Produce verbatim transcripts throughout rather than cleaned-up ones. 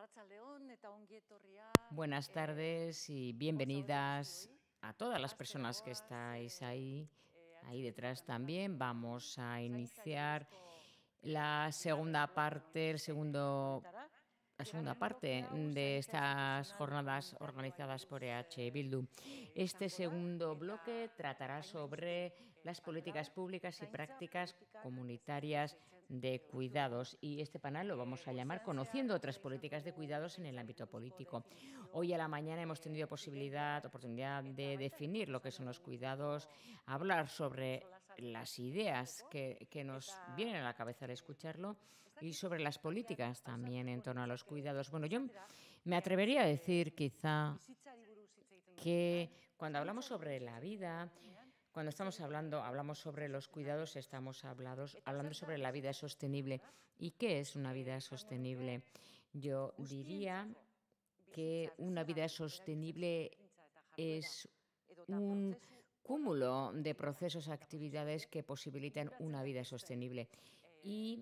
Buenas tardes y bienvenidas a todas las personas que estáis ahí, ahí detrás también. Vamos a iniciar la segunda parte, el segundo, la segunda parte de estas jornadas organizadas por E H Bildu. Este segundo bloque tratará sobre las políticas públicas y prácticas comunitarias de cuidados, y este panel lo vamos a llamar Conociendo otras políticas de cuidados en el ámbito político. Hoy a la mañana hemos tenido posibilidad, oportunidad de definir lo que son los cuidados, hablar sobre las ideas que, que nos vienen a la cabeza al escucharlo y sobre las políticas también en torno a los cuidados. Bueno, yo me atrevería a decir quizá que cuando hablamos sobre la vida, cuando estamos hablando, hablamos sobre los cuidados, estamos hablados, hablando sobre la vida sostenible. ¿Y qué es una vida sostenible? Yo diría que una vida sostenible es un cúmulo de procesos y actividades que posibilitan una vida sostenible. Y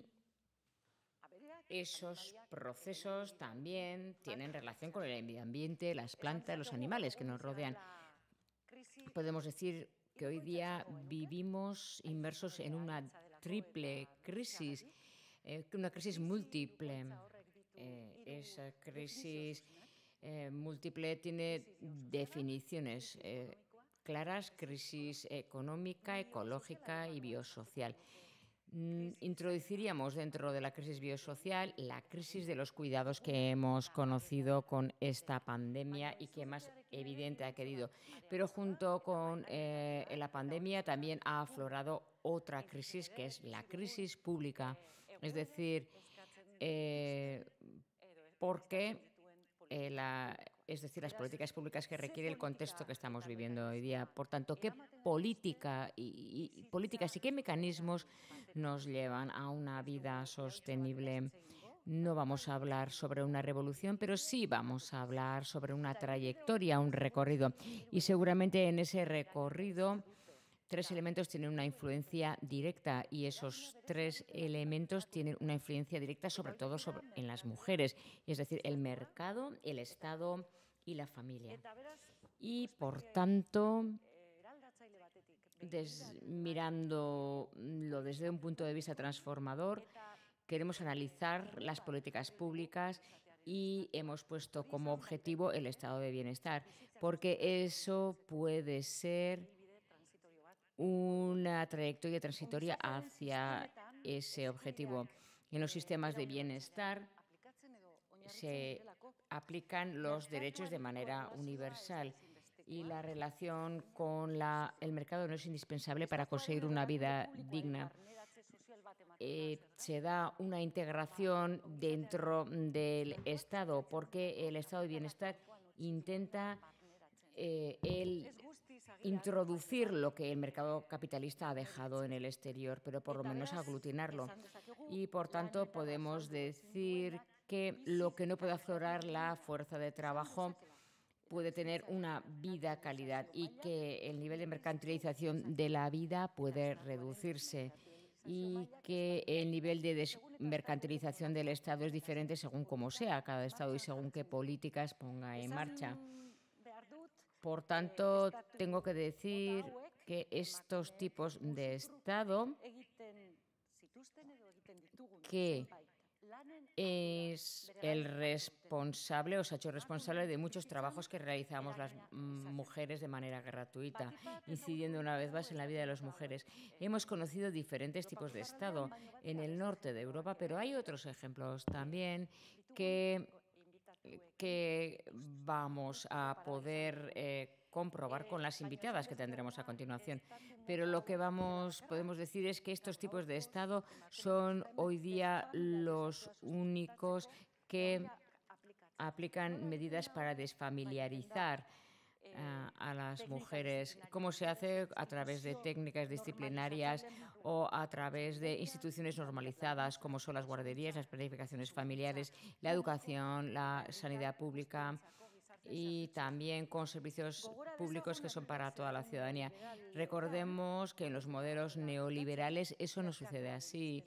esos procesos también tienen relación con el medio ambiente, las plantas, los animales que nos rodean. Podemos decir que hoy día vivimos inmersos en una triple crisis, eh, una crisis múltiple. Eh, esa crisis eh, múltiple tiene definiciones eh, claras: crisis económica, ecológica y biosocial. Mm, introduciríamos dentro de la crisis biosocial la crisis de los cuidados que hemos conocido con esta pandemia y que más evidente ha querido. Pero junto con eh, la pandemia también ha aflorado otra crisis, que es la crisis pública. Es decir, eh, porque eh, la, es decir, las políticas públicas que requiere el contexto que estamos viviendo hoy día. Por tanto, ¿qué política y, y, políticas y qué mecanismos nos llevan a una vida sostenible? No vamos a hablar sobre una revolución, pero sí vamos a hablar sobre una trayectoria, un recorrido. Y seguramente en ese recorrido tres elementos tienen una influencia directa, y esos tres elementos tienen una influencia directa sobre todo sobre, en las mujeres, es decir, el mercado, el Estado y la familia. Y, por tanto, des, mirándolo desde un punto de vista transformador, queremos analizar las políticas públicas y hemos puesto como objetivo el estado de bienestar, porque eso puede ser una trayectoria transitoria hacia ese objetivo. En los sistemas de bienestar se aplican los derechos de manera universal, y la relación con la, el mercado no es indispensable para conseguir una vida digna. Eh, se da una integración dentro del Estado, porque el estado de bienestar intenta eh, el introducir lo que el mercado capitalista ha dejado en el exterior, pero por lo menos aglutinarlo. Y, por tanto, podemos decir que lo que no puede aflorar la fuerza de trabajo puede tener una vida calidad, y que el nivel de mercantilización de la vida puede reducirse, y que el nivel de desmercantilización del Estado es diferente según cómo sea cada Estado y según qué políticas ponga en marcha. Por tanto, tengo que decir que estos tipos de Estado, que es el responsable o se ha hecho responsable de muchos trabajos que realizamos las mujeres de manera gratuita, incidiendo una vez más en la vida de las mujeres. Hemos conocido diferentes tipos de Estado en el norte de Europa, pero hay otros ejemplos también que, que vamos a poder eh, comprobar con las invitadas que tendremos a continuación. Pero lo que vamos, podemos decir es que estos tipos de Estado son hoy día los únicos que aplican medidas para desfamiliarizar a, a las mujeres. ¿Cómo se hace? A través de técnicas disciplinarias o a través de instituciones normalizadas, como son las guarderías, las planificaciones familiares, la educación, la sanidad pública, y también con servicios públicos que son para toda la ciudadanía. Recordemos que en los modelos neoliberales eso no sucede así.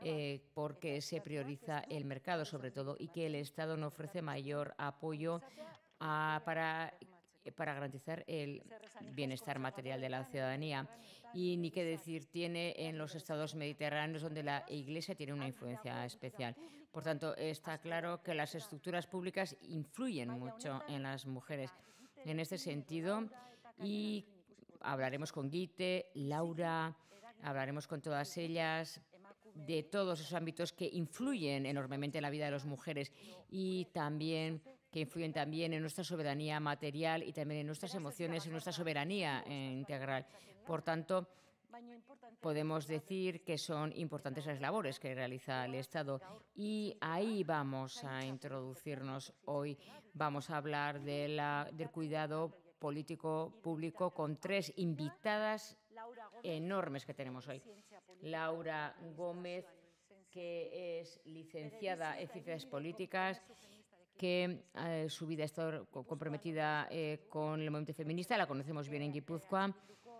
eh, porque se prioriza el mercado sobre todo y que el Estado no ofrece mayor apoyo a, para, para garantizar el bienestar material de la ciudadanía. Y ni qué decir tiene en los estados mediterráneos, donde la Iglesia tiene una influencia especial. Por tanto, está claro que las estructuras públicas influyen mucho en las mujeres. En este sentido, y hablaremos con Guite, Laura, hablaremos con todas ellas de todos esos ámbitos que influyen enormemente en la vida de las mujeres y también que influyen también en nuestra soberanía material y también en nuestras emociones, en nuestra soberanía integral. Por tanto, podemos decir que son importantes las labores que realiza el Estado y ahí vamos a introducirnos hoy. Vamos a hablar de la, del cuidado político público con tres invitadas enormes que tenemos hoy. Laura Gómez, que es licenciada en Ciencias Políticas, que eh, su vida está comprometida eh, con el movimiento feminista, la conocemos bien en Guipúzcoa,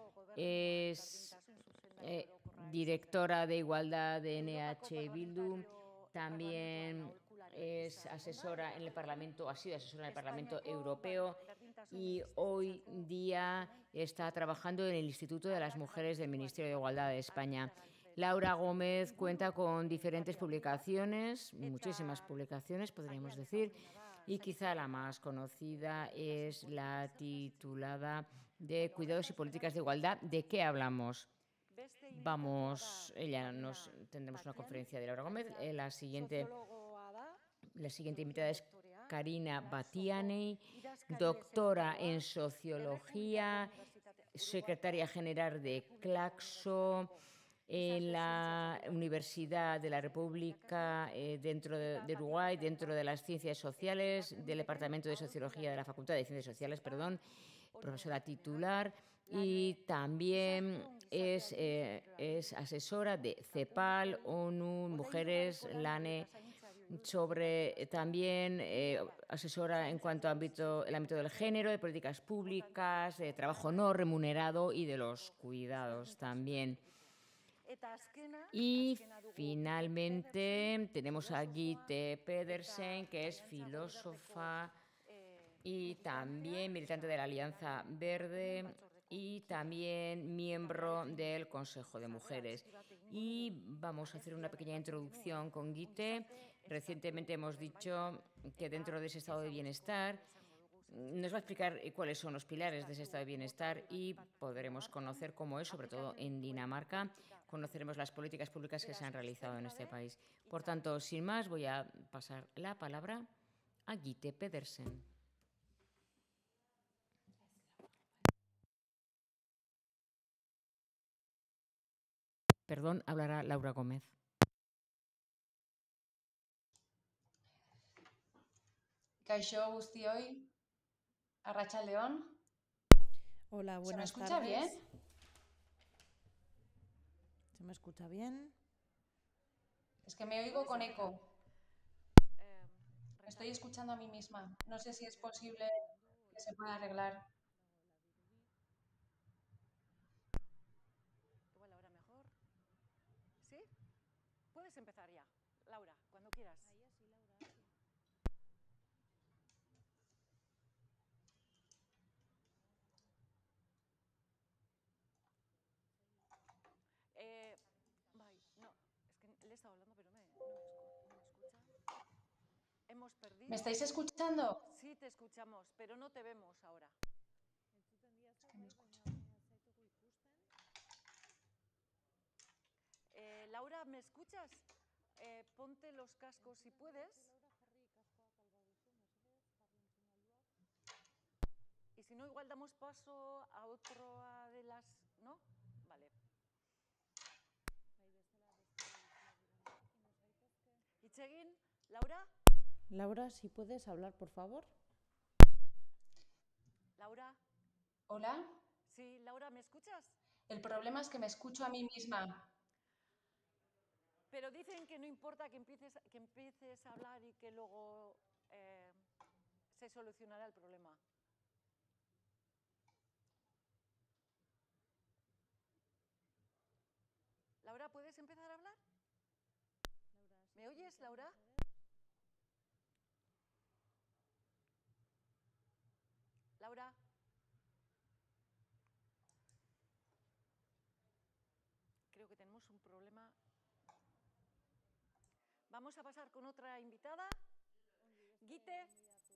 es eh, directora de Igualdad de N H Bildu, también es asesora en el Parlamento, ha sido asesora en el Parlamento Europeo y hoy día está trabajando en el Instituto de las Mujeres del Ministerio de Igualdad de España. Laura Gómez cuenta con diferentes publicaciones, muchísimas publicaciones, podríamos decir, y quizá la más conocida es la titulada de Cuidados y Políticas de Igualdad. ¿De qué hablamos? Vamos, ella nos tendremos una conferencia de Laura Gómez. Eh, la siguiente, la siguiente invitada es Karina Batiani, doctora en Sociología, secretaria general de Claxo, en la Universidad de la República eh, dentro de, de Uruguay, dentro de las Ciencias Sociales, del Departamento de Sociología de la Facultad de Ciencias Sociales, perdón, profesora titular, y también es, eh, es asesora de CEPAL, ONU, Mujeres, LANE, sobre eh, también eh, asesora en cuanto a ámbito, el ámbito del género, de políticas públicas, de trabajo no remunerado y de los cuidados también. Y finalmente tenemos a Gitte Pedersen, que es filósofa y también militante de la Alianza Verde y también miembro del Consejo de Mujeres. Y vamos a hacer una pequeña introducción con Gitte. Recientemente hemos dicho que dentro de ese estado de bienestar nos va a explicar cuáles son los pilares de ese estado de bienestar y podremos conocer cómo es, sobre todo en Dinamarca, conoceremos las políticas públicas que se han realizado en este país. Por tanto, sin más, voy a pasar la palabra a Gitte Pedersen. Perdón, hablará Laura Gómez. Kaixo guztioi, Arratsaldeon. Hola, buenas ¿Se me escucha tardes. bien? ¿Se me escucha bien? Es que me oigo con eco. Me estoy escuchando a mí misma. No sé si es posible que se pueda arreglar. Igual ahora mejor. ¿Sí? Puedes empezar ya, Laura, cuando quieras. Eh, bye. No, es que le he estado hablando, pero me, no, me escu- no me escucha. Hemos perdido. ¿Me estáis escuchando? Sí, te escuchamos, pero no te vemos ahora. Es que me escucho. Eh, Laura, ¿me escuchas? Eh, ponte los cascos si puedes. Y si no, igual damos paso a otra de las... ¿No? Vale. Itzegin, Laura. Laura, si puedes hablar, por favor. Laura. ¿Hola? Sí, Laura, ¿me escuchas? El problema es que me escucho a mí misma. Pero dicen que no importa que empieces, que empieces a hablar y que luego eh, se solucionará el problema. Laura, ¿puedes empezar a hablar? ¿Me oyes, Laura? Laura. Creo que tenemos un problema. Vamos a pasar con otra invitada. Gitte.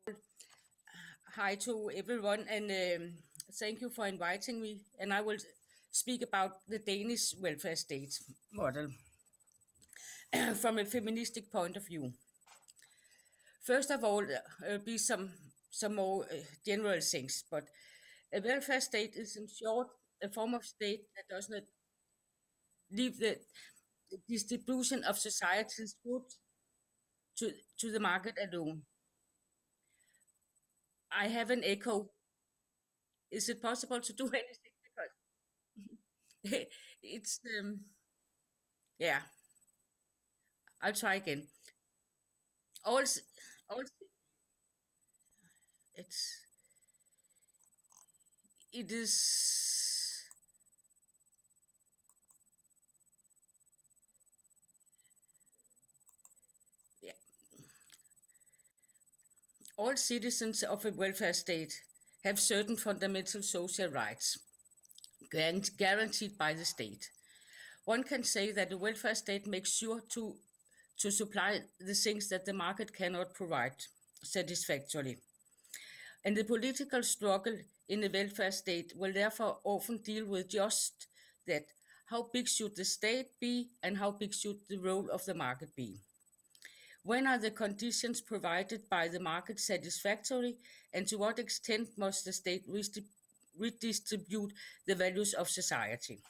Hi to everyone, and um, thank you for inviting me. And I will speak about the Danish welfare state model from a feministic point of view. First of all, uh, be some some more uh, general things, but a welfare state is, in short, a form of state that does not leave the distribution of society's goods to, to the market alone. I have an echo. Is it possible to do anything? Because it's, um, yeah, I'll try again. All, all, it's, it is, yeah. All citizens of a welfare state have certain fundamental social rights guaranteed by the state. One can say that the welfare state makes sure to, to supply the things that the market cannot provide satisfactorily. And the political struggle in the welfare state will therefore often deal with just that. How big should the state be, and how big should the role of the market be? When are the conditions provided by the market satisfactory, and to what extent must the state redistribute the values of society?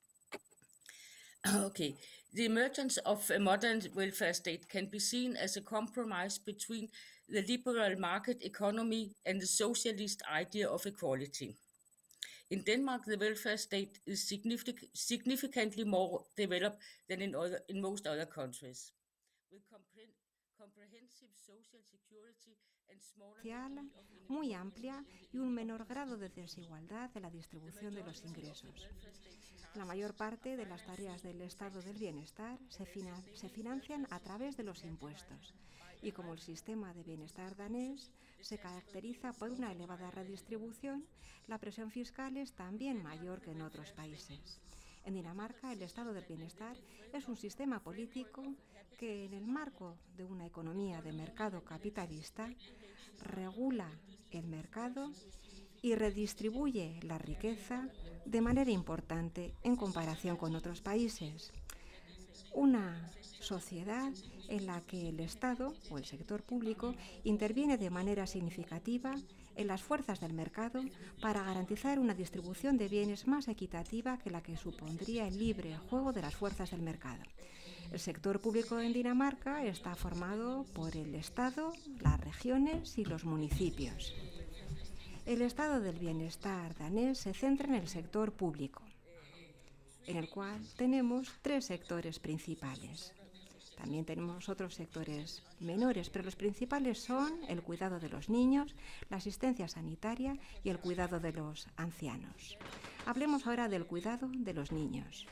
Okay, the emergence of a modern welfare state can be seen as a compromise between the liberal market economy and the socialist idea of equality. In Denmark, the welfare state is significant, significantly more developed than in, other, in most other countries, with compre comprehensive social security and smaller muy amplia y un menor grado de desigualdad en la distribución de los ingresos. La mayor parte de las tareas del estado del bienestar se, finan se financian a través de los impuestos, y como el sistema de bienestar danés se caracteriza por una elevada redistribución, la presión fiscal es también mayor que en otros países. En Dinamarca, el estado del bienestar es un sistema político que, en el marco de una economía de mercado capitalista, regula el mercado y redistribuye la riqueza de manera importante en comparación con otros países. Una sociedad en la que el Estado o el sector público interviene de manera significativa en las fuerzas del mercado para garantizar una distribución de bienes más equitativa que la que supondría el libre juego de las fuerzas del mercado. El sector público en Dinamarca está formado por el Estado, las regiones y los municipios. El estado del bienestar danés se centra en el sector público, en el cual tenemos tres sectores principales. También tenemos otros sectores menores, pero los principales son el cuidado de los niños, la asistencia sanitaria y el cuidado de los ancianos. Hablemos ahora del cuidado de los niños.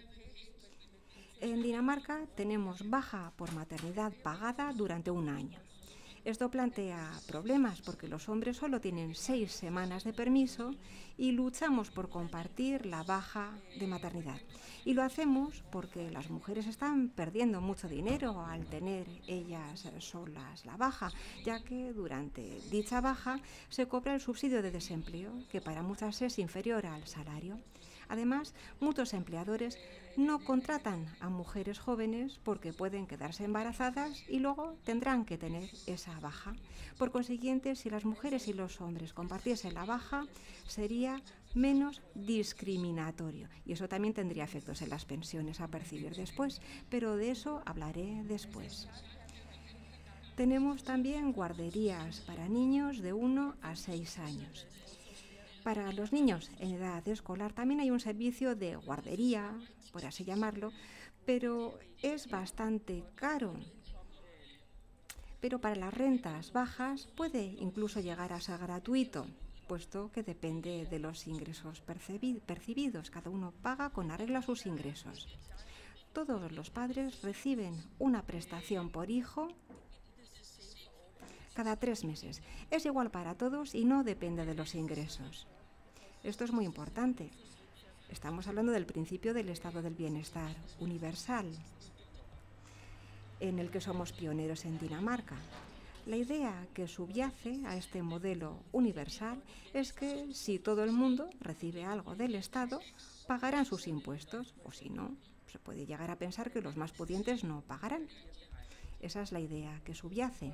En Dinamarca tenemos baja por maternidad pagada durante un año. Esto plantea problemas porque los hombres solo tienen seis semanas de permiso y luchamos por compartir la baja de maternidad. Y lo hacemos porque las mujeres están perdiendo mucho dinero al tener ellas solas la baja, ya que durante dicha baja se cobra el subsidio de desempleo, que para muchas es inferior al salario. Además, muchos empleadores no contratan a mujeres jóvenes porque pueden quedarse embarazadas y luego tendrán que tener esa baja. Por consiguiente, si las mujeres y los hombres compartiesen la baja, sería menos discriminatorio. Y eso también tendría efectos en las pensiones a percibir después, pero de eso hablaré después. Tenemos también guarderías para niños de uno a seis años. Para los niños en edad escolar también hay un servicio de guardería, por así llamarlo, pero es bastante caro. Pero para las rentas bajas puede incluso llegar a ser gratuito, puesto que depende de los ingresos percibidos. Cada uno paga con arreglo a sus ingresos. todos los padres reciben una prestación por hijo cada tres meses. Es igual para todos y no depende de los ingresos. Esto es muy importante. Estamos hablando del principio del estado del bienestar universal, en el que somos pioneros en Dinamarca. La idea que subyace a este modelo universal es que si todo el mundo recibe algo del Estado, pagarán sus impuestos, o si no, se puede llegar a pensar que los más pudientes no pagarán. Esa es la idea que subyace.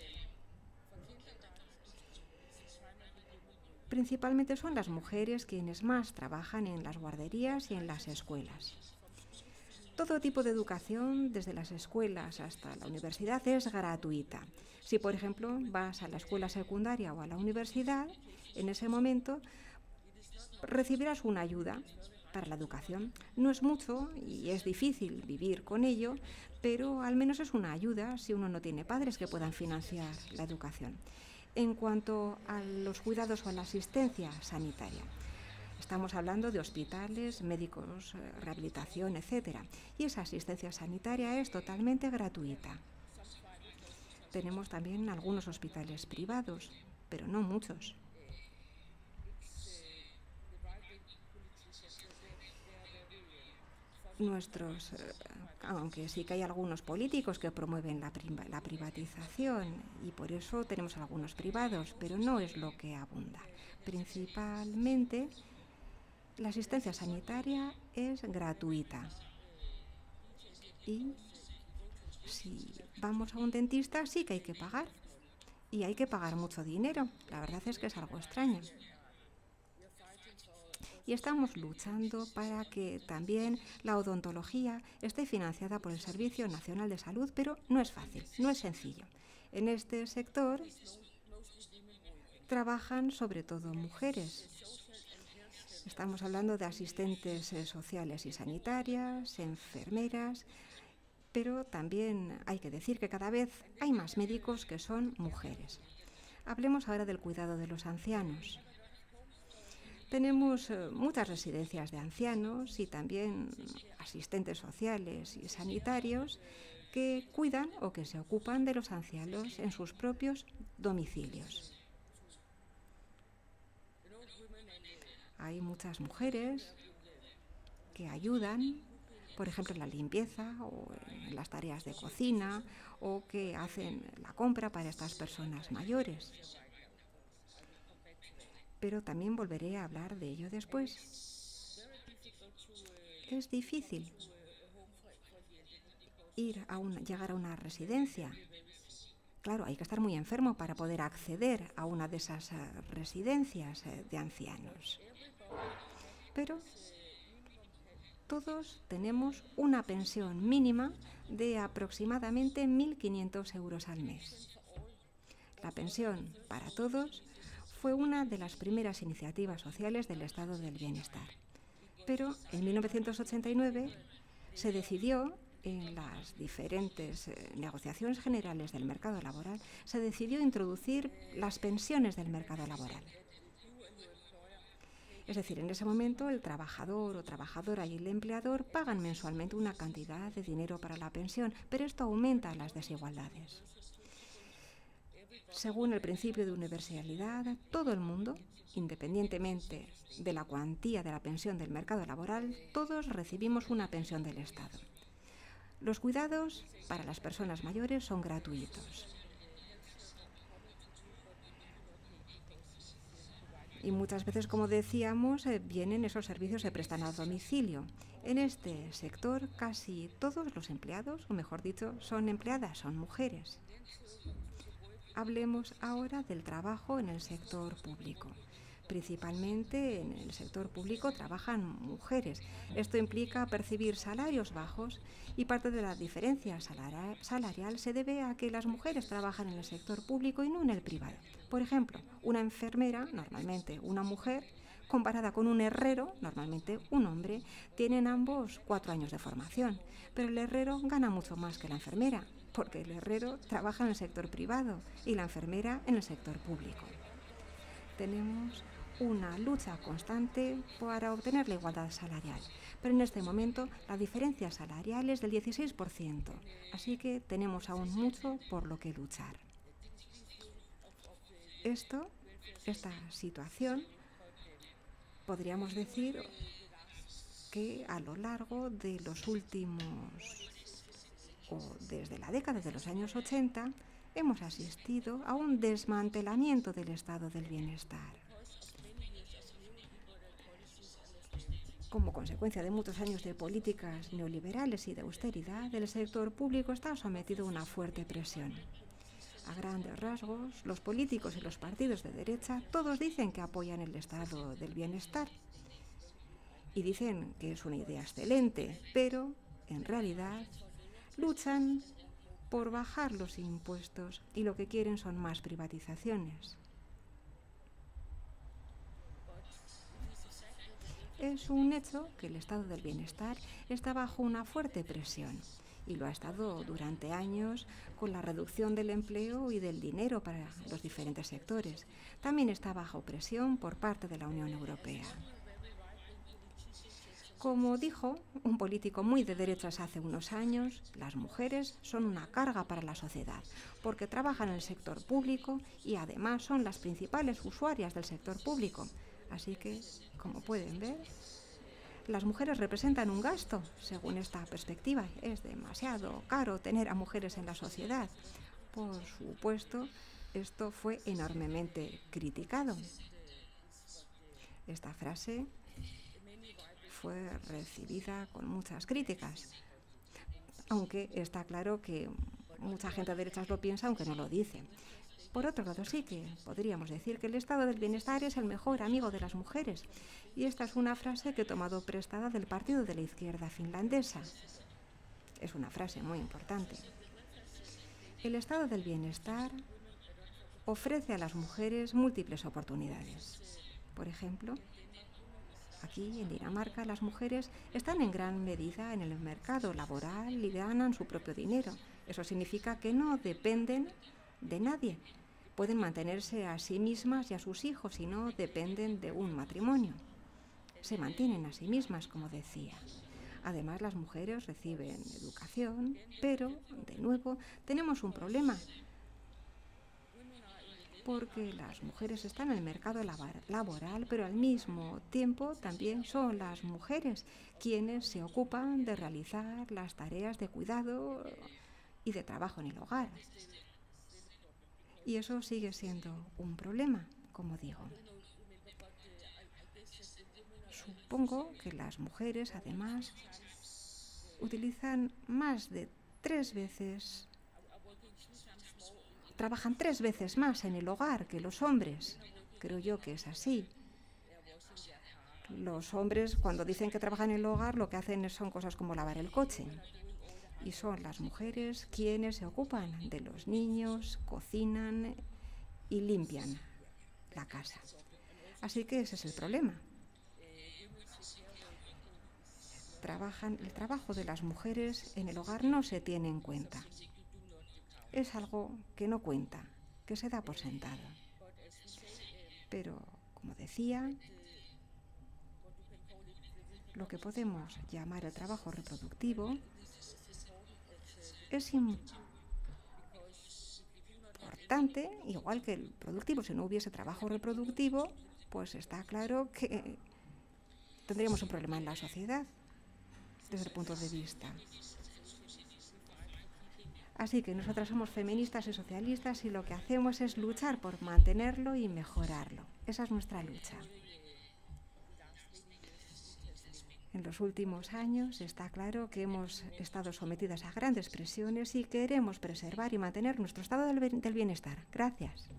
Principalmente son las mujeres quienes más trabajan en las guarderías y en las escuelas. Todo tipo de educación, desde las escuelas hasta la universidad, es gratuita. Si, por ejemplo, vas a la escuela secundaria o a la universidad, en ese momento recibirás una ayuda para la educación. No es mucho y es difícil vivir con ello, pero al menos es una ayuda si uno no tiene padres que puedan financiar la educación. En cuanto a los cuidados o a la asistencia sanitaria, estamos hablando de hospitales, médicos, rehabilitación, etcétera. Y esa asistencia sanitaria es totalmente gratuita. Tenemos también algunos hospitales privados, pero no muchos. Nuestros, aunque sí que hay algunos políticos que promueven la, la privatización y por eso tenemos algunos privados, pero no es lo que abunda. Principalmente la asistencia sanitaria es gratuita y si vamos a un dentista sí que hay que pagar y hay que pagar mucho dinero. La verdad es que es algo extraño. Y estamos luchando para que también la odontología esté financiada por el Servicio Nacional de Salud, pero no es fácil, no es sencillo. En este sector trabajan sobre todo mujeres. Estamos hablando de asistentes sociales y sanitarias, enfermeras, pero también hay que decir que cada vez hay más médicos que son mujeres. Hablemos ahora del cuidado de los ancianos. Tenemos eh, muchas residencias de ancianos y también asistentes sociales y sanitarios que cuidan o que se ocupan de los ancianos en sus propios domicilios. Hay muchas mujeres que ayudan, por ejemplo, en la limpieza o en las tareas de cocina o que hacen la compra para estas personas mayores. Pero también volveré a hablar de ello después. Es difícil ir a una, llegar a una residencia. Claro, hay que estar muy enfermo para poder acceder a una de esas uh, residencias uh, de ancianos. Pero todos tenemos una pensión mínima de aproximadamente mil quinientos euros al mes. La pensión para todos fue una de las primeras iniciativas sociales del estado del bienestar. Pero en mil novecientos ochenta y nueve se decidió, en las diferentes eh, negociaciones generales del mercado laboral, se decidió introducir las pensiones del mercado laboral. Es decir, en ese momento el trabajador o trabajadora y el empleador pagan mensualmente una cantidad de dinero para la pensión, pero esto aumenta las desigualdades. Según el principio de universalidad, todo el mundo, independientemente de la cuantía de la pensión del mercado laboral, todos recibimos una pensión del Estado. Los cuidados para las personas mayores son gratuitos. Y muchas veces, como decíamos, eh, vienen esos servicios, se prestan a domicilio. En este sector casi todos los empleados, o mejor dicho, son empleadas, son mujeres. Hablemos ahora del trabajo en el sector público. Principalmente en el sector público trabajan mujeres. Esto implica percibir salarios bajos y parte de la diferencia salarial se debe a que las mujeres trabajan en el sector público y no en el privado. Por ejemplo, una enfermera, normalmente una mujer, comparada con un herrero, normalmente un hombre, tienen ambos cuatro años de formación, pero el herrero gana mucho más que la enfermera, porque el herrero trabaja en el sector privado y la enfermera en el sector público. Tenemos una lucha constante para obtener la igualdad salarial. Pero en este momento la diferencia salarial es del dieciséis por ciento, así que tenemos aún mucho por lo que luchar. Esto, esta situación, podríamos decir que a lo largo de los últimos, o desde la década de los años ochenta, hemos asistido a un desmantelamiento del estado del bienestar. Como consecuencia de muchos años de políticas neoliberales y de austeridad, el sector público está sometido a una fuerte presión. A grandes rasgos, los políticos y los partidos de derecha todos dicen que apoyan el estado del bienestar y dicen que es una idea excelente, pero en realidad luchan por bajar los impuestos y lo que quieren son más privatizaciones. Es un hecho que el estado del bienestar está bajo una fuerte presión y lo ha estado durante años con la reducción del empleo y del dinero para los diferentes sectores. También está bajo presión por parte de la Unión Europea. Como dijo un político muy de derechas hace unos años, las mujeres son una carga para la sociedad porque trabajan en el sector público y además son las principales usuarias del sector público. Así que, como pueden ver, las mujeres representan un gasto. Según esta perspectiva, es demasiado caro tener a mujeres en la sociedad. Por supuesto, esto fue enormemente criticado. Esta frase fue recibida con muchas críticas, aunque está claro que mucha gente de derechas lo piensa, aunque no lo dice. Por otro lado, sí que podríamos decir que el estado del bienestar es el mejor amigo de las mujeres. Y esta es una frase que he tomado prestada del partido de la izquierda finlandesa. Es una frase muy importante. El estado del bienestar ofrece a las mujeres múltiples oportunidades. Por ejemplo, aquí en Dinamarca las mujeres están en gran medida en el mercado laboral y ganan su propio dinero. Eso significa que no dependen de nadie. Pueden mantenerse a sí mismas y a sus hijos y no dependen de un matrimonio. Se mantienen a sí mismas, como decía. Además, las mujeres reciben educación, pero, de nuevo, tenemos un problema. Porque las mujeres están en el mercado laboral, pero al mismo tiempo también son las mujeres quienes se ocupan de realizar las tareas de cuidado y de trabajo en el hogar. Y eso sigue siendo un problema, como digo. Supongo que las mujeres, además, utilizan más de tres veces, trabajan tres veces más en el hogar que los hombres. Creo yo que es así. Los hombres, cuando dicen que trabajan en el hogar, lo que hacen son cosas como lavar el coche. Y son las mujeres quienes se ocupan de los niños, cocinan y limpian la casa. Así que ese es el problema. Trabajan, el trabajo de las mujeres en el hogar no se tiene en cuenta. Es algo que no cuenta, que se da por sentado. Pero, como decía, lo que podemos llamar el trabajo reproductivo es importante, igual que el productivo. Si no hubiese trabajo reproductivo, pues está claro que tendríamos un problema en la sociedad, desde el punto de vista. Así que nosotras somos feministas y socialistas y lo que hacemos es luchar por mantenerlo y mejorarlo. Esa es nuestra lucha. En los últimos años está claro que hemos estado sometidas a grandes presiones y queremos preservar y mantener nuestro estado del bienestar. Gracias.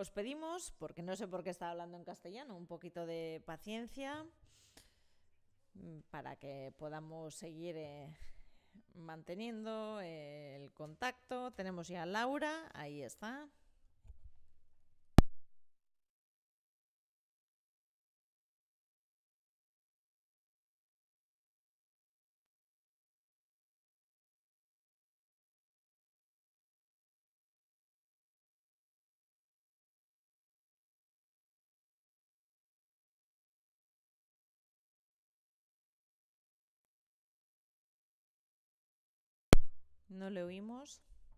os pedimos, porque no sé por qué estaba hablando en castellano, un poquito de paciencia para que podamos seguir eh, manteniendo eh, el contacto. Tenemos ya a Laura, ahí está. No le oímos.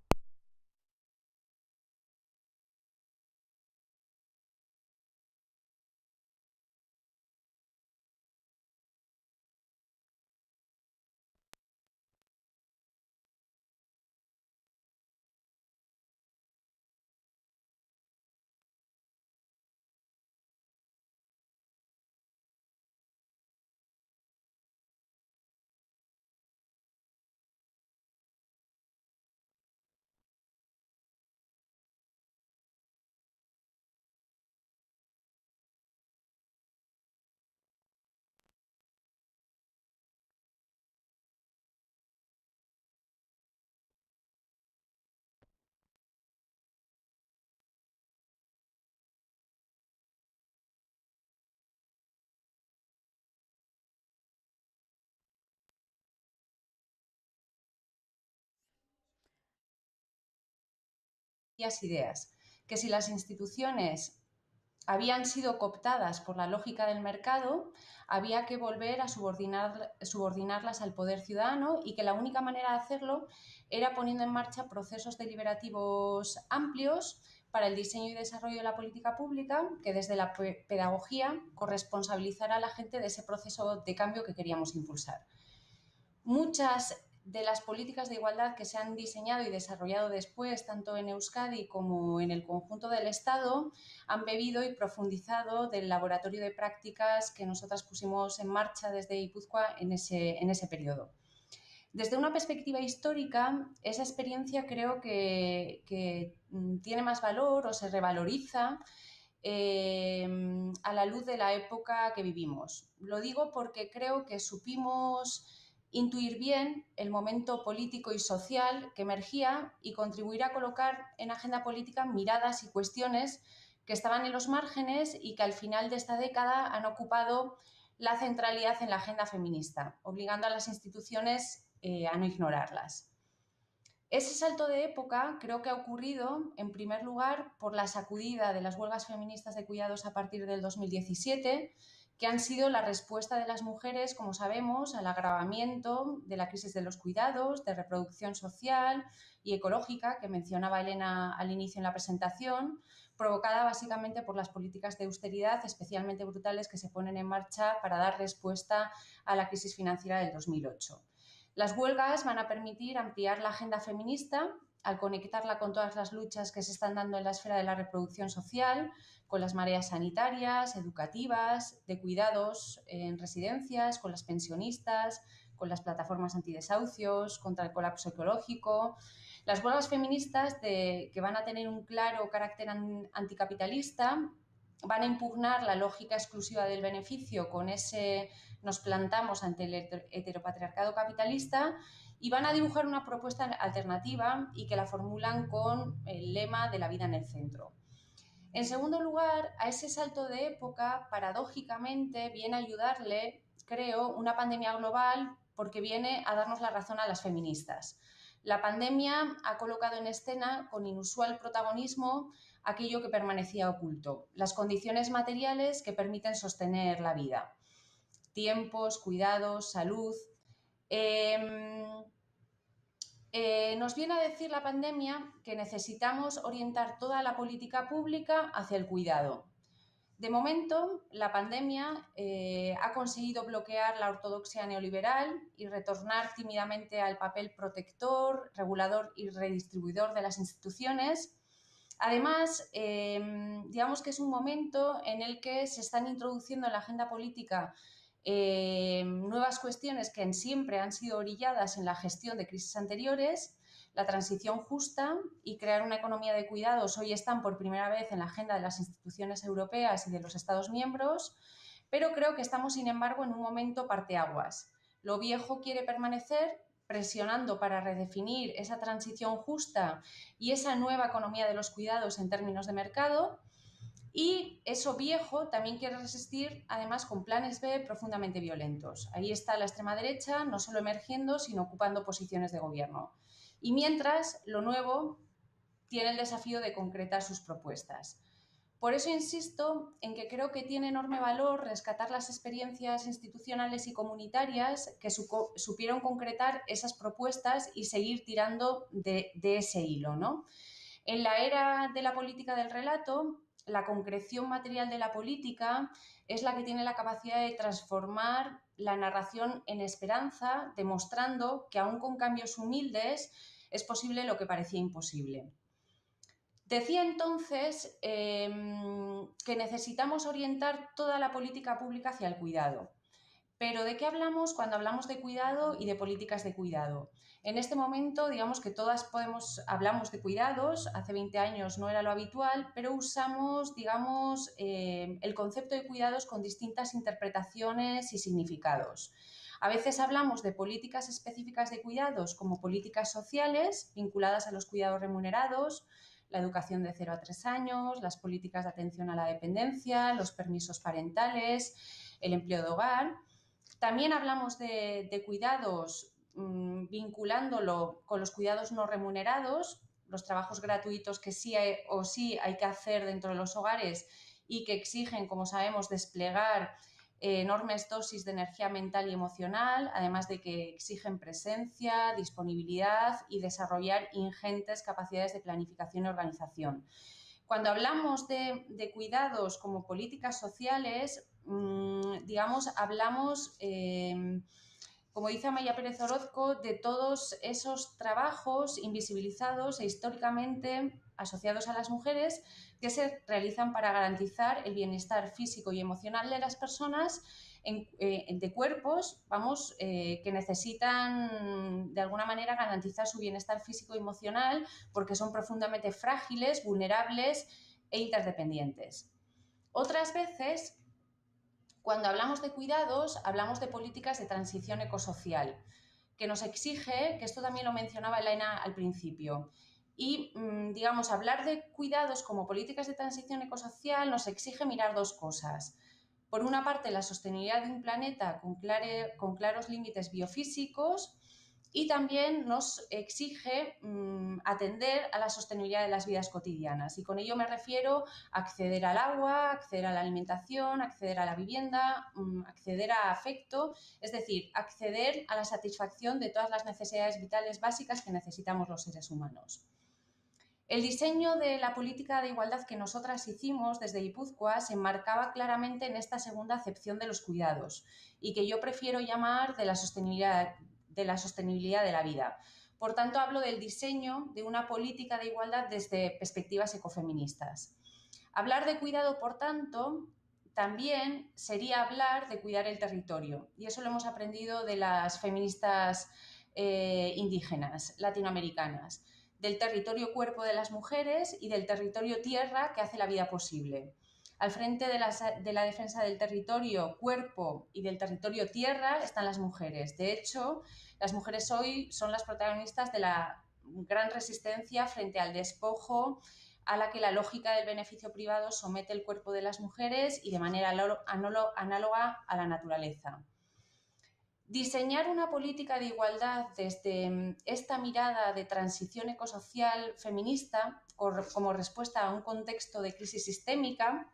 Ideas, que si las instituciones habían sido cooptadas por la lógica del mercado, había que volver a subordinar, subordinarlas al poder ciudadano y que la única manera de hacerlo era poniendo en marcha procesos deliberativos amplios para el diseño y desarrollo de la política pública, que desde la pedagogía corresponsabilizara a la gente de ese proceso de cambio que queríamos impulsar. Muchas de las políticas de igualdad que se han diseñado y desarrollado después, tanto en Euskadi como en el conjunto del Estado, han bebido y profundizado del laboratorio de prácticas que nosotras pusimos en marcha desde Guipúzcoa en ese, en ese periodo. Desde una perspectiva histórica, esa experiencia creo que, que tiene más valor o se revaloriza eh, a la luz de la época que vivimos. Lo digo porque creo que supimos intuir bien el momento político y social que emergía y contribuir a colocar en agenda política miradas y cuestiones que estaban en los márgenes y que al final de esta década han ocupado la centralidad en la agenda feminista, obligando a las instituciones eh, a no ignorarlas. Ese salto de época creo que ha ocurrido, en primer lugar, por la sacudida de las huelgas feministas de cuidados a partir del dos mil diecisiete, que han sido la respuesta de las mujeres, como sabemos, al agravamiento de la crisis de los cuidados, de reproducción social y ecológica, que mencionaba Elena al inicio en la presentación, provocada básicamente por las políticas de austeridad especialmente brutales que se ponen en marcha para dar respuesta a la crisis financiera del dos mil ocho. Las huelgas van a permitir ampliar la agenda feminista al conectarla con todas las luchas que se están dando en la esfera de la reproducción social, con las mareas sanitarias, educativas, de cuidados en residencias, con las pensionistas, con las plataformas antidesahucios, contra el colapso ecológico. Las huelgas feministas de, que van a tener un claro carácter anticapitalista van a impugnar la lógica exclusiva del beneficio, con ese nos plantamos ante el heteropatriarcado capitalista, y van a dibujar una propuesta alternativa y que la formulan con el lema de la vida en el centro. En segundo lugar, a ese salto de época, paradójicamente, viene a ayudarle, creo, una pandemia global, porque viene a darnos la razón a las feministas. La pandemia ha colocado en escena con inusual protagonismo aquello que permanecía oculto, las condiciones materiales que permiten sostener la vida. Tiempos, cuidados, salud. Eh, eh, nos viene a decir la pandemia que necesitamos orientar toda la política pública hacia el cuidado. De momento, la pandemia eh, ha conseguido bloquear la ortodoxia neoliberal y retornar tímidamente al papel protector, regulador y redistribuidor de las instituciones. Además, eh, digamos que es un momento en el que se están introduciendo en la agenda política eh, nuevas cuestiones que siempre han sido orilladas en la gestión de crisis anteriores, La transición justa y crear una economía de cuidados hoy están por primera vez en la agenda de las instituciones europeas y de los Estados miembros, pero creo que estamos, sin embargo, en un momento parteaguas. Lo viejo quiere permanecer, presionando para redefinir esa transición justa y esa nueva economía de los cuidados en términos de mercado, y eso viejo también quiere resistir, además, con planes B profundamente violentos. Ahí está la extrema derecha, no solo emergiendo, sino ocupando posiciones de gobierno. Y mientras, lo nuevo tiene el desafío de concretar sus propuestas. Por eso insisto en que creo que tiene enorme valor rescatar las experiencias institucionales y comunitarias que su supieron concretar esas propuestas y seguir tirando de, de ese hilo, ¿no? En la era de la política del relato, la concreción material de la política es la que tiene la capacidad de transformar la narración en esperanza, demostrando que aún con cambios humildes es posible lo que parecía imposible. Decía entonces eh, que necesitamos orientar toda la política pública hacia el cuidado. Pero ¿de qué hablamos cuando hablamos de cuidado y de políticas de cuidado? En este momento, digamos que todas podemos, hablamos de cuidados, hace veinte años no era lo habitual, pero usamos, digamos, eh, el concepto de cuidados con distintas interpretaciones y significados. A veces hablamos de políticas específicas de cuidados como políticas sociales vinculadas a los cuidados remunerados, la educación de cero a tres años, las políticas de atención a la dependencia, los permisos parentales, el empleo de hogar. También hablamos de, de cuidados mmm, vinculándolo con los cuidados no remunerados, los trabajos gratuitos que sí hay, o sí hay que hacer dentro de los hogares y que exigen, como sabemos, desplegar eh, enormes dosis de energía mental y emocional, además de que exigen presencia, disponibilidad y desarrollar ingentes capacidades de planificación y organización. Cuando hablamos de, de cuidados como políticas sociales, mmm, digamos, hablamos, eh, como dice Amaia Pérez Orozco, de todos esos trabajos invisibilizados e históricamente asociados a las mujeres que se realizan para garantizar el bienestar físico y emocional de las personas en, eh, de cuerpos, vamos, eh, que necesitan de alguna manera garantizar su bienestar físico y emocional porque son profundamente frágiles, vulnerables e interdependientes. Otras veces, cuando hablamos de cuidados, hablamos de políticas de transición ecosocial, que nos exige, que esto también lo mencionaba Elena al principio, y, digamos, hablar de cuidados como políticas de transición ecosocial nos exige mirar dos cosas. Por una parte, la sostenibilidad de un planeta con, clare, con claros límites biofísicos, y también nos exige mmm, atender a la sostenibilidad de las vidas cotidianas. Y con ello me refiero a acceder al agua, acceder a la alimentación, acceder a la vivienda, mmm, acceder a afecto, es decir, acceder a la satisfacción de todas las necesidades vitales básicas que necesitamos los seres humanos. El diseño de la política de igualdad que nosotras hicimos desde Guipúzcoa se enmarcaba claramente en esta segunda acepción de los cuidados y que yo prefiero llamar de la sostenibilidad de la sostenibilidad de la vida. Por tanto, hablo del diseño de una política de igualdad desde perspectivas ecofeministas. Hablar de cuidado, por tanto, también sería hablar de cuidar el territorio, y eso lo hemos aprendido de las feministas eh, indígenas latinoamericanas, del territorio cuerpo de las mujeres y del territorio tierra que hace la vida posible. Al frente de la, de la defensa del territorio cuerpo y del territorio tierra están las mujeres. De hecho, las mujeres hoy son las protagonistas de la gran resistencia frente al despojo a la que la lógica del beneficio privado somete el cuerpo de las mujeres y de manera análoga a la naturaleza. Diseñar una política de igualdad desde esta mirada de transición ecosocial feminista como respuesta a un contexto de crisis sistémica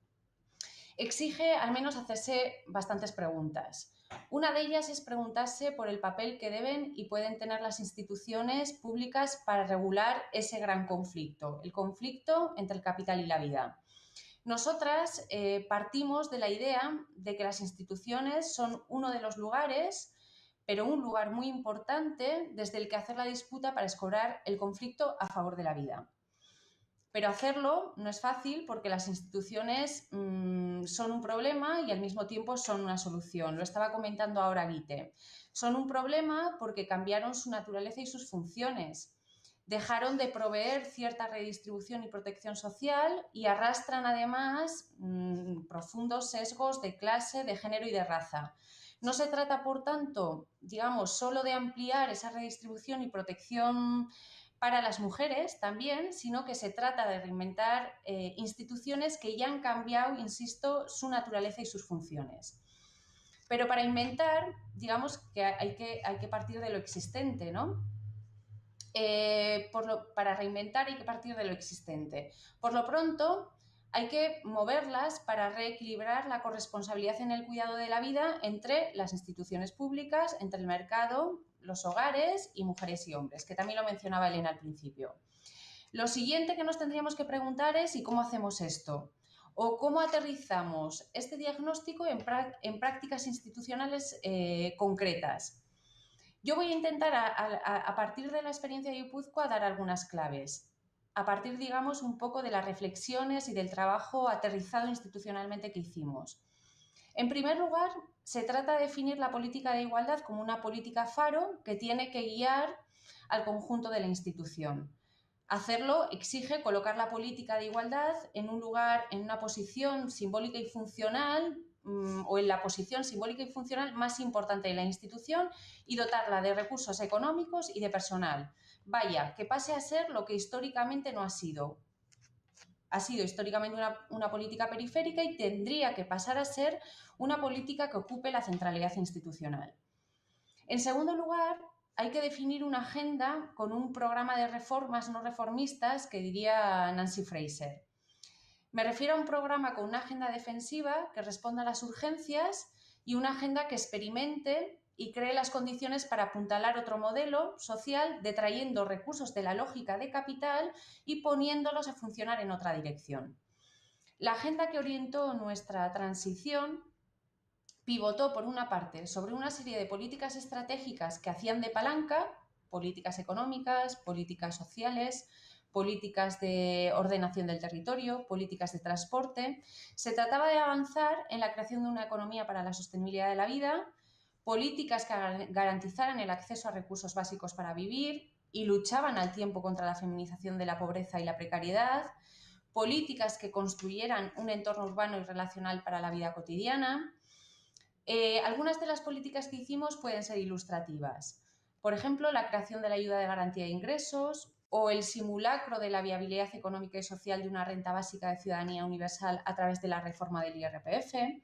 exige al menos hacerse bastantes preguntas. Una de ellas es preguntarse por el papel que deben y pueden tener las instituciones públicas para regular ese gran conflicto, el conflicto entre el capital y la vida. Nosotras eh, partimos de la idea de que las instituciones son uno de los lugares, pero un lugar muy importante desde el que hacer la disputa para escorar el conflicto a favor de la vida. Pero hacerlo no es fácil porque las instituciones mmm, son un problema y al mismo tiempo son una solución. Lo estaba comentando ahora Guite. Son un problema porque cambiaron su naturaleza y sus funciones. dejaron de proveer cierta redistribución y protección social y arrastran además mmm, profundos sesgos de clase, de género y de raza. No se trata, por tanto, digamos, solo de ampliar esa redistribución y protección para las mujeres también, sino que se trata de reinventar eh, instituciones que ya han cambiado, insisto, su naturaleza y sus funciones. Pero para inventar, digamos que hay que, hay que partir de lo existente, ¿no? Eh, por lo, para reinventar hay que partir de lo existente. Por lo pronto, hay que moverlas para reequilibrar la corresponsabilidad en el cuidado de la vida entre las instituciones públicas, entre el mercado, los hogares y mujeres y hombres, que también lo mencionaba Elena al principio. Lo siguiente que nos tendríamos que preguntar es ¿y cómo hacemos esto? O cómo aterrizamos este diagnóstico en, en prácticas institucionales eh, concretas. Yo voy a intentar, a, a, a partir de la experiencia de Guipúzcoa, dar algunas claves, a partir, digamos, un poco de las reflexiones y del trabajo aterrizado institucionalmente que hicimos. En primer lugar, se trata de definir la política de igualdad como una política faro que tiene que guiar al conjunto de la institución. Hacerlo exige colocar la política de igualdad en un lugar, en una posición simbólica y funcional, o en la posición simbólica y funcional más importante de la institución y dotarla de recursos económicos y de personal. Vaya, que pase a ser lo que históricamente no ha sido. Ha sido históricamente una, una política periférica y tendría que pasar a ser una política que ocupe la centralidad institucional. En segundo lugar, hay que definir una agenda con un programa de reformas no reformistas que diría Nancy Fraser. Me refiero a un programa con una agenda defensiva que responda a las urgencias y una agenda que experimente y cree las condiciones para apuntalar otro modelo social, detrayendo recursos de la lógica de capital y poniéndolos a funcionar en otra dirección. La agenda que orientó nuestra transición pivotó, por una parte, sobre una serie de políticas estratégicas que hacían de palanca, políticas económicas, políticas sociales, políticas de ordenación del territorio, políticas de transporte. Se trataba de avanzar en la creación de una economía para la sostenibilidad de la vida, políticas que garantizaran el acceso a recursos básicos para vivir y luchaban al tiempo contra la feminización de la pobreza y la precariedad, políticas que construyeran un entorno urbano y relacional para la vida cotidiana. Eh, algunas de las políticas que hicimos pueden ser ilustrativas. Por ejemplo, la creación de la ayuda de garantía de ingresos o el simulacro de la viabilidad económica y social de una renta básica de ciudadanía universal a través de la reforma del I R P F,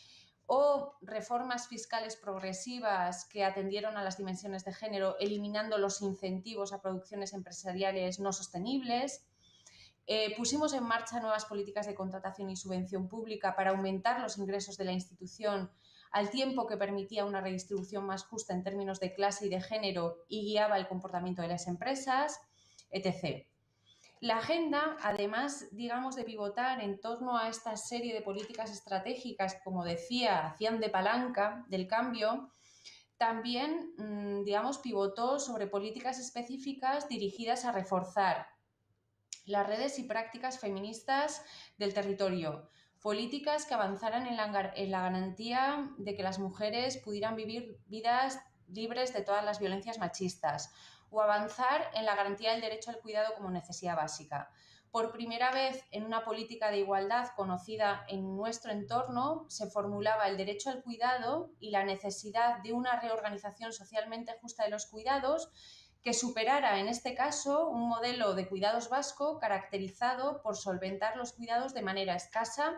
o reformas fiscales progresivas que atendieron a las dimensiones de género, eliminando los incentivos a producciones empresariales no sostenibles. Eh, pusimos en marcha nuevas políticas de contratación y subvención pública para aumentar los ingresos de la institución al tiempo que permitía una redistribución más justa en términos de clase y de género y guiaba el comportamiento de las empresas, etcétera. La agenda, además, digamos, de pivotar en torno a esta serie de políticas estratégicas, como decía, hacían de palanca del cambio, también, digamos, pivotó sobre políticas específicas dirigidas a reforzar las redes y prácticas feministas del territorio, políticas que avanzaran en la, en la garantía de que las mujeres pudieran vivir vidas libres de todas las violencias machistas, o avanzar en la garantía del derecho al cuidado como necesidad básica. Por primera vez en una política de igualdad conocida en nuestro entorno, se formulaba el derecho al cuidado y la necesidad de una reorganización socialmente justa de los cuidados que superara, en este caso, un modelo de cuidados vasco caracterizado por solventar los cuidados de manera escasa,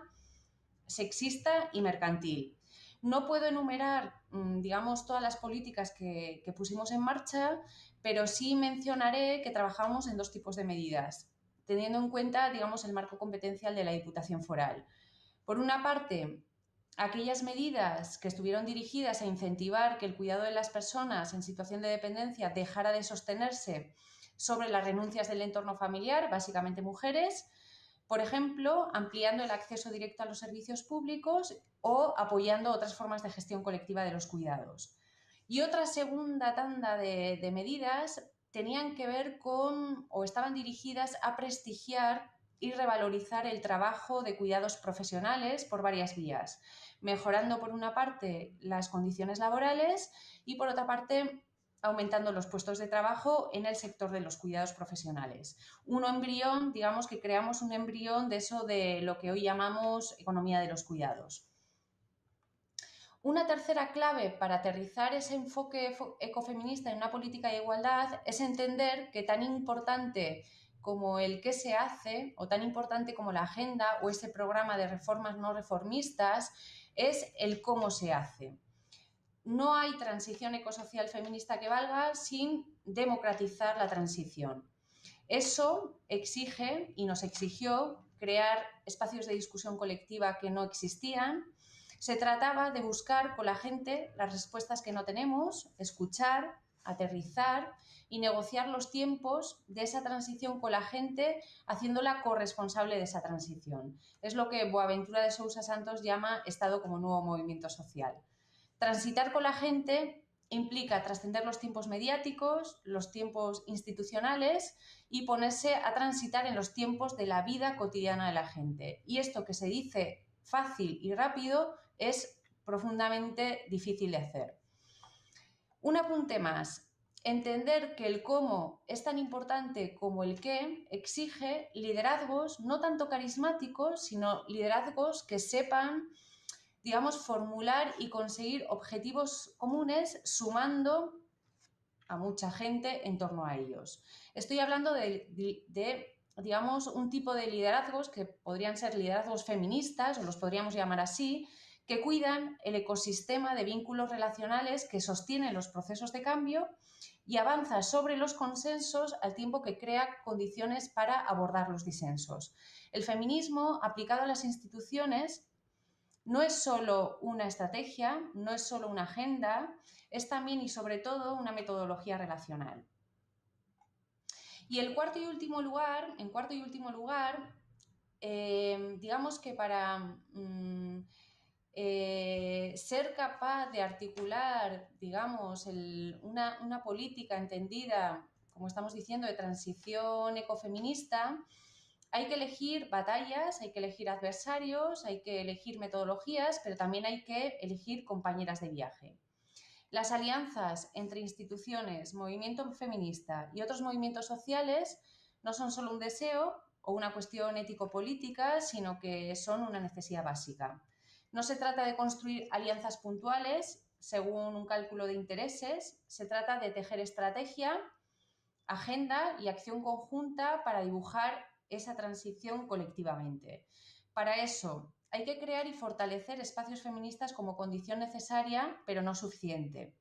sexista y mercantil. No puedo enumerar, digamos, todas las políticas que, que pusimos en marcha, pero sí mencionaré que trabajamos en dos tipos de medidas, teniendo en cuenta, digamos, el marco competencial de la Diputación Foral. Por una parte, aquellas medidas que estuvieron dirigidas a incentivar que el cuidado de las personas en situación de dependencia dejara de sostenerse sobre las renuncias del entorno familiar, básicamente mujeres, por ejemplo, ampliando el acceso directo a los servicios públicos o apoyando otras formas de gestión colectiva de los cuidados. Y otra segunda tanda de, de medidas tenían que ver con, o estaban dirigidas a prestigiar y revalorizar el trabajo de cuidados profesionales por varias vías, mejorando por una parte las condiciones laborales y por otra parte aumentando los puestos de trabajo en el sector de los cuidados profesionales. Un embrión, digamos que creamos un embrión de eso de lo que hoy llamamos economía de los cuidados. Una tercera clave para aterrizar ese enfoque ecofeminista en una política de igualdad es entender que tan importante como el qué se hace, o tan importante como la agenda o ese programa de reformas no reformistas, es el cómo se hace. No hay transición ecosocial feminista que valga sin democratizar la transición. Eso exige y nos exigió crear espacios de discusión colectiva que no existían. Se trataba de buscar con la gente las respuestas que no tenemos, escuchar, aterrizar y negociar los tiempos de esa transición con la gente, haciéndola corresponsable de esa transición. Es lo que Boaventura de Sousa Santos llama Estado como nuevo movimiento social. Transitar con la gente implica trascender los tiempos mediáticos, los tiempos institucionales y ponerse a transitar en los tiempos de la vida cotidiana de la gente. Y esto que se dice fácil y rápido es profundamente difícil de hacer. Un apunte más. Entender que el cómo es tan importante como el qué exige liderazgos no tanto carismáticos, sino liderazgos que sepan, digamos, formular y conseguir objetivos comunes sumando a mucha gente en torno a ellos. Estoy hablando de, de, de, digamos, un tipo de liderazgos que podrían ser liderazgos feministas, o los podríamos llamar así, que cuidan el ecosistema de vínculos relacionales que sostienen los procesos de cambio y avanza sobre los consensos al tiempo que crea condiciones para abordar los disensos. El feminismo aplicado a las instituciones no es solo una estrategia, no es solo una agenda, es también y sobre todo una metodología relacional. Y el cuarto y último lugar, en cuarto y último lugar, eh, digamos que para mm, eh, ser capaz de articular, digamos, el, una, una política entendida, como estamos diciendo, de transición ecofeminista, hay que elegir batallas, hay que elegir adversarios, hay que elegir metodologías, pero también hay que elegir compañeras de viaje. Las alianzas entre instituciones, movimiento feminista y otros movimientos sociales no son solo un deseo o una cuestión ético-política, sino que son una necesidad básica. No se trata de construir alianzas puntuales según un cálculo de intereses, se trata de tejer estrategia, agenda y acción conjunta para dibujar esa transición colectivamente. Para eso hay que crear y fortalecer espacios feministas como condición necesaria, pero no suficiente.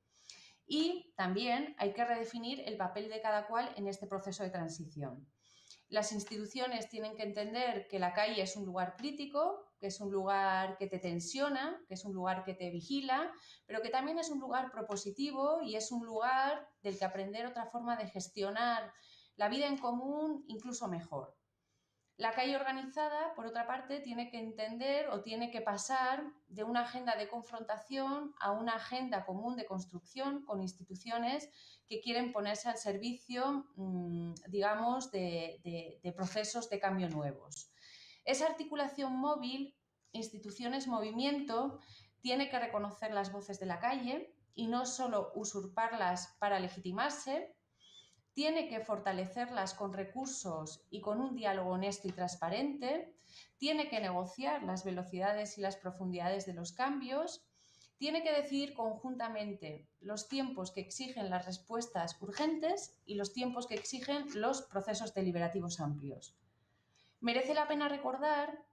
Y también hay que redefinir el papel de cada cual en este proceso de transición. Las instituciones tienen que entender que la calle es un lugar crítico, que es un lugar que te tensiona, que es un lugar que te vigila, pero que también es un lugar propositivo y es un lugar del que aprender otra forma de gestionar la vida en común incluso mejor. La calle organizada, por otra parte, tiene que entender o tiene que pasar de una agenda de confrontación a una agenda común de construcción con instituciones que quieren ponerse al servicio, digamos, de, de, de procesos de cambio nuevos. Esa articulación móvil, instituciones-movimiento, tiene que reconocer las voces de la calle y no solo usurparlas para legitimarse, tiene que fortalecerlas con recursos y con un diálogo honesto y transparente, tiene que negociar las velocidades y las profundidades de los cambios, tiene que decidir conjuntamente los tiempos que exigen las respuestas urgentes y los tiempos que exigen los procesos deliberativos amplios. Merece la pena recordar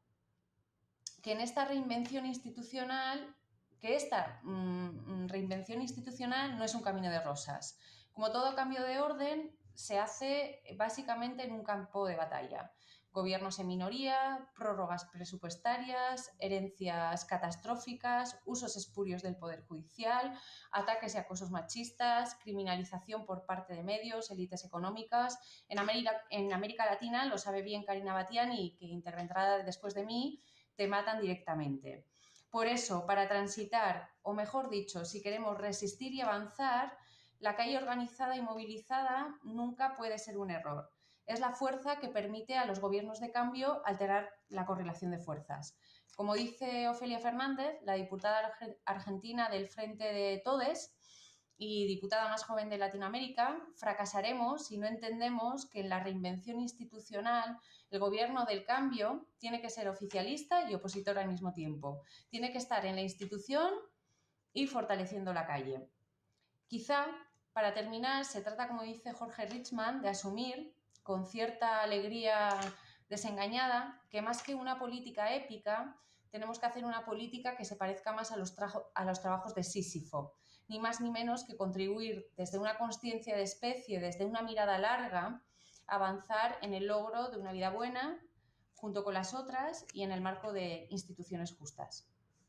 que en esta reinvención institucional, que esta mmm, reinvención institucional no es un camino de rosas. Como todo cambio de orden, se hace básicamente en un campo de batalla. Gobiernos en minoría, prórrogas presupuestarias, herencias catastróficas, usos espurios del Poder Judicial, ataques y acosos machistas, criminalización por parte de medios, élites económicas. En América, en América Latina, lo sabe bien Karina Batiani, que intervendrá después de mí, te matan directamente. Por eso, para transitar, o mejor dicho, si queremos resistir y avanzar, la calle organizada y movilizada nunca puede ser un error. Es la fuerza que permite a los gobiernos de cambio alterar la correlación de fuerzas. Como dice Ofelia Fernández, la diputada argentina del Frente de Todes, y diputada más joven de Latinoamérica, fracasaremos si no entendemos que en la reinvención institucional el gobierno del cambio tiene que ser oficialista y opositor al mismo tiempo. Tiene que estar en la institución y fortaleciendo la calle. Quizá, para terminar, se trata, como dice Jorge Richman, de asumir con cierta alegría desengañada que más que una política épica, tenemos que hacer una política que se parezca más a los, a los trabajos de Sísifo, ni más ni menos que contribuir desde una consciencia de especie, desde una mirada larga, a avanzar en el logro de una vida buena junto con las otras y en el marco de instituciones justas.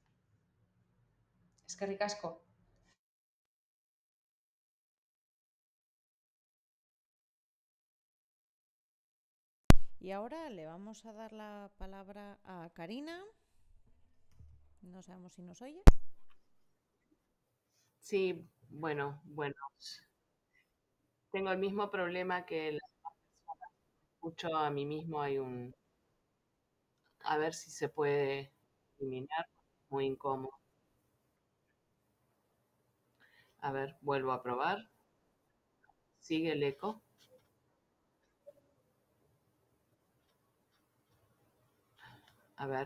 Es que ricasco. Y ahora le vamos a dar la palabra a Karina. No sabemos si nos oye. Sí, bueno, bueno. Tengo el mismo problema que las personas. Escucho a mí mismo, hay un... A ver si se puede eliminar. Muy incómodo. A ver, vuelvo a probar. Sigue el eco. A ver.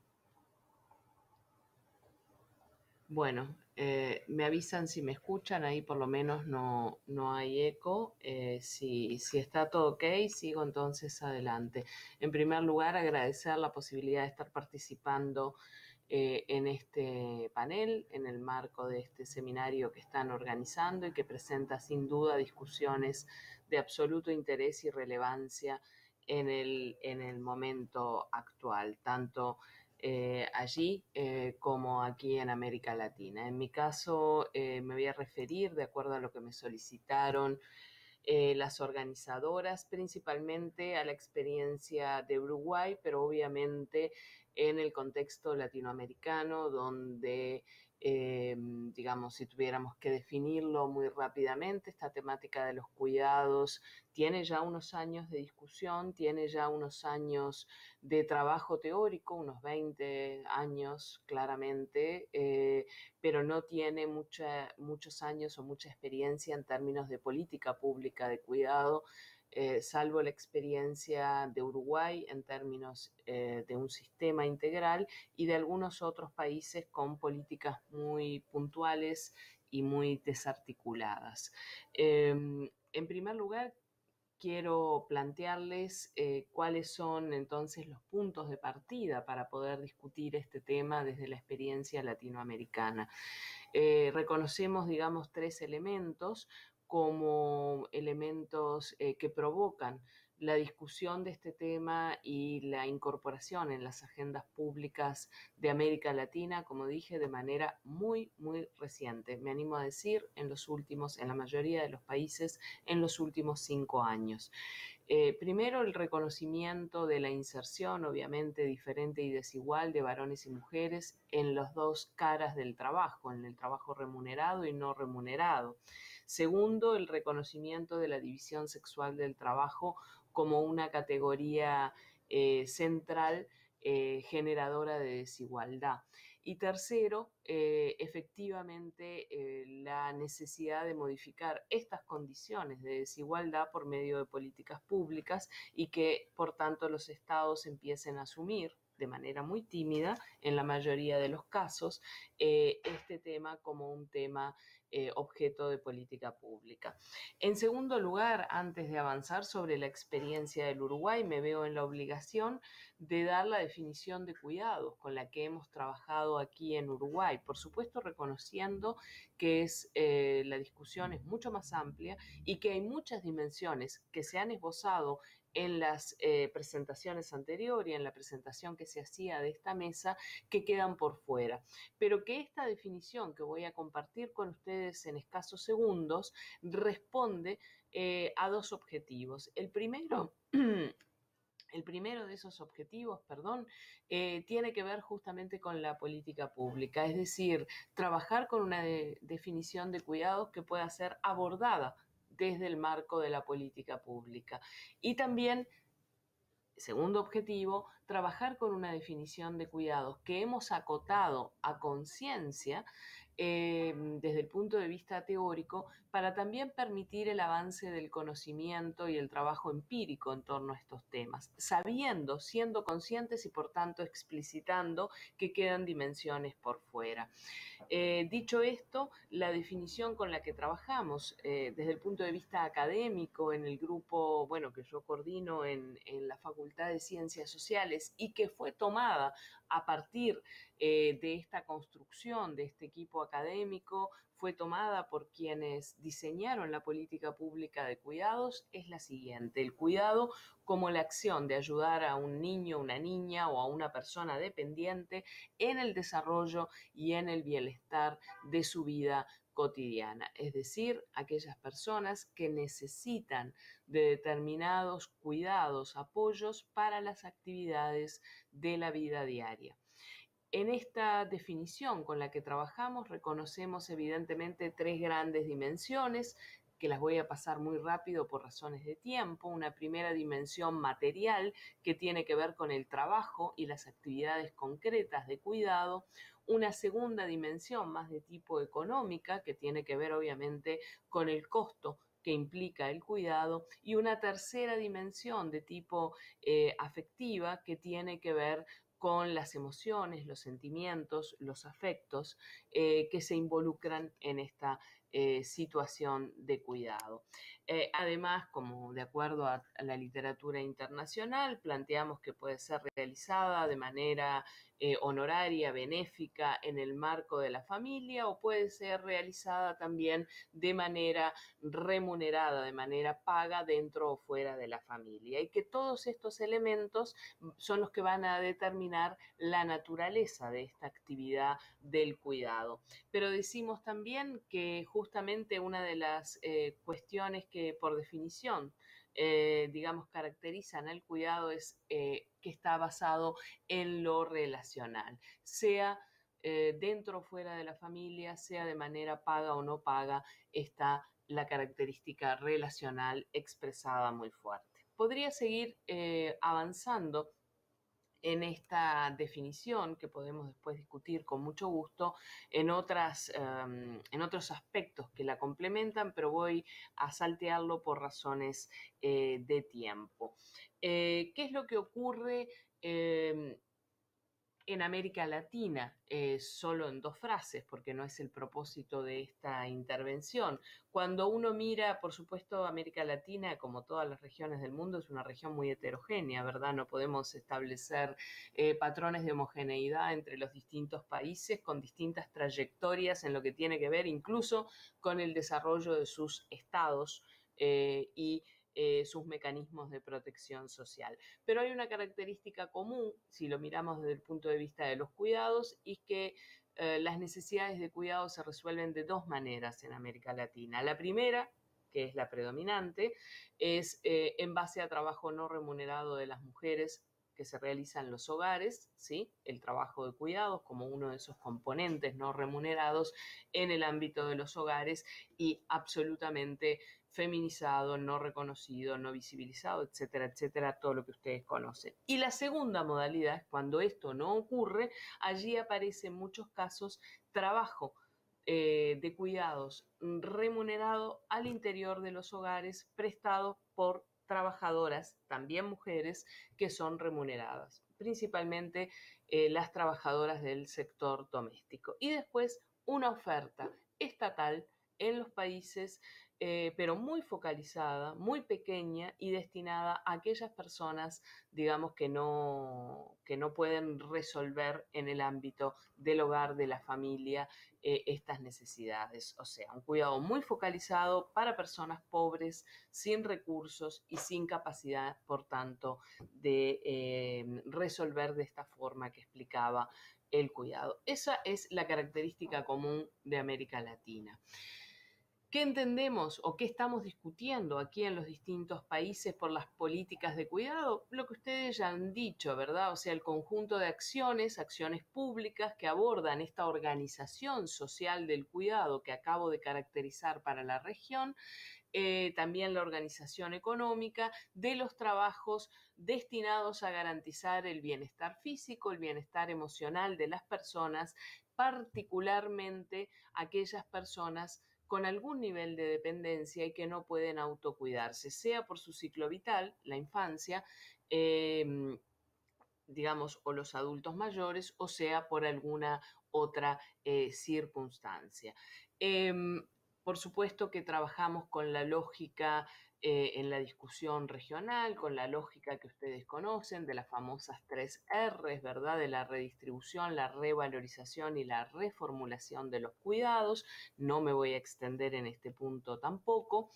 Bueno, eh, me avisan si me escuchan, ahí por lo menos no, no hay eco. Eh, si, si está todo ok, sigo entonces adelante. En primer lugar, agradecer la posibilidad de estar participando eh, en este panel, en el marco de este seminario que están organizando y que presenta sin duda discusiones de absoluto interés y relevancia en el, en el momento actual, tanto Eh, allí eh, como aquí en América Latina. En mi caso eh, me voy a referir, de acuerdo a lo que me solicitaron eh, las organizadoras, principalmente a la experiencia de Uruguay, pero obviamente en el contexto latinoamericano, donde, eh, digamos, si tuviéramos que definirlo muy rápidamente, esta temática de los cuidados tiene ya unos años de discusión, tiene ya unos años de trabajo teórico, unos veinte años claramente, eh, pero no tiene mucha, muchos años o mucha experiencia en términos de política pública de cuidado, eh, salvo la experiencia de Uruguay en términos eh, de un sistema integral y de algunos otros países con políticas muy puntuales y muy desarticuladas. Eh, en primer lugar, quiero plantearles eh, cuáles son entonces los puntos de partida para poder discutir este tema desde la experiencia latinoamericana. Eh, reconocemos, digamos, tres elementos como elementos eh, que provocan la discusión de este tema y la incorporación en las agendas públicas de América Latina, como dije, de manera muy, muy reciente. Me animo a decir, en los últimos, en la mayoría de los países, en los últimos cinco años. Eh, primero, el reconocimiento de la inserción, obviamente diferente y desigual, de varones y mujeres en las dos caras del trabajo, en el trabajo remunerado y no remunerado. Segundo, el reconocimiento de la división sexual del trabajo como una categoría eh, central eh, generadora de desigualdad. Y tercero, eh, efectivamente, eh, la necesidad de modificar estas condiciones de desigualdad por medio de políticas públicas y que, por tanto, los estados empiecen a asumir de manera muy tímida, en la mayoría de los casos, eh, este tema como un tema eh, objeto de política pública. En segundo lugar, antes de avanzar sobre la experiencia del Uruguay, me veo en la obligación de dar la definición de cuidados con la que hemos trabajado aquí en Uruguay. Por supuesto, reconociendo que es, eh, la discusión es mucho más amplia y que hay muchas dimensiones que se han esbozado en las eh, presentaciones anteriores y en la presentación que se hacía de esta mesa que quedan por fuera. Pero que esta definición que voy a compartir con ustedes en escasos segundos responde eh, a dos objetivos. El primero... El primero de esos objetivos, perdón, eh, tiene que ver justamente con la política pública, es decir, trabajar con una de, definición de cuidados que pueda ser abordada desde el marco de la política pública. Y también, segundo objetivo, trabajar con una definición de cuidados que hemos acotado a conciencia eh, desde el punto de vista teórico, para también permitir el avance del conocimiento y el trabajo empírico en torno a estos temas, sabiendo, siendo conscientes y por tanto explicitando que quedan dimensiones por fuera. Eh, dicho esto, la definición con la que trabajamos eh, desde el punto de vista académico en el grupo, bueno, que yo coordino en, en la Facultad de Ciencias Sociales y que fue tomada a partir eh, de esta construcción de este equipo académico, fue tomada por quienes diseñaron la política pública de cuidados, es la siguiente: el cuidado como la acción de ayudar a un niño, una niña o a una persona dependiente en el desarrollo y en el bienestar de su vida cotidiana, es decir, aquellas personas que necesitan de determinados cuidados, apoyos para las actividades de la vida diaria. En esta definición con la que trabajamos reconocemos evidentemente tres grandes dimensiones que las voy a pasar muy rápido por razones de tiempo. Una primera dimensión material que tiene que ver con el trabajo y las actividades concretas de cuidado. Una segunda dimensión más de tipo económica que tiene que ver obviamente con el costo que implica el cuidado, y una tercera dimensión de tipo eh, afectiva que tiene que ver con las emociones, los sentimientos, los afectos eh, que se involucran en esta eh, situación de cuidado. Eh, además, como de acuerdo a, a la literatura internacional, planteamos que puede ser realizada de manera eh, honoraria, benéfica, en el marco de la familia, o puede ser realizada también de manera remunerada, de manera paga, dentro o fuera de la familia, y que todos estos elementos son los que van a determinar la naturaleza de esta actividad del cuidado. Pero decimos también que justamente una de las eh, cuestiones que por definición Eh, digamos, caracterizan al cuidado es eh, que está basado en lo relacional, sea eh, dentro o fuera de la familia, sea de manera paga o no paga, está la característica relacional expresada muy fuerte. Podría seguir eh, avanzando en esta definición, que podemos después discutir con mucho gusto, en, otras, um, en otros aspectos que la complementan, pero voy a saltearlo por razones eh, de tiempo. Eh, ¿Qué es lo que ocurre eh, en América Latina? Eh, solo en dos frases, porque no es el propósito de esta intervención. Cuando uno mira, por supuesto, América Latina, como todas las regiones del mundo, es una región muy heterogénea, ¿verdad? No podemos establecer eh, patrones de homogeneidad entre los distintos países con distintas trayectorias en lo que tiene que ver incluso con el desarrollo de sus estados eh, y Eh, sus mecanismos de protección social. Pero hay una característica común, si lo miramos desde el punto de vista de los cuidados, y que eh, las necesidades de cuidado se resuelven de dos maneras en América Latina. La primera, que es la predominante, es eh, en base a trabajo no remunerado de las mujeres que se realiza en los hogares, ¿sí? El trabajo de cuidados como uno de esos componentes no remunerados en el ámbito de los hogares, y absolutamente feminizado, no reconocido, no visibilizado, etcétera, etcétera, todo lo que ustedes conocen. Y la segunda modalidad es cuando esto no ocurre, allí aparece en muchos casos trabajo eh, de cuidados remunerado al interior de los hogares, prestado por trabajadoras, también mujeres, que son remuneradas, principalmente eh, las trabajadoras del sector doméstico. Y después una oferta estatal en los países, eh, pero muy focalizada, muy pequeña y destinada a aquellas personas, digamos, que no, que no pueden resolver en el ámbito del hogar, de la familia, eh, estas necesidades. O sea, un cuidado muy focalizado para personas pobres, sin recursos y sin capacidad, por tanto, de eh, resolver de esta forma que explicaba el cuidado. Esa es la característica común de América Latina. ¿Qué entendemos o qué estamos discutiendo aquí en los distintos países por las políticas de cuidado? Lo que ustedes ya han dicho, ¿verdad? O sea, el conjunto de acciones, acciones públicas que abordan esta organización social del cuidado que acabo de caracterizar para la región, eh, también la organización económica de los trabajos destinados a garantizar el bienestar físico, el bienestar emocional de las personas, particularmente aquellas personas con algún nivel de dependencia y que no pueden autocuidarse, sea por su ciclo vital, la infancia, eh, digamos, o los adultos mayores, o sea por alguna otra eh, circunstancia. Eh, por supuesto que trabajamos con la lógica eh, en la discusión regional, con la lógica que ustedes conocen de las famosas tres R's, ¿verdad? De la redistribución, la revalorización y la reformulación de los cuidados. No me voy a extender en este punto tampoco.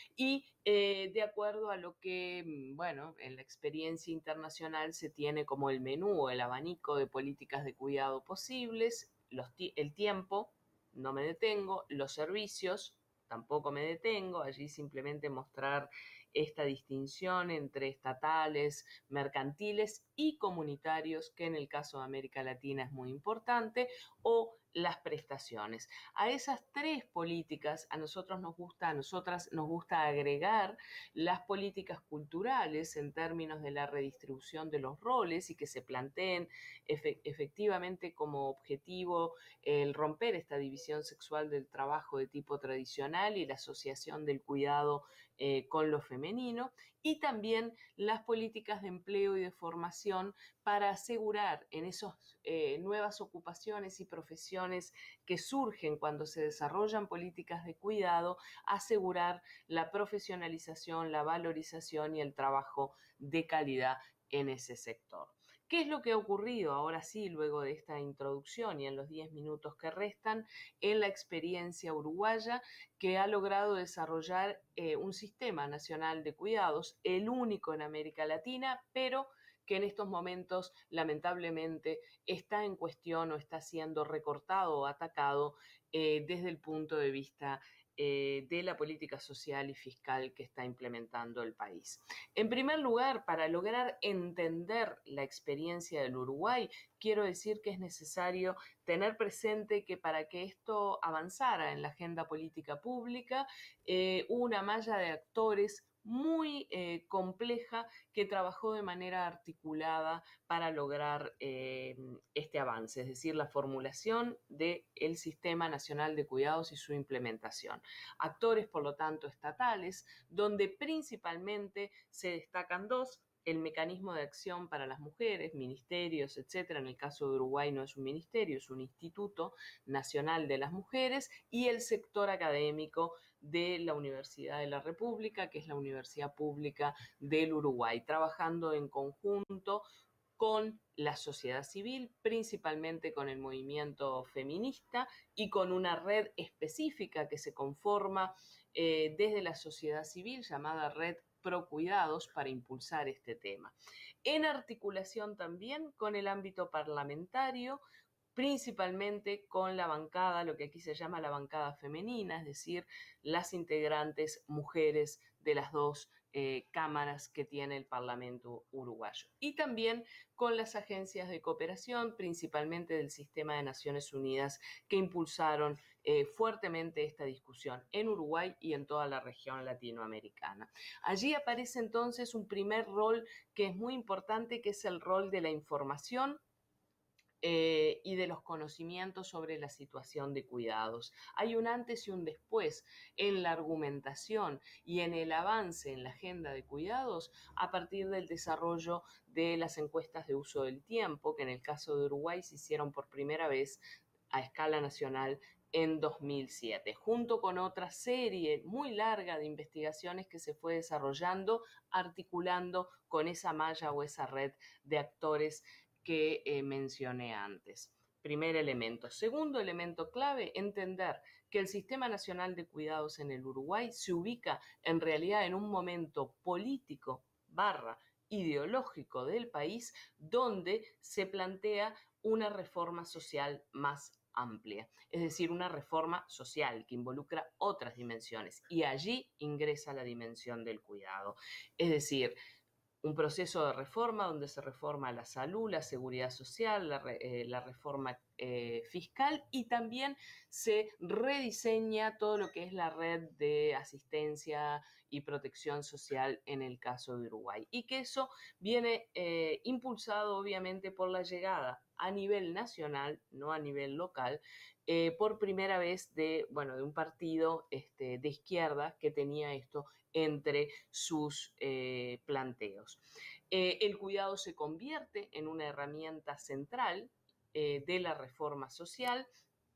Y eh, de acuerdo a lo que, bueno, en la experiencia internacional se tiene como el menú o el abanico de políticas de cuidado posibles, los, el tiempo, no me detengo, los servicios, tampoco me detengo, allí simplemente mostrar esta distinción entre estatales, mercantiles y comunitarios, que en el caso de América Latina es muy importante, o las prestaciones. A esas tres políticas a nosotros nos gusta, a nosotras nos gusta agregar las políticas culturales en términos de la redistribución de los roles y que se planteen efe- efectivamente como objetivo el romper esta división sexual del trabajo de tipo tradicional y la asociación del cuidado eh, con lo femenino, y también las políticas de empleo y de formación para asegurar en esas eh, nuevas ocupaciones y profesiones que surgen cuando se desarrollan políticas de cuidado, asegurar la profesionalización, la valorización y el trabajo de calidad en ese sector. ¿Qué es lo que ha ocurrido ahora sí, luego de esta introducción y en los diez minutos que restan, en la experiencia uruguaya, que ha logrado desarrollar eh, un sistema nacional de cuidados, el único en América Latina, pero que en estos momentos lamentablemente está en cuestión o está siendo recortado o atacado eh, desde el punto de vista eh, de la política social y fiscal que está implementando el país. En primer lugar, para lograr entender la experiencia del Uruguay, quiero decir que es necesario tener presente que para que esto avanzara en la agenda política pública, eh, hubo una malla de actores muy eh, compleja que trabajó de manera articulada para lograr eh, este avance, es decir, la formulación del Sistema Nacional de Cuidados y su implementación. Actores, por lo tanto, estatales, donde principalmente se destacan dos: el mecanismo de acción para las mujeres, ministerios, etcétera. En el caso de Uruguay no es un ministerio, es un Instituto Nacional de las Mujeres, y el sector académico de la Universidad de la República, que es la Universidad Pública del Uruguay, trabajando en conjunto con la sociedad civil, principalmente con el movimiento feminista y con una red específica que se conforma eh, desde la sociedad civil llamada Red Pro Cuidados para impulsar este tema. En articulación también con el ámbito parlamentario, principalmente con la bancada, lo que aquí se llama la bancada femenina, es decir, las integrantes mujeres de las dos eh, cámaras que tiene el Parlamento uruguayo. Y también con las agencias de cooperación, principalmente del Sistema de Naciones Unidas, que impulsaron eh, fuertemente esta discusión en Uruguay y en toda la región latinoamericana. Allí aparece entonces un primer rol que es muy importante, que es el rol de la información Eh, y de los conocimientos sobre la situación de cuidados. Hay un antes y un después en la argumentación y en el avance en la agenda de cuidados a partir del desarrollo de las encuestas de uso del tiempo, que en el caso de Uruguay se hicieron por primera vez a escala nacional en dos mil siete, junto con otra serie muy larga de investigaciones que se fue desarrollando, articulando con esa malla o esa red de actores que eh, mencioné antes. Primer elemento. Segundo elemento clave, entender que el Sistema Nacional de Cuidados en el Uruguay se ubica en realidad en un momento político barra ideológico del país donde se plantea una reforma social más amplia, es decir, una reforma social que involucra otras dimensiones, y allí ingresa la dimensión del cuidado. Es decir, un proceso de reforma donde se reforma la salud, la seguridad social, la, eh, la reforma eh, fiscal, y también se rediseña todo lo que es la red de asistencia y protección social en el caso de Uruguay. Y que eso viene eh, impulsado obviamente por la llegada a nivel nacional, no a nivel local, eh, por primera vez de, bueno, de un partido este, de izquierda que tenía esto entre sus eh, planteos. Eh, el cuidado se convierte en una herramienta central eh, de la reforma social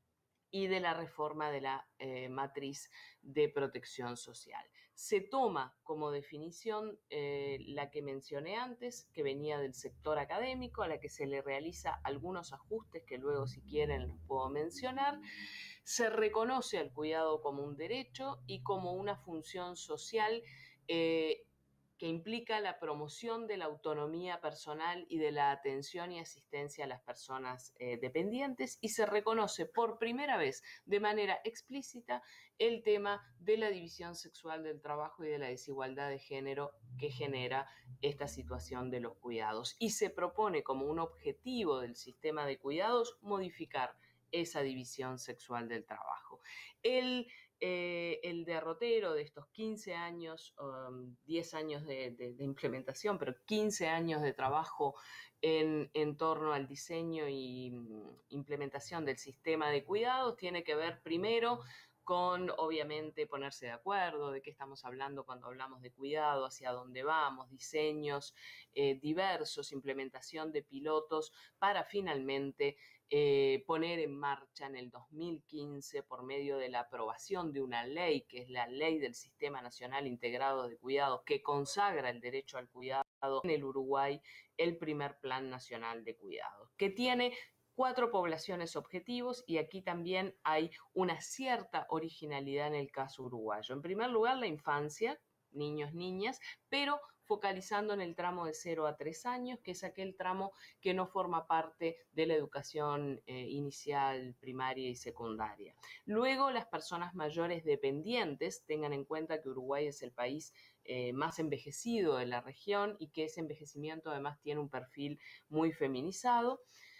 y de la reforma de la eh, matriz de protección social. Se toma como definición eh, la que mencioné antes, que venía del sector académico, a la que se le realiza algunos ajustes que luego, si quieren, los puedo mencionar. Se reconoce al cuidado como un derecho y como una función social eh, que implica la promoción de la autonomía personal y de la atención y asistencia a las personas eh, dependientes, y se reconoce por primera vez de manera explícita el tema de la división sexual del trabajo y de la desigualdad de género que genera esta situación de los cuidados. Y se propone como un objetivo del sistema de cuidados modificar esa división sexual del trabajo. El, eh, el derrotero de estos quince años, um, diez años de, de, de implementación, pero quince años de trabajo en, en torno al diseño y um, implementación del sistema de cuidados, tiene que ver primero con, obviamente, ponerse de acuerdo de qué estamos hablando cuando hablamos de cuidado, hacia dónde vamos, diseños eh, diversos, implementación de pilotos para finalmente eh, poner en marcha en el dos mil quince, por medio de la aprobación de una ley, que es la Ley del Sistema Nacional Integrado de Cuidados, que consagra el derecho al cuidado en el Uruguay, el primer Plan Nacional de Cuidados, que tiene cuatro poblaciones objetivos, y aquí también hay una cierta originalidad en el caso uruguayo. En primer lugar, la infancia, niños, niñas, pero focalizando en el tramo de cero a tres años, que es aquel tramo que no forma parte de la educación eh, inicial, primaria y secundaria. Luego, las personas mayores dependientes, tengan en cuenta que Uruguay es el país eh, más envejecido de la región y que ese envejecimiento además tiene un perfil muy feminizado.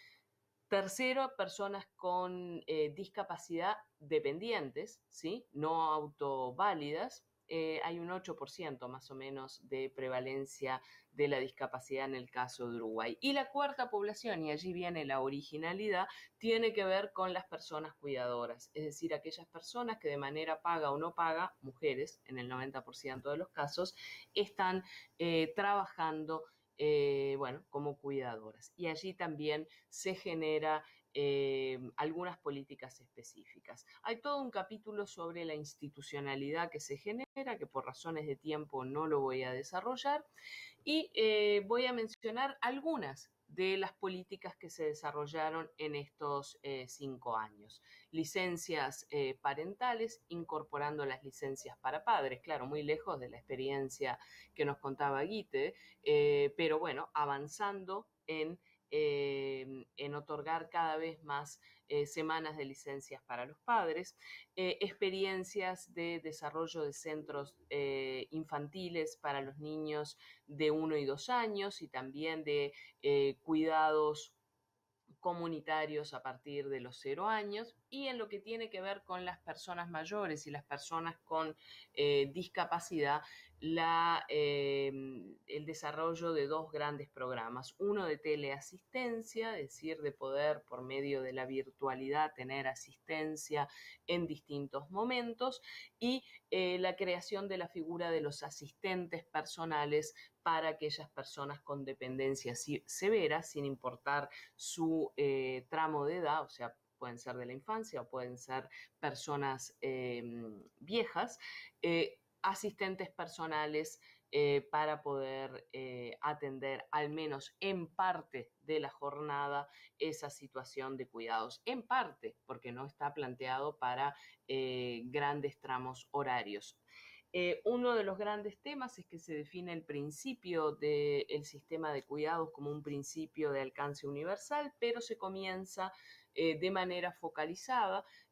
Tercero, personas con eh, discapacidad dependientes, ¿sí? No autoválidas. Eh, hay un ocho por ciento más o menos de prevalencia de la discapacidad en el caso de Uruguay. Y la cuarta población, y allí viene la originalidad, tiene que ver con las personas cuidadoras, es decir, aquellas personas que de manera paga o no paga, mujeres en el noventa por ciento de los casos, están eh, trabajando Eh, bueno, como cuidadoras. Y allí también se genera eh, algunas políticas específicas. Hay todo un capítulo sobre la institucionalidad que se genera, que por razones de tiempo no lo voy a desarrollar, y eh, voy a mencionar algunas de las políticas que se desarrollaron en estos eh, cinco años. Licencias eh, parentales, incorporando las licencias para padres, claro, muy lejos de la experiencia que nos contaba Guite, eh, pero bueno, avanzando en, eh, en otorgar cada vez más eh, semanas de licencias para los padres, eh, experiencias de desarrollo de centros eh, infantiles para los niños de uno y dos años, y también de eh, cuidados comunitarios a partir de los cero años, y en lo que tiene que ver con las personas mayores y las personas con eh, discapacidad, la, eh, el desarrollo de dos grandes programas, uno de teleasistencia, es decir, de poder por medio de la virtualidad tener asistencia en distintos momentos, y eh, la creación de la figura de los asistentes personales para aquellas personas con dependencia severa, sin importar su eh, tramo de edad, o sea, pueden ser de la infancia o pueden ser personas eh, viejas, eh, asistentes personales eh, para poder eh, atender al menos en parte de la jornada esa situación de cuidados. En parte, porque no está planteado para eh, grandes tramos horarios. Eh, uno de los grandes temas es que se define el principio del sistema de cuidados como un principio de alcance universal, pero se comienza eh, de manera focalizada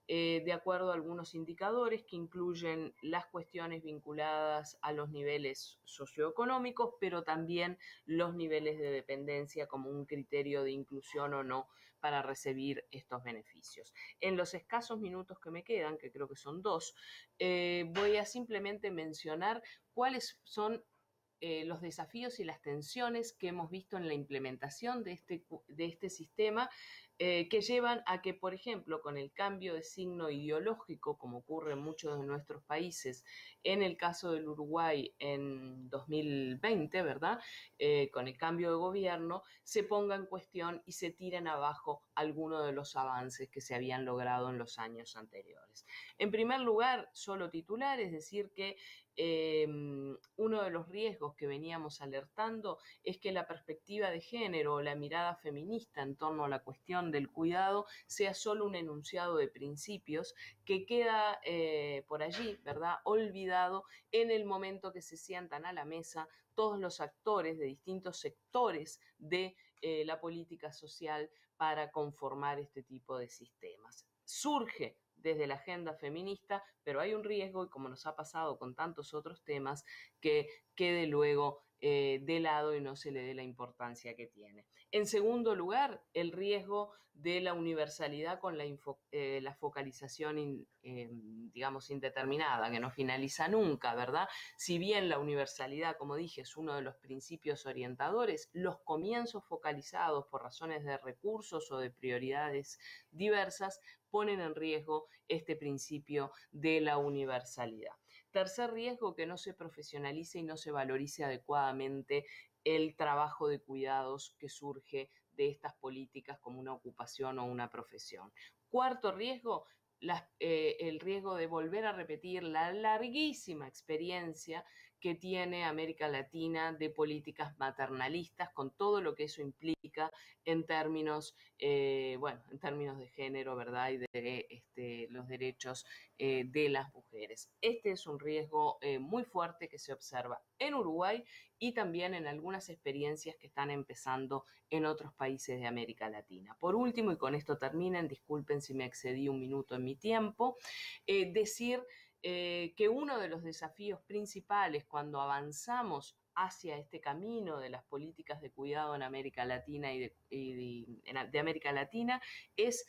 eh, de acuerdo a algunos indicadores que incluyen las cuestiones vinculadas a los niveles socioeconómicos, pero también los niveles de dependencia como un criterio de inclusión o no para recibir estos beneficios. En los escasos minutos que me quedan, que creo que son dos, eh, voy a simplemente mencionar cuáles son eh, los desafíos y las tensiones que hemos visto en la implementación de este, de este sistema, eh, que llevan a que, por ejemplo, con el cambio de signo ideológico, como ocurre en muchos de nuestros países, en el caso del Uruguay en dos mil veinte, ¿verdad? Eh, con el cambio de gobierno, se ponga en cuestión y se tiren abajo algunos de los avances que se habían logrado en los años anteriores. En primer lugar, solo titular, es decir, que Eh, uno de los riesgos que veníamos alertando es que la perspectiva de género o la mirada feminista en torno a la cuestión del cuidado sea solo un enunciado de principios que queda eh, por allí, ¿verdad?, olvidado en el momento que se sientan a la mesa todos los actores de distintos sectores de eh, la política social para conformar este tipo de sistemas. Surge desde la agenda feminista, pero hay un riesgo, y como nos ha pasado con tantos otros temas, que quede luego eh, de lado y no se le dé la importancia que tiene. En segundo lugar, el riesgo de la universalidad con la, info, eh, la focalización, in, eh, digamos, indeterminada, que no finaliza nunca, ¿verdad? Si bien la universalidad, como dije, es uno de los principios orientadores, los comienzos focalizados por razones de recursos o de prioridades diversas ponen en riesgo este principio de la universalidad. Tercer riesgo, que no se profesionalice y no se valorice adecuadamente el trabajo de cuidados que surge de estas políticas como una ocupación o una profesión. Cuarto riesgo, las, eh, el riesgo de volver a repetir la larguísima experiencia que tiene América Latina de políticas maternalistas, con todo lo que eso implica en términos, eh, bueno, en términos de género, ¿verdad?, y de este, los derechos eh, de las mujeres. Este es un riesgo eh, muy fuerte que se observa en Uruguay y también en algunas experiencias que están empezando en otros países de América Latina. Por último, y con esto terminen, disculpen si me excedí un minuto en mi tiempo, eh, decir Eh, que uno de los desafíos principales cuando avanzamos hacia este camino de las políticas de cuidado en América Latina y de, y de, de América Latina es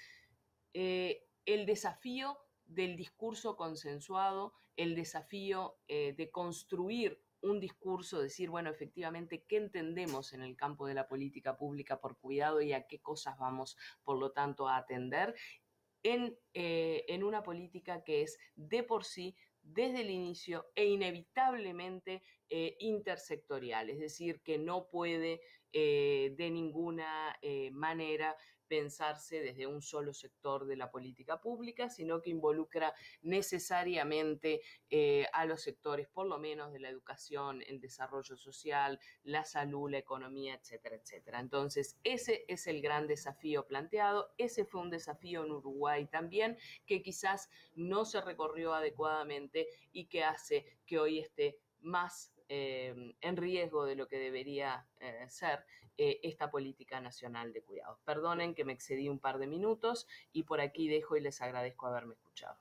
eh, el desafío del discurso consensuado, el desafío eh, de construir un discurso, decir, bueno, efectivamente, ¿qué entendemos en el campo de la política pública por cuidado y a qué cosas vamos, por lo tanto, a atender? En, eh, en una política que es de por sí, desde el inicio e inevitablemente eh, intersectorial, es decir, que no puede eh, de ninguna eh, manera pensarse desde un solo sector de la política pública, sino que involucra necesariamente eh, a los sectores, por lo menos de la educación, el desarrollo social, la salud, la economía, etcétera, etcétera. Entonces, ese es el gran desafío planteado. Ese fue un desafío en Uruguay también, que quizás no se recorrió adecuadamente y que hace que hoy esté más eh, en riesgo de lo que debería eh, ser eh, esta política nacional de cuidados. Perdonen que me excedí un par de minutos y por aquí dejo y les agradezco haberme escuchado.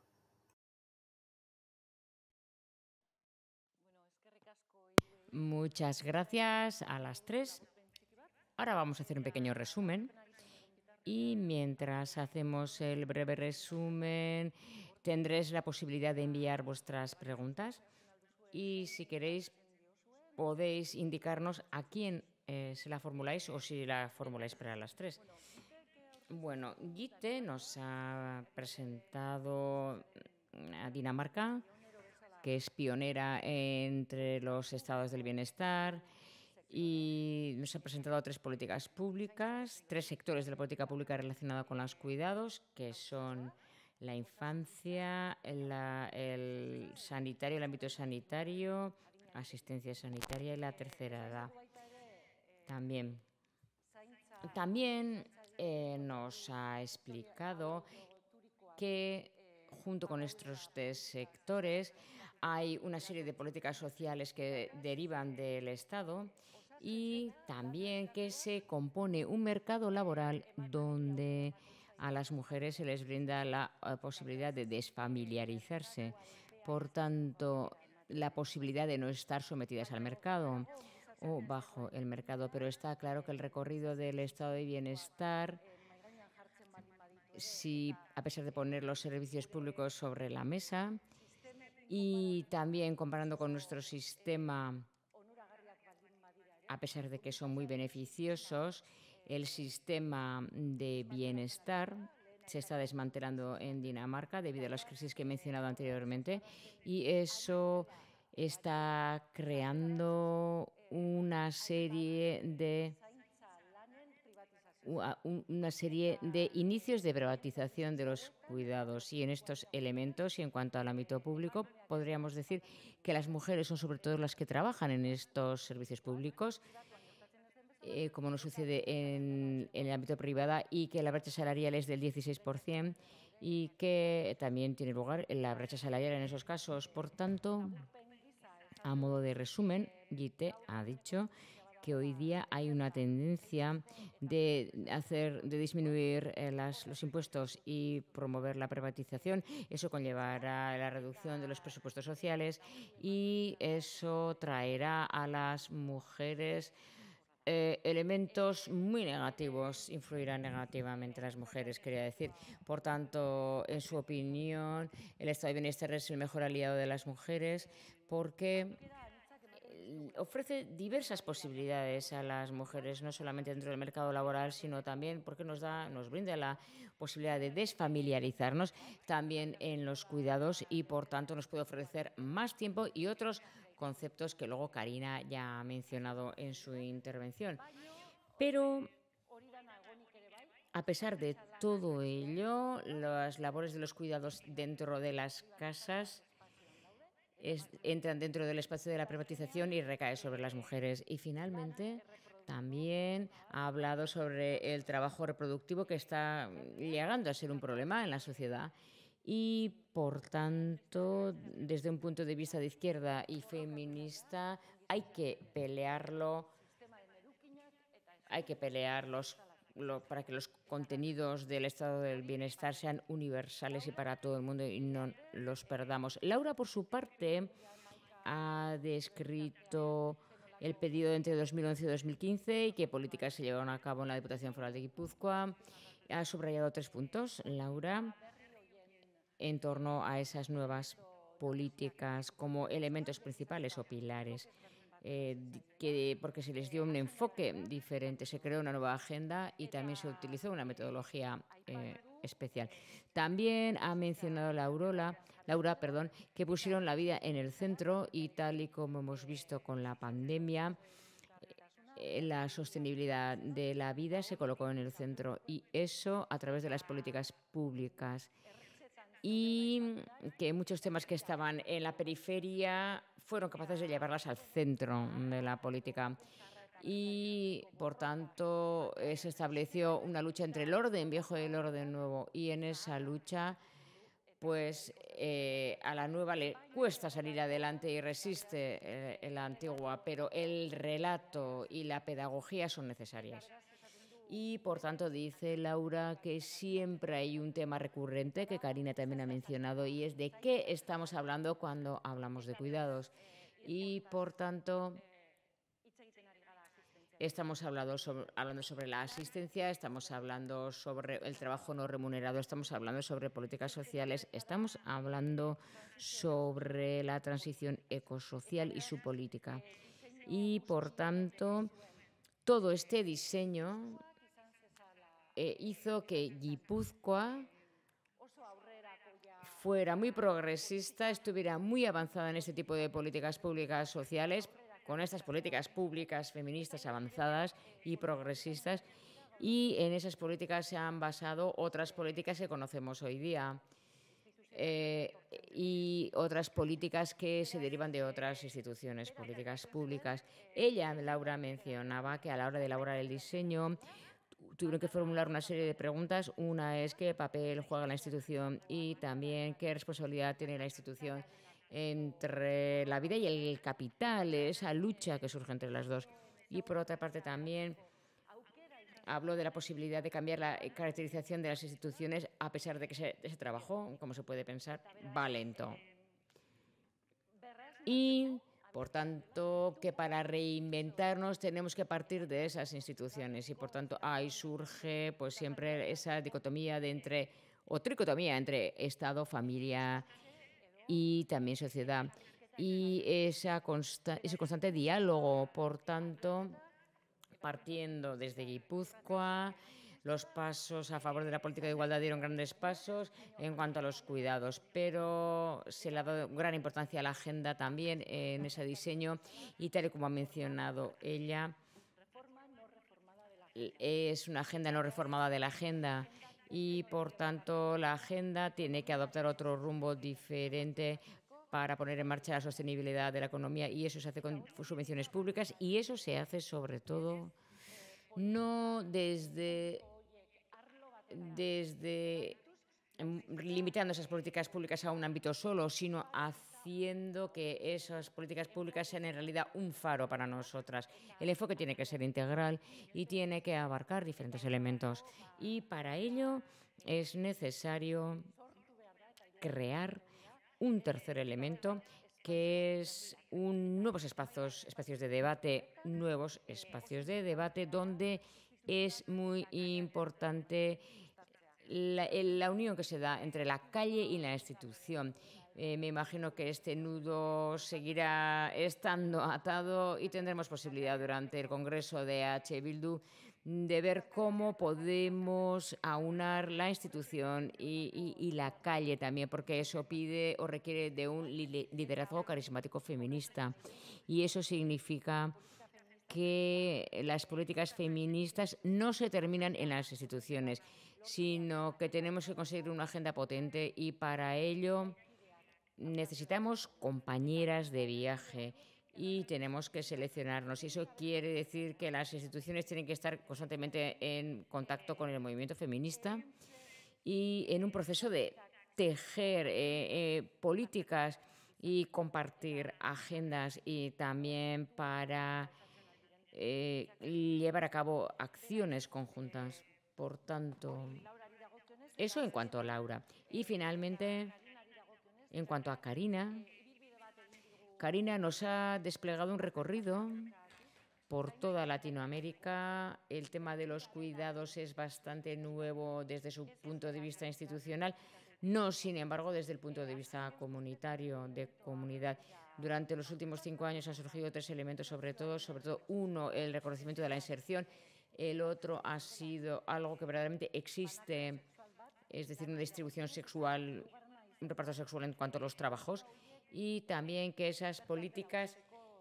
Muchas gracias a las tres. Ahora vamos a hacer un pequeño resumen y mientras hacemos el breve resumen tendréis la posibilidad de enviar vuestras preguntas y si queréis podéis indicarnos a quién eh, se la formuláis o si la formuláis para las tres. Bueno, Gitte nos ha presentado a Dinamarca, que es pionera entre los estados del bienestar, y nos ha presentado tres políticas públicas, tres sectores de la política pública relacionada con los cuidados, que son la infancia, la, el sanitario, el ámbito sanitario, asistencia sanitaria y la tercera edad. También, también eh, nos ha explicado que junto con estos tres sectores hay una serie de políticas sociales que derivan del Estado y también que se compone un mercado laboral donde a las mujeres se les brinda la eh, posibilidad de desfamiliarizarse, por tanto, la posibilidad de no estar sometidas al mercado o bajo el mercado. Pero está claro que el recorrido del estado de bienestar, si, a pesar de poner los servicios públicos sobre la mesa y también comparando con nuestro sistema, a pesar de que son muy beneficiosos, el sistema de bienestar se está desmantelando en Dinamarca debido a las crisis que he mencionado anteriormente, y eso está creando una serie de una serie de inicios de privatización de los cuidados. Y en estos elementos y en cuanto al ámbito público, podríamos decir que las mujeres son sobre todo las que trabajan en estos servicios públicos, eh, como nos sucede en, en el ámbito privado, y que la brecha salarial es del dieciséis por ciento y que también tiene lugar en la brecha salarial en esos casos. Por tanto, a modo de resumen, Gite ha dicho que hoy día hay una tendencia de hacer, de disminuir eh, las, los impuestos y promover la privatización. Eso conllevará la reducción de los presupuestos sociales y eso traerá a las mujeres eh, elementos muy negativos, influirá negativamente en las mujeres, quería decir. Por tanto, en su opinión, el estado de bienestar es el mejor aliado de las mujeres porque ofrece diversas posibilidades a las mujeres, no solamente dentro del mercado laboral, sino también porque nos da, nos brinda la posibilidad de desfamiliarizarnos también en los cuidados y, por tanto, nos puede ofrecer más tiempo y otros conceptos que luego Karina ya ha mencionado en su intervención. Pero, a pesar de todo ello, las labores de los cuidados dentro de las casas Es, entran dentro del espacio de la privatización y recae sobre las mujeres. Y finalmente también ha hablado sobre el trabajo reproductivo, que está llegando a ser un problema en la sociedad y, por tanto, desde un punto de vista de izquierda y feminista, hay que pelearlo, hay que pelear los Lo, para que los contenidos del estado del bienestar sean universales y para todo el mundo y no los perdamos. Laura, por su parte, ha descrito el pedido entre dos mil once y dos mil quince y qué políticas se llevaron a cabo en la Diputación Foral de Guipúzcoa. Ha subrayado tres puntos, Laura, en torno a esas nuevas políticas como elementos principales o pilares. Eh, que, porque se les dio un enfoque diferente, se creó una nueva agenda y también se utilizó una metodología eh, especial. También ha mencionado Laura, Laura perdón, que pusieron la vida en el centro y, tal y como hemos visto con la pandemia, eh, la sostenibilidad de la vida se colocó en el centro, y eso a través de las políticas públicas, y que muchos temas que estaban en la periferia fueron capaces de llevarlas al centro de la política. Y, por tanto, eh, se estableció una lucha entre el orden viejo y el orden nuevo. Y en esa lucha, pues eh, a la nueva le cuesta salir adelante y resiste eh, la antigua, pero el relato y la pedagogía son necesarias. Y, por tanto, dice Laura que siempre hay un tema recurrente que Karina también ha mencionado, y es de qué estamos hablando cuando hablamos de cuidados. Y, por tanto, estamos hablando sobre, hablando sobre la asistencia, estamos hablando sobre el trabajo no remunerado, estamos hablando sobre políticas sociales, estamos hablando sobre la transición ecosocial y su política. Y, por tanto, todo este diseño Eh, hizo que Guipúzcoa fuera muy progresista, estuviera muy avanzada en este tipo de políticas públicas sociales, con estas políticas públicas feministas avanzadas y progresistas, y en esas políticas se han basado otras políticas que conocemos hoy día eh, y otras políticas que se derivan de otras instituciones, políticas públicas. Ella, Laura, mencionaba que a la hora de elaborar el diseño tuvieron que formular una serie de preguntas. Una es qué papel juega la institución y también qué responsabilidad tiene la institución entre la vida y el capital, esa lucha que surge entre las dos. Y, por otra parte, también habló de la posibilidad de cambiar la caracterización de las instituciones, a pesar de que ese, ese trabajo, como se puede pensar, va lento. Y, por tanto, que para reinventarnos tenemos que partir de esas instituciones y, por tanto, ahí surge pues siempre esa dicotomía de entre, o tricotomía entre Estado, familia y también sociedad. Y esa consta, ese constante diálogo, por tanto, partiendo desde Guipúzcoa, los pasos a favor de la política de igualdad dieron grandes pasos en cuanto a los cuidados, pero se le ha dado gran importancia a la agenda también en ese diseño y tal y como ha mencionado ella, es una agenda no reformada de la agenda y por tanto la agenda tiene que adoptar otro rumbo diferente para poner en marcha la sostenibilidad de la economía y eso se hace con subvenciones públicas y eso se hace sobre todo no desde desde limitando esas políticas públicas a un ámbito solo, sino haciendo que esas políticas públicas sean en realidad un faro para nosotras. El enfoque tiene que ser integral y tiene que abarcar diferentes elementos. Y para ello es necesario crear un tercer elemento que es un nuevos espacios, espacios de debate, nuevos espacios de debate donde es muy importante la, la unión que se da entre la calle y la institución. Eh, me imagino que este nudo seguirá estando atado y tendremos posibilidad durante el Congreso de H. Bildu de ver cómo podemos aunar la institución y, y, y la calle también, porque eso pide o requiere de un liderazgo carismático feminista. Y eso significa que las políticas feministas no se terminan en las instituciones, sino que tenemos que conseguir una agenda potente y para ello necesitamos compañeras de viaje y tenemos que seleccionarnos. Y eso quiere decir que las instituciones tienen que estar constantemente en contacto con el movimiento feminista y en un proceso de tejer eh, eh, políticas y compartir agendas y también para eh, llevar a cabo acciones conjuntas. Por tanto, eso en cuanto a Laura. Y finalmente, en cuanto a Karina, Karina nos ha desplegado un recorrido por toda Latinoamérica. El tema de los cuidados es bastante nuevo desde su punto de vista institucional, no, sin embargo, desde el punto de vista comunitario, de comunidad. Durante los últimos cinco años han surgido tres elementos, sobre todo, sobre todo uno, el reconocimiento de la inserción, el otro ha sido algo que verdaderamente existe, es decir, una distribución sexual, un reparto sexual en cuanto a los trabajos, y también que esas políticas,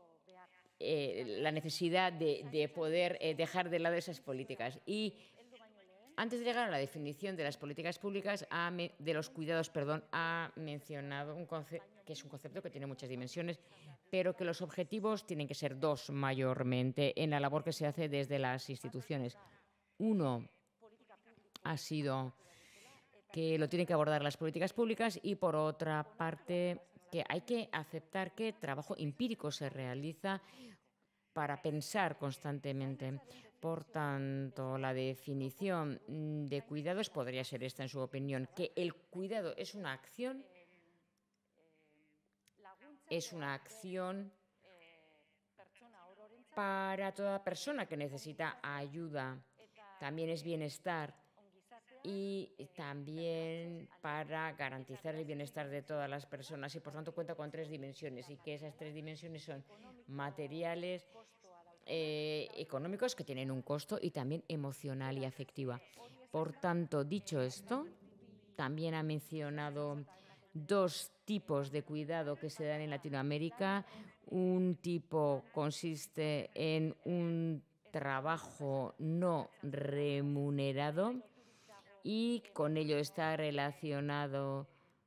eh, la necesidad de, de poder eh, dejar de lado esas políticas. Y antes de llegar a la definición de las políticas públicas, ha, de los cuidados, perdón, ha mencionado un concepto que es un concepto que tiene muchas dimensiones, pero que los objetivos tienen que ser dos mayormente en la labor que se hace desde las instituciones. Uno ha sido que lo tienen que abordar las políticas públicas y, por otra parte, que hay que aceptar que trabajo empírico se realiza para pensar constantemente. Por tanto, la definición de cuidados podría ser esta, en su opinión, que el cuidado es una acción, es una acción para toda persona que necesita ayuda. También es bienestar y también para garantizar el bienestar de todas las personas y, por tanto, cuenta con tres dimensiones y que esas tres dimensiones son materiales, eh, económicos, que tienen un costo, y también emocional y afectiva. Por tanto, dicho esto, también ha mencionado dos tipos de cuidado que se dan en Latinoamérica. Un tipo consiste en un trabajo no remunerado y con ello está relacionado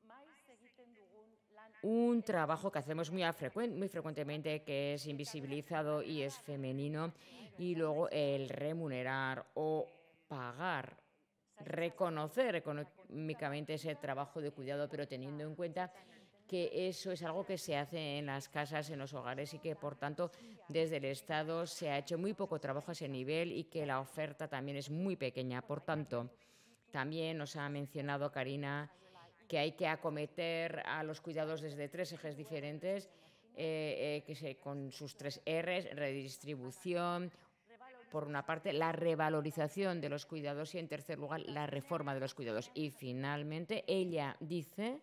un trabajo que hacemos muy, frecuente, muy frecuentemente, que es invisibilizado y es femenino, y luego el remunerar o pagar, reconocer económicamente ese trabajo de cuidado, pero teniendo en cuenta que eso es algo que se hace en las casas, en los hogares y que, por tanto, desde el Estado se ha hecho muy poco trabajo a ese nivel y que la oferta también es muy pequeña. Por tanto, también nos ha mencionado Karina que hay que acometer a los cuidados desde tres ejes diferentes, eh, eh, que se, con sus tres R's: redistribución, por una parte, la revalorización de los cuidados y, en tercer lugar, la reforma de los cuidados. Y, finalmente, ella dice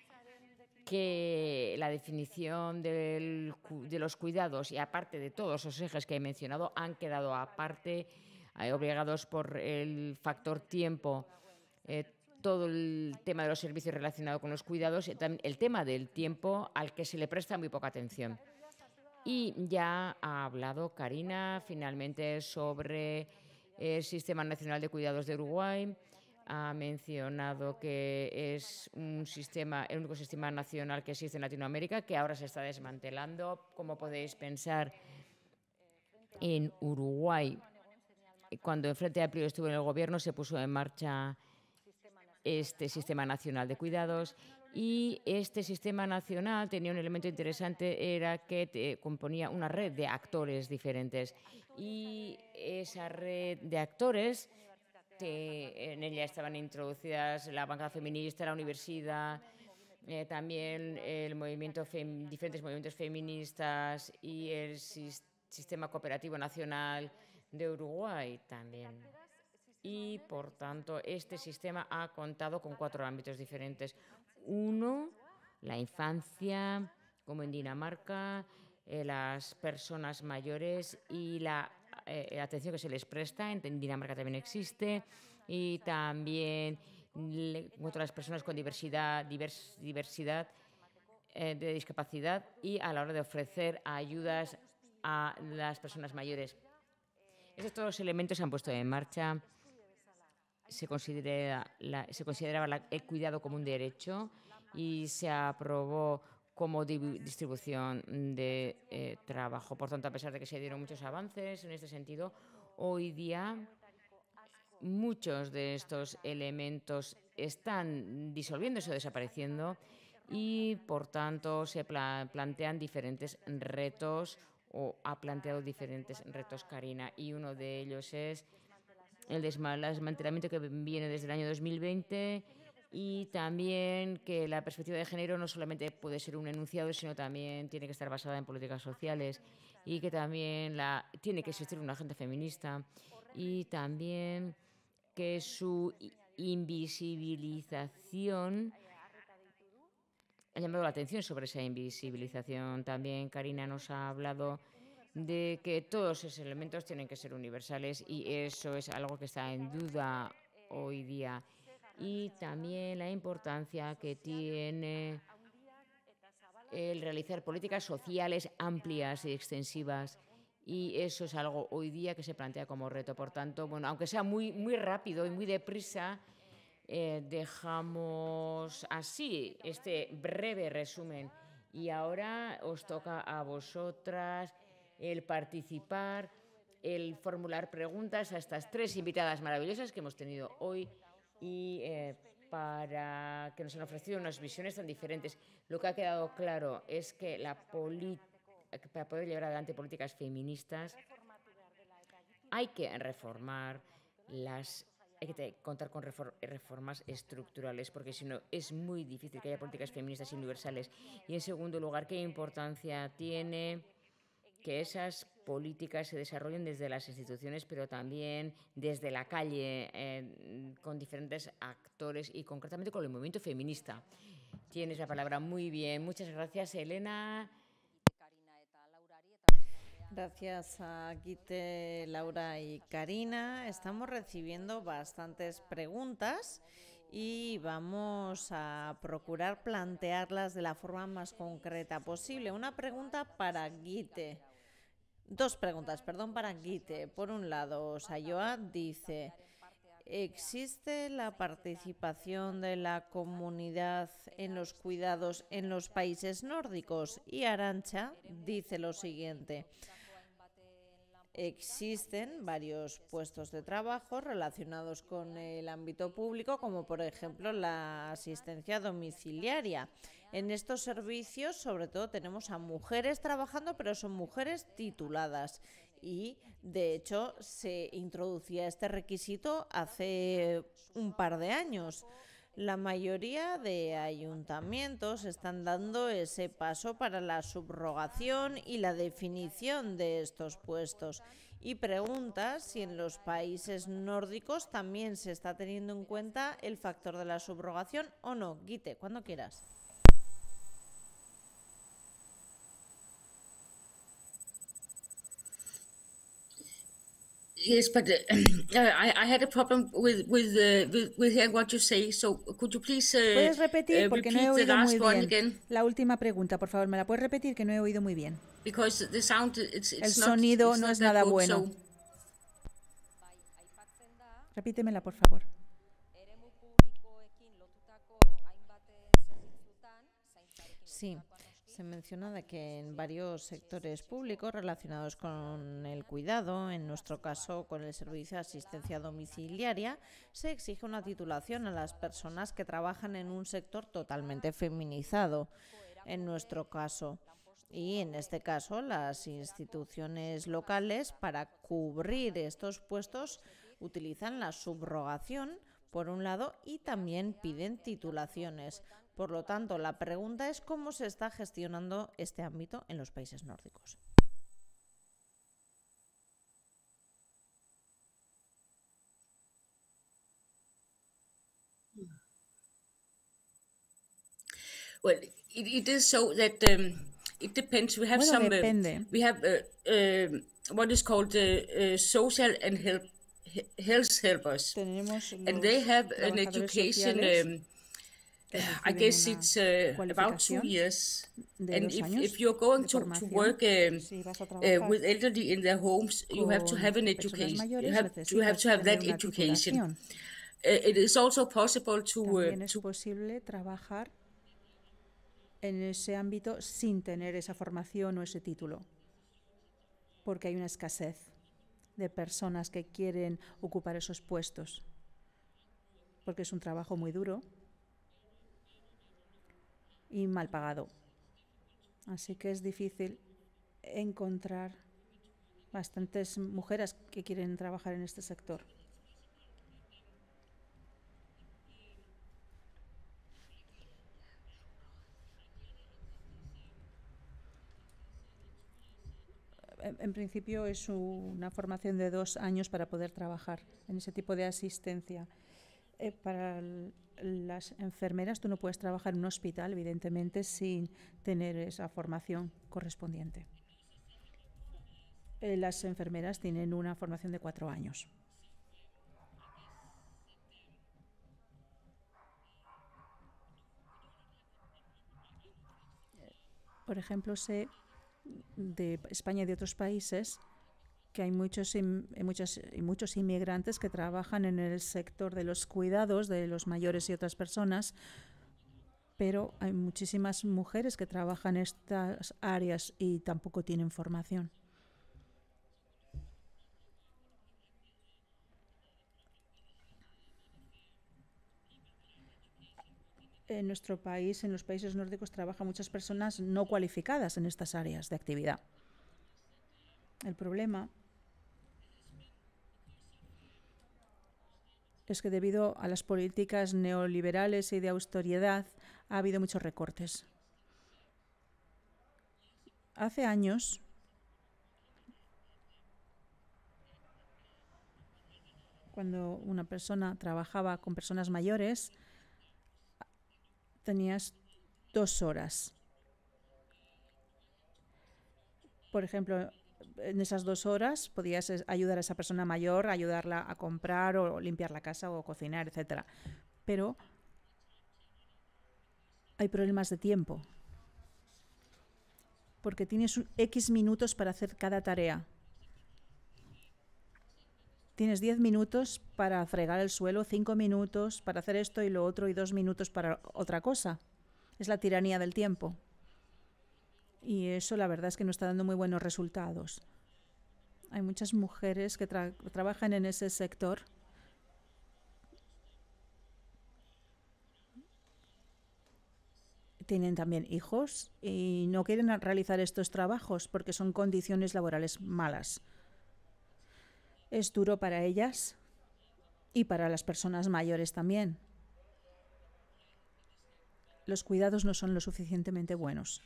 que la definición del, de los cuidados y, aparte de todos esos ejes que he mencionado, han quedado aparte, eh, obligados por el factor tiempo, eh, todo el tema de los servicios relacionados con los cuidados y también el tema del tiempo, al que se le presta muy poca atención. Y ya ha hablado Karina finalmente sobre el Sistema Nacional de Cuidados de Uruguay. Ha mencionado que es un sistema, el único sistema nacional que existe en Latinoamérica, que ahora se está desmantelando. Como podéis pensar, en Uruguay, cuando el Frente Amplio estuvo en el gobierno, se puso en marcha este Sistema Nacional de Cuidados, y este Sistema Nacional tenía un elemento interesante, era que te componía una red de actores diferentes, y esa red de actores, que en ella estaban introducidas la bancada feminista, la universidad, eh, también el movimiento fem, diferentes movimientos feministas y el sis, Sistema Cooperativo Nacional de Uruguay también. Y, por tanto, este sistema ha contado con cuatro ámbitos diferentes. Uno, la infancia, como en Dinamarca, eh, las personas mayores y la eh, atención que se les presta. En, en Dinamarca también existe. Y también le, otras personas con diversidad, divers, diversidad eh, de discapacidad, y a la hora de ofrecer ayudas a las personas mayores. Estos todos los elementos se han puesto en marcha. Se, considera la, se consideraba la, el cuidado como un derecho y se aprobó como di, distribución de eh, trabajo. Por tanto, a pesar de que se dieron muchos avances en este sentido, hoy día muchos de estos elementos están disolviéndose o desapareciendo y, por tanto, se pla plantean diferentes retos, o ha planteado diferentes retos Karina, y uno de ellos es el desmantelamiento que viene desde el año dos mil veinte, y también que la perspectiva de género no solamente puede ser un enunciado, sino también tiene que estar basada en políticas sociales, y que también la, tiene que existir una agenda feminista, y también que su invisibilización ha llamado la atención sobre esa invisibilización. También Karina nos ha hablado de que todos esos elementos tienen que ser universales, y eso es algo que está en duda hoy día. Y también la importancia que tiene el realizar políticas sociales amplias y extensivas, y eso es algo hoy día que se plantea como reto. Por tanto, bueno, aunque sea muy, muy rápido y muy deprisa, eh, dejamos así este breve resumen, y ahora os toca a vosotras el participar, el formular preguntas a estas tres invitadas maravillosas que hemos tenido hoy, y eh, para que nos han ofrecido unas visiones tan diferentes. Lo que ha quedado claro es que la para poder llevar adelante políticas feministas hay que reformar las hay que contar con reformas estructurales, porque si no es muy difícil que haya políticas feministas universales. Y, en segundo lugar, ¿qué importancia tiene que esas políticas se desarrollen desde las instituciones, pero también desde la calle, eh, con diferentes actores y concretamente con el movimiento feminista? Tienes la palabra. Muy bien. Muchas gracias, Elena. Gracias a Guite, Laura y Karina. Estamos recibiendo bastantes preguntas y vamos a procurar plantearlas de la forma más concreta posible. Una pregunta para Guite. Dos preguntas, perdón, para Guite. Por un lado, Sayoa dice: ¿existe la participación de la comunidad en los cuidados en los países nórdicos? Y Arantxa dice lo siguiente: Existen varios puestos de trabajo relacionados con el ámbito público, como por ejemplo la asistencia domiciliaria. En estos servicios, sobre todo, tenemos a mujeres trabajando, pero son mujeres tituladas. Y, de hecho, se introducía este requisito hace un par de años. La mayoría de ayuntamientos están dando ese paso para la subrogación y la definición de estos puestos. Y pregunta si en los países nórdicos también se está teniendo en cuenta el factor de la subrogación o no. Guite, cuando quieras. Yes, but uh, I, I had a problem with with, uh, with with hearing what you say. So could you please uh, ¿Puedes repetir? uh, Porque repeat no he the oído last muy one bien. again? La última pregunta, por favor, ¿me la puedes repetir? Que no he oído muy bien. Because the sound it's, it's El not, sonido it's no not es that nada good, bueno. so- Repítemela, por favor. Sí, se menciona de que en varios sectores públicos relacionados con el cuidado, en nuestro caso con el servicio de asistencia domiciliaria, se exige una titulación a las personas que trabajan en un sector totalmente feminizado, en nuestro caso. Y en este caso las instituciones locales, para cubrir estos puestos, utilizan la subrogación por un lado y también piden titulaciones. Por lo tanto, la pregunta es cómo se está gestionando este ámbito en los países nórdicos. Well, it, it is so that um, it depends. We have Bueno, some. Uh, depende. we have uh, uh, what is called uh, uh, social and help he- health helpers, Tenemos and they los have an trabajadores education. sociales Um, que I reciben guess una it's uh, about two cualificación years. de And dos if, años if you're going de to, to formación. work um, Si vas a uh, trabajar with elderly in their homes, you have to con have an personas education. mayores, You have, you have necesitas to have tener that una education. titulación. Uh, it is also possible to uh, También es to posible trabajar en ese ámbito sin tener esa formación o ese título, porque hay una escasez de personas que quieren ocupar esos puestos, porque es un trabajo muy duro y mal pagado. Así que es difícil encontrar bastantes mujeres que quieren trabajar en este sector. En, en principio es una formación de dos años para poder trabajar en ese tipo de asistencia. Eh, para el- las enfermeras, tú no puedes trabajar en un hospital, evidentemente, sin tener esa formación correspondiente. Eh, las enfermeras tienen una formación de cuatro años. Por ejemplo, sé de España y de otros países que hay muchos, in- eh, muchos, y muchos inmigrantes que trabajan en el sector de los cuidados de los mayores y otras personas, pero hay muchísimas mujeres que trabajan en estas áreas y tampoco tienen formación. En nuestro país, en los países nórdicos, trabajan muchas personas no cualificadas en estas áreas de actividad. El problema es que debido a las políticas neoliberales y de austeridad ha habido muchos recortes. Hace años cuando una persona trabajaba con personas mayores, tenías dos horas. Por ejemplo, en esas dos horas podías es- ayudar a esa persona mayor, ayudarla a comprar o limpiar la casa o cocinar, etcétera. Pero hay problemas de tiempo, porque tienes un X minutos para hacer cada tarea. Tienes diez minutos para fregar el suelo, cinco minutos para hacer esto y lo otro y dos minutos para otra cosa. Es la tiranía del tiempo. Y eso la verdad es que no está dando muy buenos resultados. Hay muchas mujeres que tra trabajan en ese sector. Tienen también hijos y no quieren realizar estos trabajos porque son condiciones laborales malas. Es duro para ellas y para las personas mayores también. Los cuidados no son lo suficientemente buenos.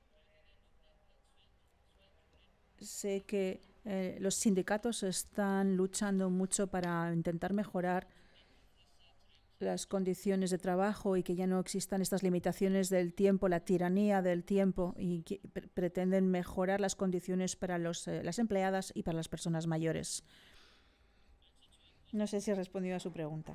Sé que eh, los sindicatos están luchando mucho para intentar mejorar las condiciones de trabajo y que ya no existan estas limitaciones del tiempo, la tiranía del tiempo, y que pre pretenden mejorar las condiciones para los, eh, las empleadas y para las personas mayores. No sé si he respondido a su pregunta.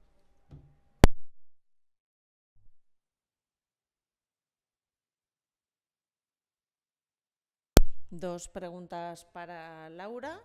Dos preguntas para Laura.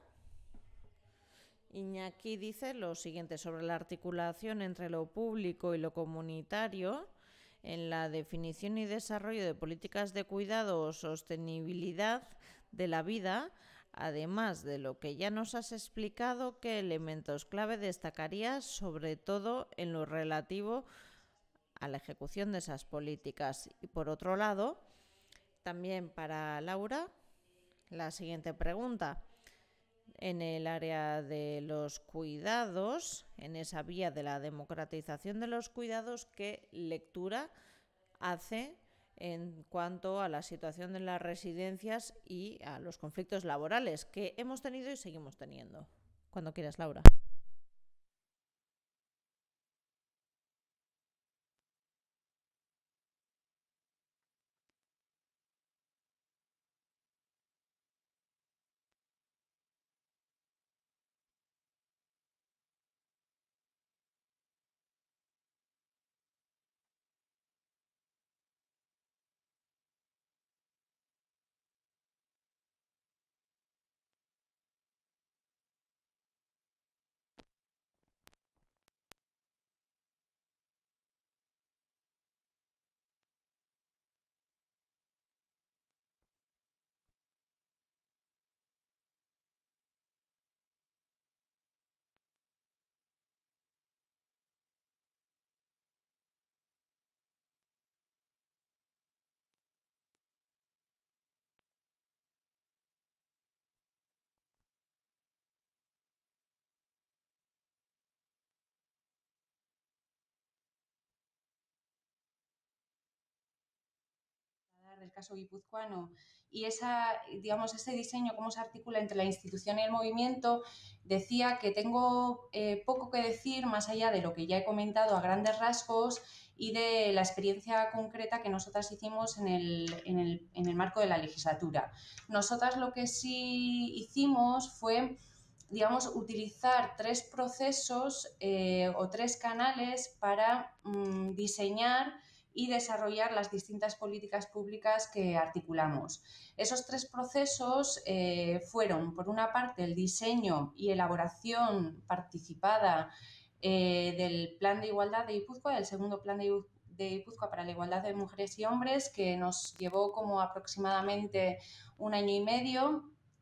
Iñaki dice lo siguiente sobre la articulación entre lo público y lo comunitario en la definición y desarrollo de políticas de cuidado o sostenibilidad de la vida. Además de lo que ya nos has explicado, ¿qué elementos clave destacarías, sobre todo en lo relativo a la ejecución de esas políticas? Y por otro lado, también para Laura, la siguiente pregunta. En el área de los cuidados, en esa vía de la democratización de los cuidados, ¿qué lectura hace en cuanto a la situación de las residencias y a los conflictos laborales que hemos tenido y seguimos teniendo? Cuando quieras, Laura. Del caso guipuzcoano y esa, digamos, ese diseño, cómo se articula entre la institución y el movimiento, decía que tengo eh, poco que decir más allá de lo que ya he comentado a grandes rasgos y de la experiencia concreta que nosotras hicimos en el, en el, en el marco de la legislatura. Nosotras lo que sí hicimos fue, digamos, utilizar tres procesos eh, o tres canales para mmm, diseñar y desarrollar las distintas políticas públicas que articulamos. Esos tres procesos eh, fueron, por una parte, el diseño y elaboración participada eh, del Plan de Igualdad de Guipúzcoa, del segundo Plan de, de Guipúzcoa para la Igualdad de Mujeres y Hombres, que nos llevó como aproximadamente un año y medio.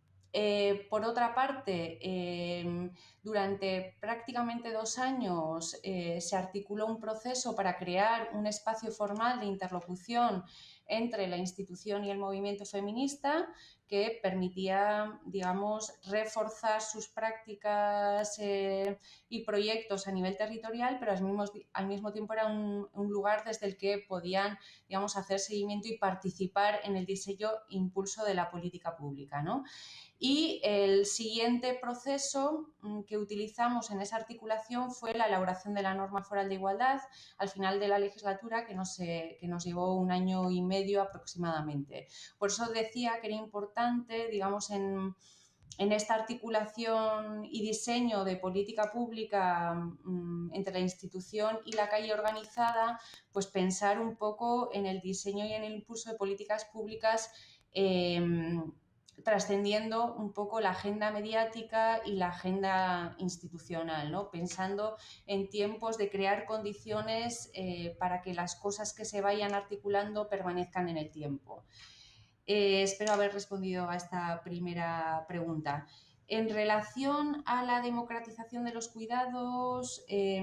Eh, por otra parte, eh, durante prácticamente dos años eh, se articuló un proceso para crear un espacio formal de interlocución entre la institución y el movimiento feminista que permitía, digamos, reforzar sus prácticas eh, y proyectos a nivel territorial, pero al mismo, al mismo tiempo era un, un lugar desde el que podían, digamos, hacer seguimiento y participar en el diseño e impulso de la política pública, ¿no? Y el siguiente proceso que utilizamos en esa articulación fue la elaboración de la norma foral de igualdad al final de la legislatura, que nos, eh, que nos llevó un año y medio aproximadamente. Por eso decía que era importante, digamos, en, en esta articulación y diseño de política pública mmm, entre la institución y la calle organizada, pues pensar un poco en el diseño y en el impulso de políticas públicas eh, trascendiendo un poco la agenda mediática y la agenda institucional, ¿no? Pensando en tiempos de crear condiciones eh, para que las cosas que se vayan articulando permanezcan en el tiempo. Eh, espero haber respondido a esta primera pregunta. En relación a la democratización de los cuidados, eh,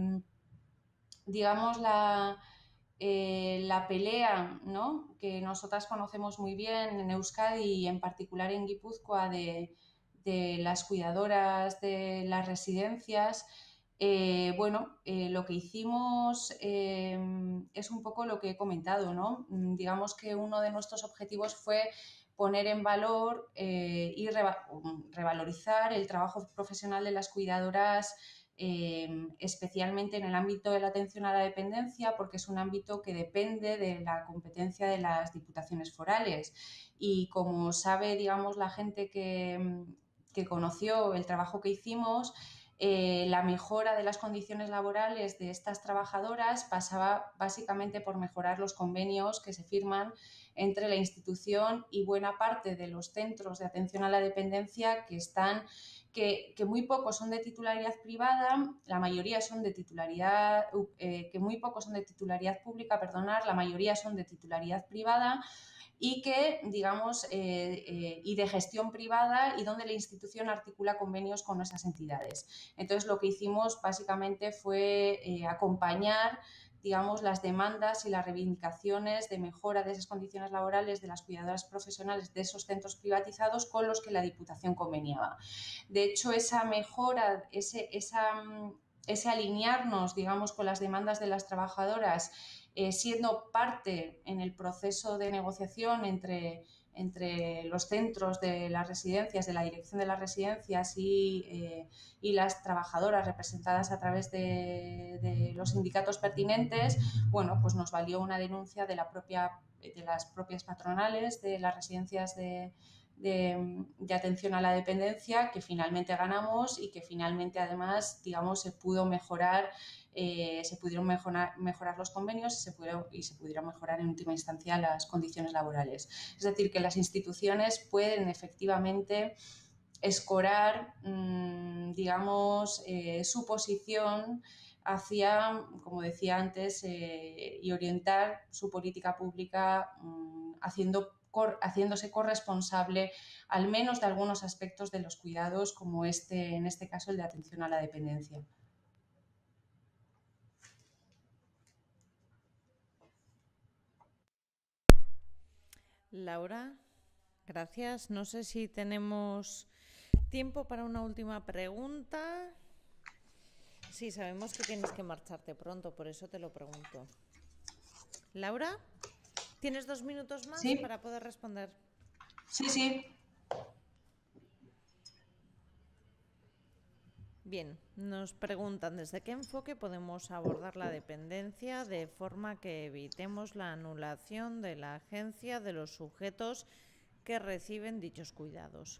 digamos, la, eh, la pelea, ¿no?, que nosotras conocemos muy bien en Euskadi y en particular en Guipúzcoa de, de las cuidadoras de las residencias, eh, bueno, eh, lo que hicimos eh, es un poco lo que he comentado, ¿no? Digamos que uno de nuestros objetivos fue poner en valor eh, y reva revalorizar el trabajo profesional de las cuidadoras, eh, especialmente en el ámbito de la atención a la dependencia, porque es un ámbito que depende de la competencia de las diputaciones forales. Y como sabe, digamos, la gente que, que conoció el trabajo que hicimos, eh, la mejora de las condiciones laborales de estas trabajadoras pasaba básicamente por mejorar los convenios que se firman entre la institución y buena parte de los centros de atención a la dependencia que están, que, que muy pocos son de titularidad privada, la mayoría son de titularidad, eh, que muy pocos son de titularidad pública, perdonar, la mayoría son de titularidad privada, y que, digamos, eh, eh, y de gestión privada, y donde la institución articula convenios con esas entidades. Entonces, lo que hicimos básicamente fue eh, acompañar, digamos, las demandas y las reivindicaciones de mejora de esas condiciones laborales de las cuidadoras profesionales de esos centros privatizados con los que la Diputación conveniaba. De hecho, esa mejora, ese, esa, ese alinearnos, digamos, con las demandas de las trabajadoras, Eh, siendo parte en el proceso de negociación entre, entre los centros de las residencias, de la dirección de las residencias y, eh, y las trabajadoras representadas a través de, de los sindicatos pertinentes, bueno, pues nos valió una denuncia de, la propia, de las propias patronales de las residencias de, de, de atención a la dependencia, que finalmente ganamos y que finalmente además, digamos, se pudo mejorar. Eh, se pudieron mejorar, mejorar los convenios y se, pudieron, y se pudieron mejorar en última instancia las condiciones laborales. Es decir, que las instituciones pueden efectivamente escorar, mmm, digamos, eh, su posición hacia, como decía antes, eh, y orientar su política pública mmm, haciendo, cor, haciéndose corresponsable al menos de algunos aspectos de los cuidados, como este, en este caso el de atención a la dependencia. Laura, gracias. No sé si tenemos tiempo para una última pregunta. Sí, sabemos que tienes que marcharte pronto, por eso te lo pregunto. Laura, ¿tienes dos minutos más ¿Sí? para poder responder? Sí, sí. Bien, nos preguntan desde qué enfoque podemos abordar la dependencia de forma que evitemos la anulación de la agencia de los sujetos que reciben dichos cuidados.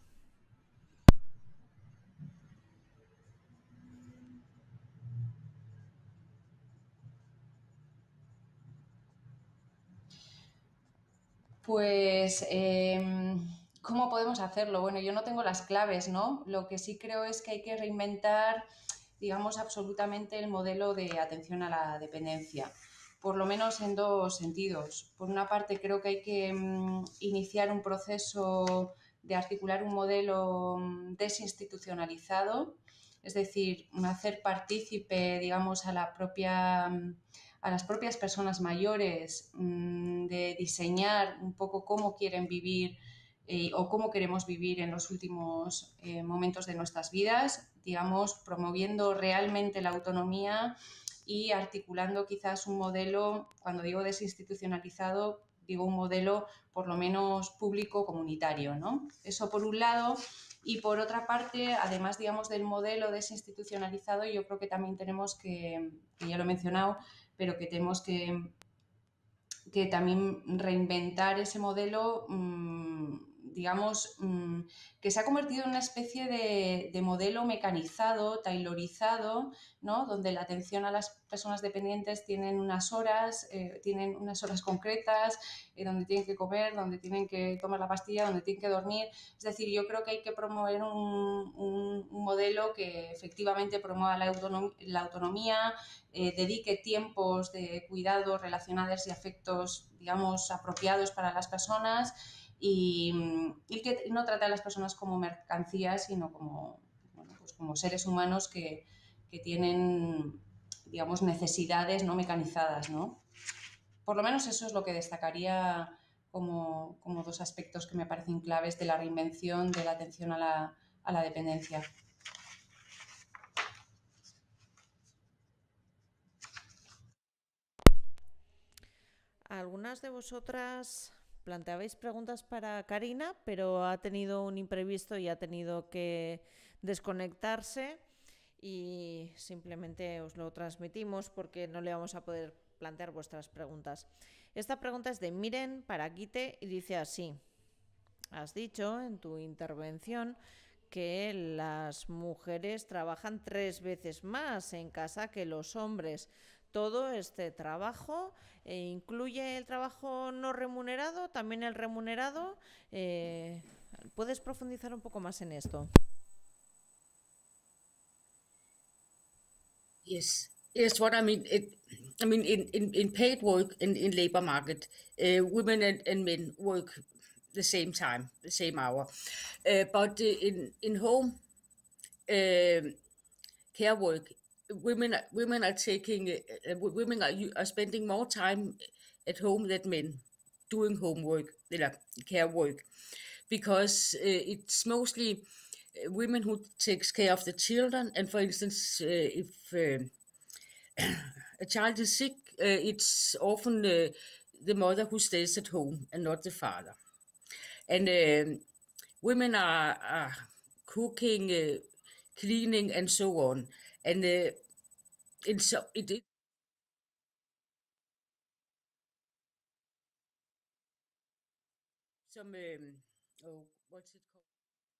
Pues, eh, ¿cómo podemos hacerlo? Bueno, yo no tengo las claves, ¿no? Lo que sí creo es que hay que reinventar, digamos, absolutamente el modelo de atención a la dependencia, por lo menos en dos sentidos. Por una parte, creo que hay que um, iniciar un proceso de articular un modelo um, desinstitucionalizado, es decir, hacer partícipe, digamos, a la propia... Um, a las propias personas mayores, mmm, de diseñar un poco cómo quieren vivir eh, o cómo queremos vivir en los últimos eh, momentos de nuestras vidas, digamos, promoviendo realmente la autonomía y articulando quizás un modelo, cuando digo desinstitucionalizado, digo un modelo por lo menos público comunitario, ¿no? Eso por un lado. Y por otra parte, además, digamos, del modelo desinstitucionalizado, yo creo que también tenemos que, que ya lo he mencionado, pero que tenemos que, que también reinventar ese modelo, mmm, digamos, mmm, que se ha convertido en una especie de, de modelo mecanizado, taylorizado, ¿no? Donde la atención a las personas dependientes tienen unas horas, eh, tienen unas horas concretas, eh, donde tienen que comer, donde tienen que tomar la pastilla, donde tienen que dormir. Es decir, yo creo que hay que promover un, un, un modelo que efectivamente promueva la, autonom la autonomía, eh, dedique tiempos de cuidado relacionados y afectos, digamos, apropiados para las personas, y, y que no trata a las personas como mercancías, sino como, bueno, pues como seres humanos que, que tienen, digamos, necesidades no mecanizadas, ¿no? Por lo menos eso es lo que destacaría como, como dos aspectos que me parecen claves de la reinvención de la atención a la, a la dependencia. Algunas de vosotras planteabais preguntas para Karina, pero ha tenido un imprevisto y ha tenido que desconectarse y simplemente os lo transmitimos porque no le vamos a poder plantear vuestras preguntas. Esta pregunta es de Miren para Guite y dice así: has dicho en tu intervención que las mujeres trabajan tres veces más en casa que los hombres. Todo este trabajo eh, incluye el trabajo no remunerado, también el remunerado. Eh, ¿Puedes profundizar un poco más en esto? Yes, yes. What I mean, it, I mean, in, in, in paid work in in labor market, uh, women and, and men work the same time, the same hour, uh, but uh, in in home uh, care work, women women are taking uh, women are are spending more time at home than men doing homework, like care work, because uh, it's mostly women who takes care of the children. And for instance, uh, if uh, a child is sick, uh, it's often uh, the mother who stays at home and not the father. And uh, women are, are cooking, uh, cleaning, and so on. And uh, in so it, it some um, oh, what's it called?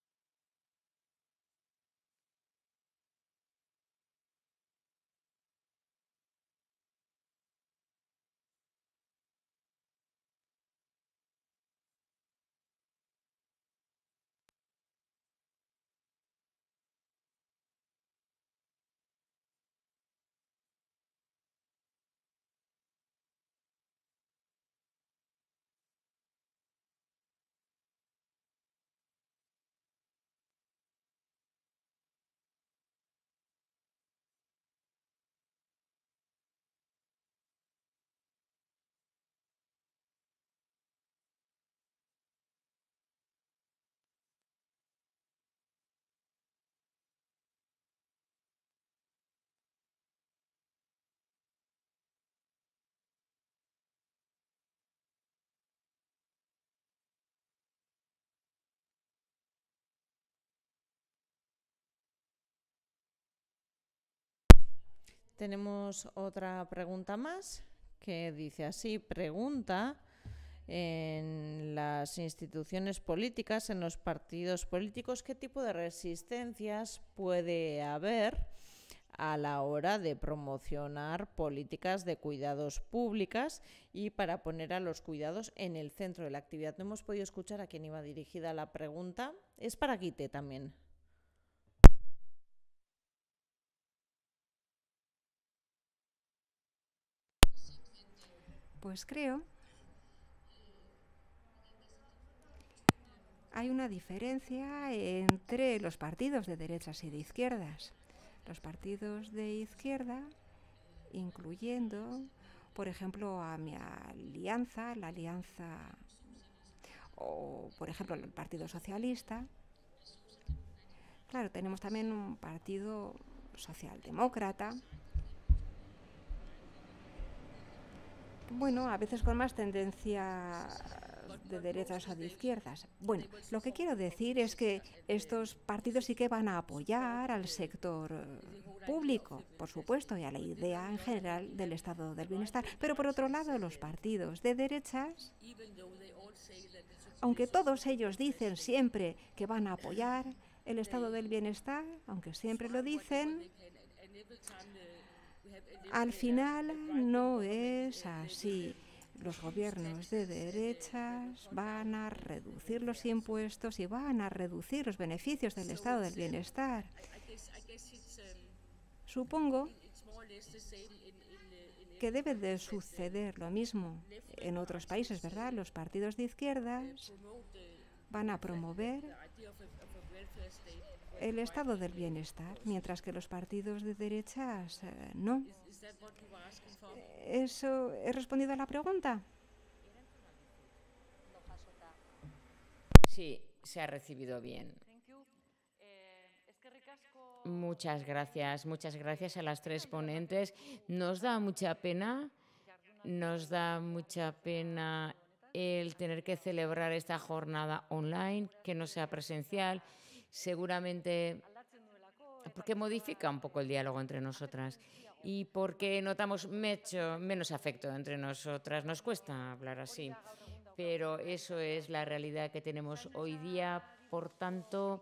Tenemos otra pregunta más que dice así: pregunta, en las instituciones políticas, en los partidos políticos, ¿qué tipo de resistencias puede haber a la hora de promocionar políticas de cuidados públicas y para poner a los cuidados en el centro de la actividad? No hemos podido escuchar a quién iba dirigida la pregunta. Es para Guite también. Pues creo hay una diferencia entre los partidos de derechas y de izquierdas. Los partidos de izquierda, incluyendo, por ejemplo, a mi alianza, la alianza, o por ejemplo el Partido Socialista. Claro, tenemos también un partido socialdemócrata, bueno, a veces con más tendencia de derechas o de izquierdas. Bueno, lo que quiero decir es que estos partidos sí que van a apoyar al sector público, por supuesto, y a la idea en general del estado del bienestar. Pero por otro lado, los partidos de derechas, aunque todos ellos dicen siempre que van a apoyar el estado del bienestar, aunque siempre lo dicen, al final no es así. Los gobiernos de derechas van a reducir los impuestos y van a reducir los beneficios del estado del bienestar. Supongo que debe de suceder lo mismo en otros países, ¿verdad? Los partidos de izquierdas van a promover el estado del bienestar, mientras que los partidos de derechas eh, no. ¿Eso he respondido a la pregunta? Sí, se ha recibido bien. Muchas gracias, muchas gracias a las tres ponentes. Nos da mucha pena, nos da mucha pena el tener que celebrar esta jornada online, que no sea presencial, seguramente porque modifica un poco el diálogo entre nosotras y porque notamos mecho, menos afecto entre nosotras. Nos cuesta hablar así, pero eso es la realidad que tenemos hoy día. Por tanto,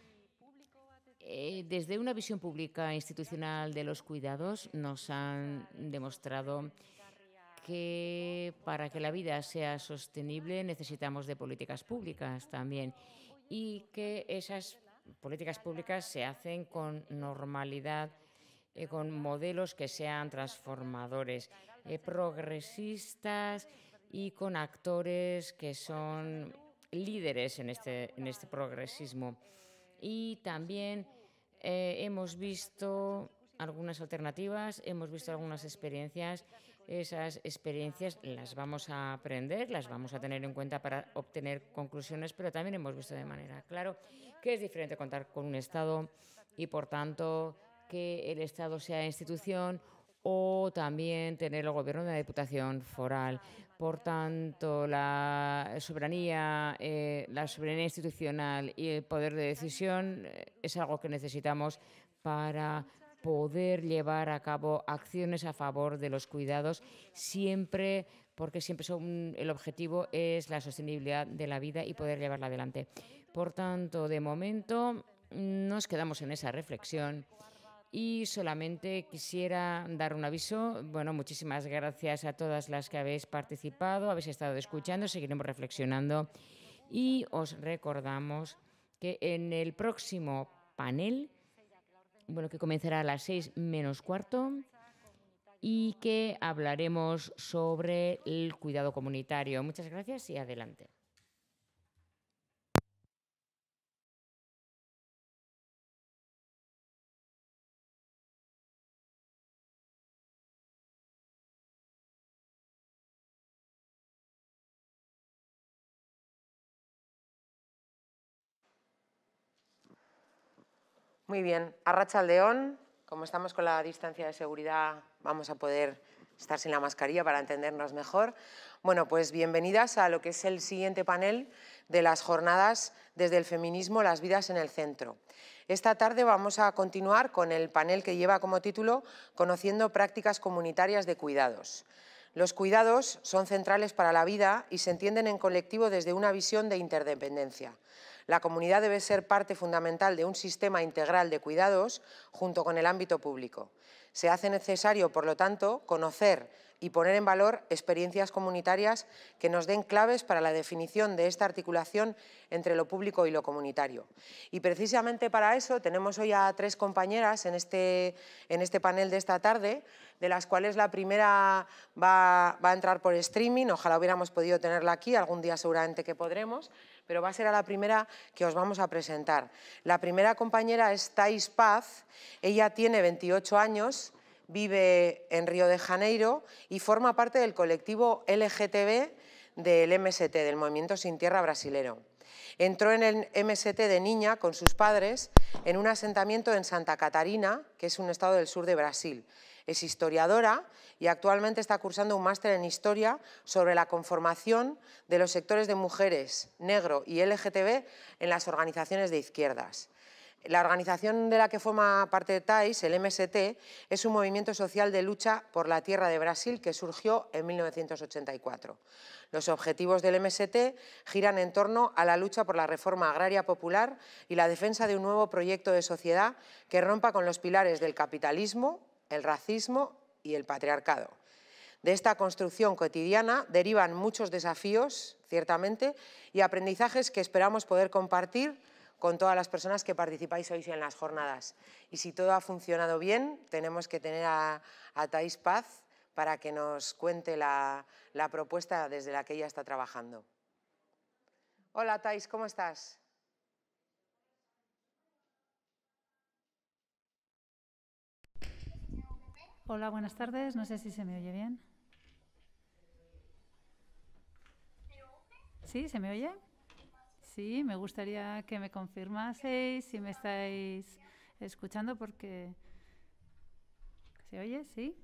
eh, desde una visión pública institucional de los cuidados nos han demostrado que para que la vida sea sostenible necesitamos de políticas públicas también y que esas políticas públicas se hacen con normalidad, eh, con modelos que sean transformadores, eh, progresistas y con actores que son líderes en este, en este progresismo. Y también eh, hemos visto algunas alternativas, hemos visto algunas experiencias. Esas experiencias las vamos a aprender, las vamos a tener en cuenta para obtener conclusiones, pero también hemos visto de manera clara que es diferente contar con un Estado y, por tanto, que el Estado sea institución o también tener el gobierno de la Diputación foral. Por tanto, la soberanía, eh, la soberanía institucional y el poder de decisión eh, es algo que necesitamos para poder llevar a cabo acciones a favor de los cuidados, siempre, porque siempre son, el objetivo es la sostenibilidad de la vida y poder llevarla adelante. Por tanto, de momento nos quedamos en esa reflexión y solamente quisiera dar un aviso. Bueno, muchísimas gracias a todas las que habéis participado, habéis estado escuchando, seguiremos reflexionando y os recordamos que en el próximo panel, bueno, que comenzará a las seis menos cuarto y que hablaremos sobre el cuidado comunitario. Muchas gracias y adelante. Muy bien, arratsaldeon. Como estamos con la distancia de seguridad, vamos a poder estar sin la mascarilla para entendernos mejor. Bueno, pues bienvenidas a lo que es el siguiente panel de las jornadas Desde el feminismo, las vidas en el centro. Esta tarde vamos a continuar con el panel que lleva como título Conociendo prácticas comunitarias de cuidados. Los cuidados son centrales para la vida y se entienden en colectivo desde una visión de interdependencia. La comunidad debe ser parte fundamental de un sistema integral de cuidados junto con el ámbito público. Se hace necesario, por lo tanto, conocer y poner en valor experiencias comunitarias que nos den claves para la definición de esta articulación entre lo público y lo comunitario. Y precisamente para eso tenemos hoy a tres compañeras en este, en este panel de esta tarde, de las cuales la primera va, va a entrar por streaming, ojalá hubiéramos podido tenerla aquí, algún día seguramente que podremos, pero va a ser a la primera que os vamos a presentar. La primera compañera es Thais Paz, ella tiene veintiocho años, vive en Río de Janeiro y forma parte del colectivo L G T B del M S T, del Movimiento Sin Tierra brasilero. Entró en el M S T de niña con sus padres en un asentamiento en Santa Catarina, que es un estado del sur de Brasil. Es historiadora y actualmente está cursando un máster en Historia sobre la conformación de los sectores de mujeres, negro y L G T B en las organizaciones de izquierdas. La organización de la que forma parte de Thais, el M S T, es un movimiento social de lucha por la tierra de Brasil que surgió en mil novecientos ochenta y cuatro. Los objetivos del M S T giran en torno a la lucha por la reforma agraria popular y la defensa de un nuevo proyecto de sociedad que rompa con los pilares del capitalismo, el racismo y el patriarcado. De esta construcción cotidiana derivan muchos desafíos, ciertamente, y aprendizajes que esperamos poder compartir con todas las personas que participáis hoy en las jornadas. Y si todo ha funcionado bien, tenemos que tener a, a Thais Paz para que nos cuente la, la propuesta desde la que ella está trabajando. Hola Thais, ¿cómo estás? Hola, buenas tardes. No sé si se me oye bien. ¿Sí? ¿Se me oye? Sí, me gustaría que me confirmaseis si me estáis escuchando porque... ¿Se oye? ¿Sí?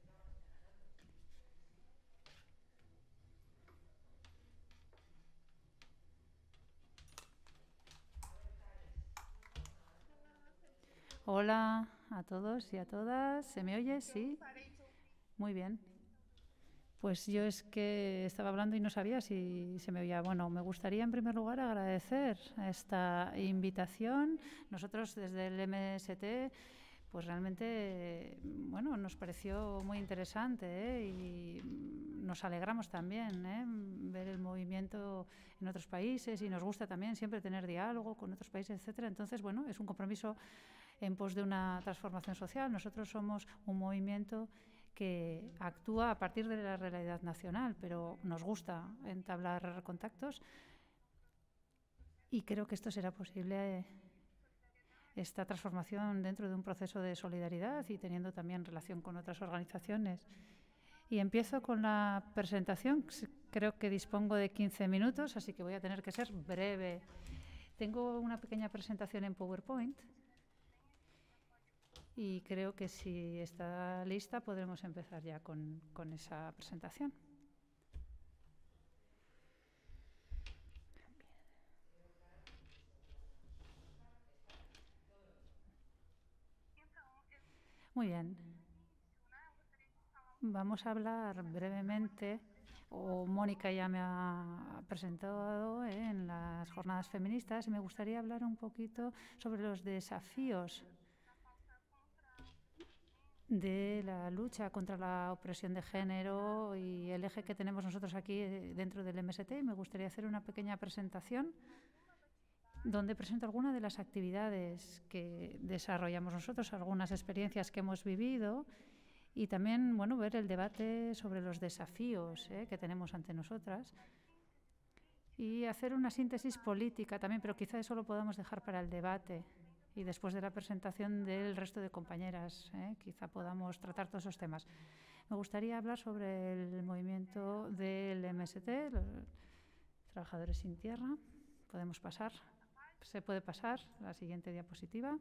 Hola a todos y a todas. ¿Se me oye? Sí. Muy bien. Pues yo es que estaba hablando y no sabía si se me oía. Bueno, me gustaría en primer lugar agradecer esta invitación. Nosotros desde el M S T, pues realmente, bueno, nos pareció muy interesante, ¿eh? Y nos alegramos también, ¿eh? Ver el movimiento en otros países y nos gusta también siempre tener diálogo con otros países, etcétera. Entonces, bueno, es un compromiso en pos de una transformación social. Nosotros somos un movimiento que actúa a partir de la realidad nacional, pero nos gusta entablar contactos y creo que esto será posible, esta transformación dentro de un proceso de solidaridad y teniendo también relación con otras organizaciones. Y empiezo con la presentación. Creo que dispongo de quince minutos, así que voy a tener que ser breve. Tengo una pequeña presentación en PowerPoint. Y creo que si está lista podremos empezar ya con, con esa presentación. Muy bien. Vamos a hablar brevemente, o Mónica ya me ha presentado ¿eh? en las jornadas feministas, y me gustaría hablar un poquito sobre los desafíos de la lucha contra la opresión de género y el eje que tenemos nosotros aquí dentro del M S T. Me gustaría hacer una pequeña presentación donde presento algunas de las actividades que desarrollamos nosotros, algunas experiencias que hemos vivido y también, bueno, ver el debate sobre los desafíos ¿eh? que tenemos ante nosotras y hacer una síntesis política también, pero quizá eso lo podamos dejar para el debate. Y después de la presentación del resto de compañeras, ¿eh? quizá podamos tratar todos esos temas. Me gustaría hablar sobre el movimiento del M S T, los Trabajadores sin Tierra. Podemos pasar, se puede pasar la siguiente diapositiva.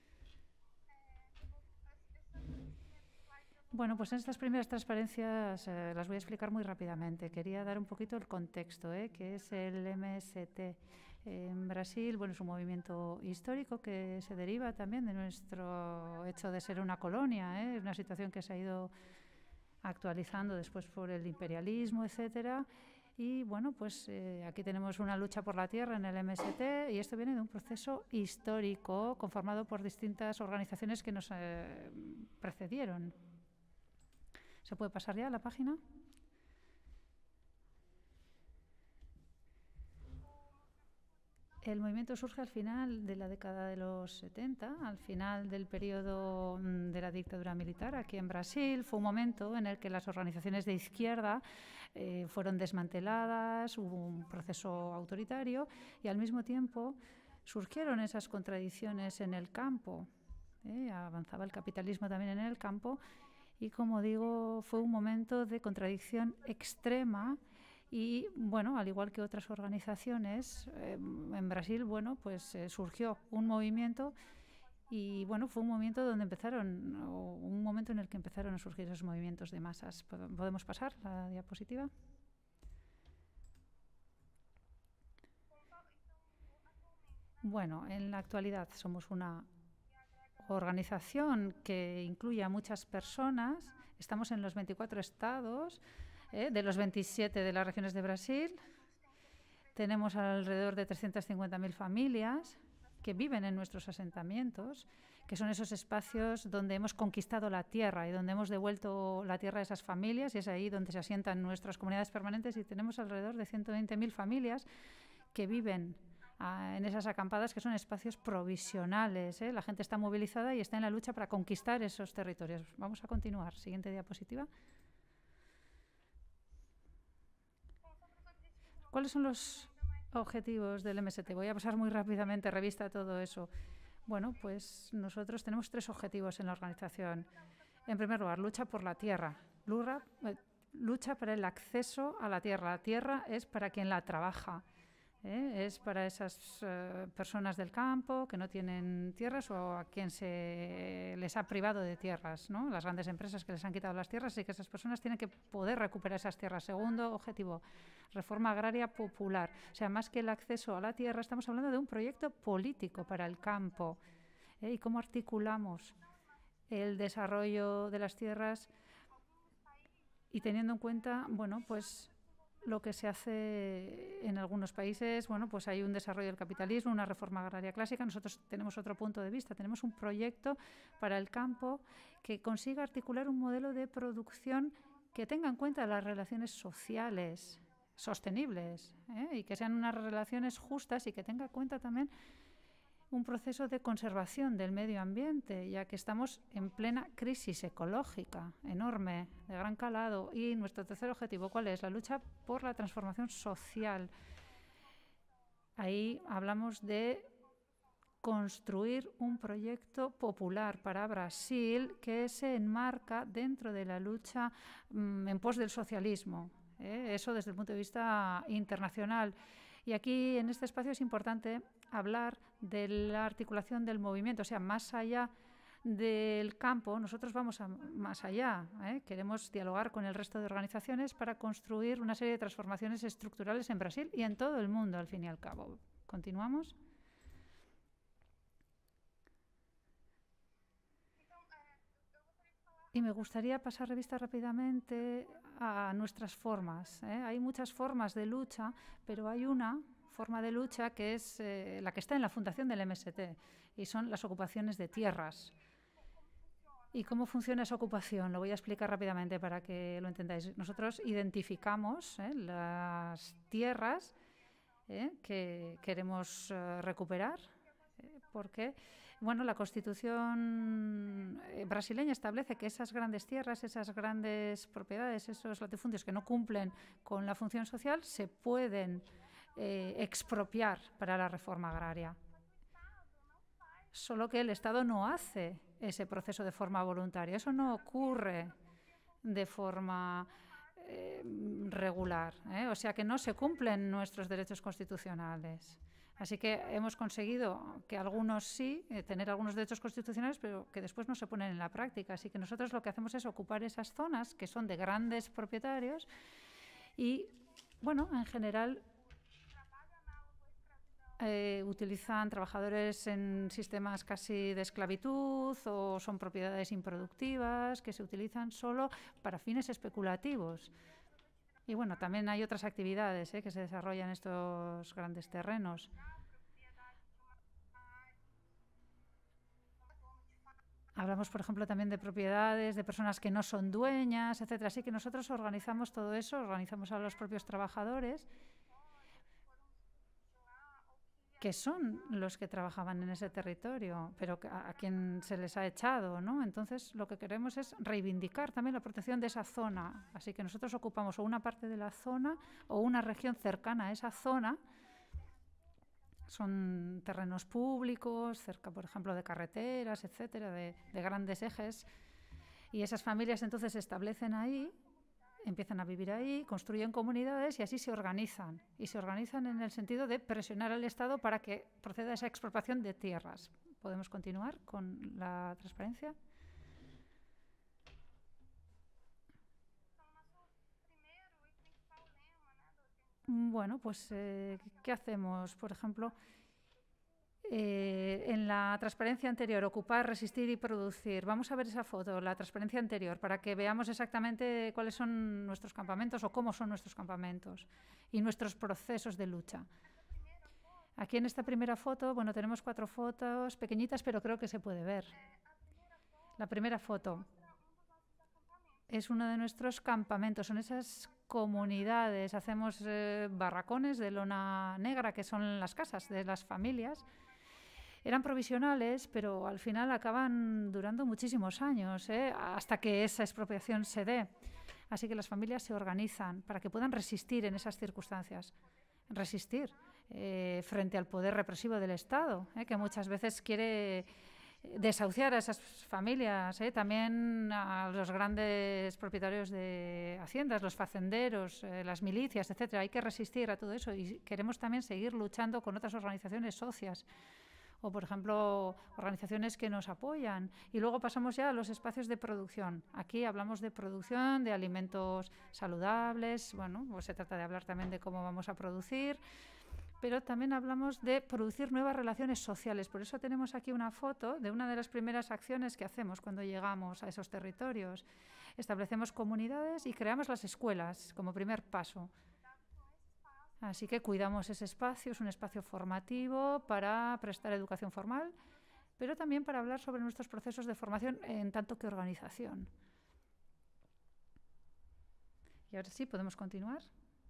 Bueno, pues en estas primeras transparencias eh, las voy a explicar muy rápidamente. Quería dar un poquito el contexto, ¿eh? que es el M S T. En Brasil, bueno, es un movimiento histórico que se deriva también de nuestro hecho de ser una colonia, ¿eh? una situación que se ha ido actualizando después por el imperialismo, etcétera. Y bueno, pues eh, aquí tenemos una lucha por la tierra en el M S T y esto viene de un proceso histórico conformado por distintas organizaciones que nos eh, precedieron. ¿Se puede pasar ya a la página? El movimiento surge al final de la década de los setenta, al final del periodo de la dictadura militar aquí en Brasil. Fue un momento en el que las organizaciones de izquierda eh, fueron desmanteladas, hubo un proceso autoritario y al mismo tiempo surgieron esas contradicciones en el campo. Eh, avanzaba el capitalismo también en el campo y, como digo, fue un momento de contradicción extrema. Y, bueno, al igual que otras organizaciones, eh, en Brasil, bueno, pues eh, surgió un movimiento y, bueno, fue un movimiento donde empezaron, o un momento en el que empezaron a surgir esos movimientos de masas. ¿Podemos pasar la diapositiva? Bueno, en la actualidad somos una organización que incluye a muchas personas. Estamos en los veinticuatro estados. ¿Eh? De los veintisiete de las regiones de Brasil, tenemos alrededor de trescientas cincuenta mil familias que viven en nuestros asentamientos, que son esos espacios donde hemos conquistado la tierra y donde hemos devuelto la tierra a esas familias, y es ahí donde se asientan nuestras comunidades permanentes, y tenemos alrededor de ciento veinte mil familias que viven a, en esas acampadas que son espacios provisionales, ¿eh? La gente está movilizada y está en la lucha para conquistar esos territorios. Vamos a continuar. Siguiente diapositiva. ¿Cuáles son los objetivos del M S T? Voy a pasar muy rápidamente revista todo eso. Bueno, pues nosotros tenemos tres objetivos en la organización. En primer lugar, lucha por la tierra. Lucha, eh, lucha para el acceso a la tierra. La tierra es para quien la trabaja. ¿eh? Es para esas eh, personas del campo que no tienen tierras o a quien se les ha privado de tierras, ¿no? Las grandes empresas que les han quitado las tierras, y que esas personas tienen que poder recuperar esas tierras. Segundo objetivo, reforma agraria popular. O sea, más que el acceso a la tierra, estamos hablando de un proyecto político para el campo. ¿eh? Y cómo articulamos el desarrollo de las tierras y teniendo en cuenta, bueno, pues lo que se hace en algunos países. Bueno, pues hay un desarrollo del capitalismo, una reforma agraria clásica. Nosotros tenemos otro punto de vista. Tenemos un proyecto para el campo que consiga articular un modelo de producción que tenga en cuenta las relaciones sociales sostenibles, ¿eh? y que sean unas relaciones justas y que tenga en cuenta también un proceso de conservación del medio ambiente, ya que estamos en plena crisis ecológica enorme, de gran calado. Y nuestro tercer objetivo, ¿cuál es? La lucha por la transformación social. Ahí hablamos de construir un proyecto popular para Brasil que se enmarca dentro de la lucha mmm, en pos del socialismo. ¿eh? Eso desde el punto de vista internacional. Y aquí, en este espacio, es importante hablar de la articulación del movimiento, o sea, más allá del campo, nosotros vamos a más allá. ¿eh? Queremos dialogar con el resto de organizaciones para construir una serie de transformaciones estructurales en Brasil y en todo el mundo, al fin y al cabo. ¿Continuamos? Y me gustaría pasar revista rápidamente a nuestras formas. ¿eh? Hay muchas formas de lucha, pero hay una forma de lucha que es eh, la que está en la fundación del M S T, y son las ocupaciones de tierras. ¿Y cómo funciona esa ocupación? Lo voy a explicar rápidamente para que lo entendáis. Nosotros identificamos ¿eh? las tierras ¿eh? que queremos uh, recuperar, ¿eh? porque bueno, la Constitución brasileña establece que esas grandes tierras, esas grandes propiedades, esos latifundios que no cumplen con la función social, se pueden eh, expropiar para la reforma agraria. Solo que el Estado no hace ese proceso de forma voluntaria. Eso no ocurre de forma eh, regular. ¿eh? O sea que no se cumplen nuestros derechos constitucionales. Así que hemos conseguido que algunos sí, eh, tener algunos derechos constitucionales, pero que después no se ponen en la práctica. Así que nosotros lo que hacemos es ocupar esas zonas que son de grandes propietarios y, bueno, en general eh, utilizan trabajadores en sistemas casi de esclavitud o son propiedades improductivas que se utilizan solo para fines especulativos. Y bueno, también hay otras actividades ¿eh? que se desarrollan en estos grandes terrenos. Hablamos, por ejemplo, también de propiedades, de personas que no son dueñas, etcétera. Así que nosotros organizamos todo eso, organizamos a los propios trabajadores, que son los que trabajaban en ese territorio, pero a, a quien se les ha echado, ¿no? Entonces, lo que queremos es reivindicar también la protección de esa zona. Así que nosotros ocupamos o una parte de la zona o una región cercana a esa zona. Son terrenos públicos, cerca, por ejemplo, de carreteras, etcétera, de, de grandes ejes. Y esas familias entonces se establecen ahí, empiezan a vivir ahí, construyen comunidades y así se organizan. Y se organizan en el sentido de presionar al Estado para que proceda a esa expropiación de tierras. ¿Podemos continuar con la transparencia? Bueno, pues, eh, ¿qué hacemos? Por ejemplo, eh, en la transparencia anterior, ocupar, resistir y producir. Vamos a ver esa foto, la transparencia anterior, para que veamos exactamente cuáles son nuestros campamentos o cómo son nuestros campamentos y nuestros procesos de lucha. Aquí en esta primera foto, bueno, tenemos cuatro fotos pequeñitas, pero creo que se puede ver. La primera foto es uno de nuestros campamentos, son esas comunidades, hacemos eh, barracones de lona negra, que son las casas de las familias. Eran provisionales, pero al final acaban durando muchísimos años, ¿eh? hasta que esa expropiación se dé. Así que las familias se organizan para que puedan resistir en esas circunstancias. Resistir eh, frente al poder represivo del Estado, ¿eh? que muchas veces quiere desahuciar a esas familias, ¿eh? también a los grandes propietarios de haciendas, los facenderos, eh, las milicias, etcétera. Hay que resistir a todo eso y queremos también seguir luchando con otras organizaciones socias o, por ejemplo, organizaciones que nos apoyan. Y luego pasamos ya a los espacios de producción. Aquí hablamos de producción de alimentos saludables. Bueno, pues se trata de hablar también de cómo vamos a producir, pero también hablamos de producir nuevas relaciones sociales. Por eso tenemos aquí una foto de una de las primeras acciones que hacemos cuando llegamos a esos territorios. Establecemos comunidades y creamos las escuelas como primer paso. Así que cuidamos ese espacio, es un espacio formativo para prestar educación formal, pero también para hablar sobre nuestros procesos de formación en tanto que organización. Y ahora sí, podemos continuar.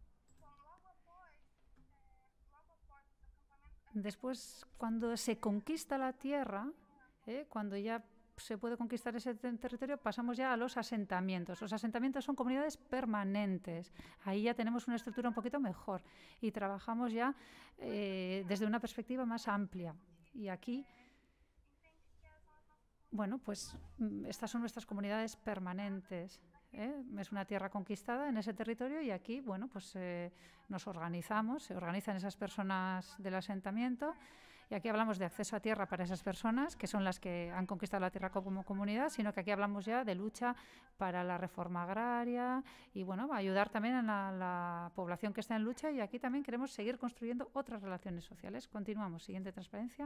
Después, cuando se conquista la tierra, ¿eh? cuando ya se puede conquistar ese territorio, pasamos ya a los asentamientos. Los asentamientos son comunidades permanentes. Ahí ya tenemos una estructura un poquito mejor y trabajamos ya eh, desde una perspectiva más amplia. Y aquí, bueno, pues estas son nuestras comunidades permanentes. ¿eh? Es una tierra conquistada en ese territorio y aquí, bueno, pues eh, nos organizamos, se organizan esas personas del asentamiento. Y aquí hablamos de acceso a tierra para esas personas, que son las que han conquistado la tierra como comunidad, sino que aquí hablamos ya de lucha para la reforma agraria y, bueno, ayudar también a la, la población que está en lucha. Y aquí también queremos seguir construyendo otras relaciones sociales. Continuamos. Siguiente transparencia.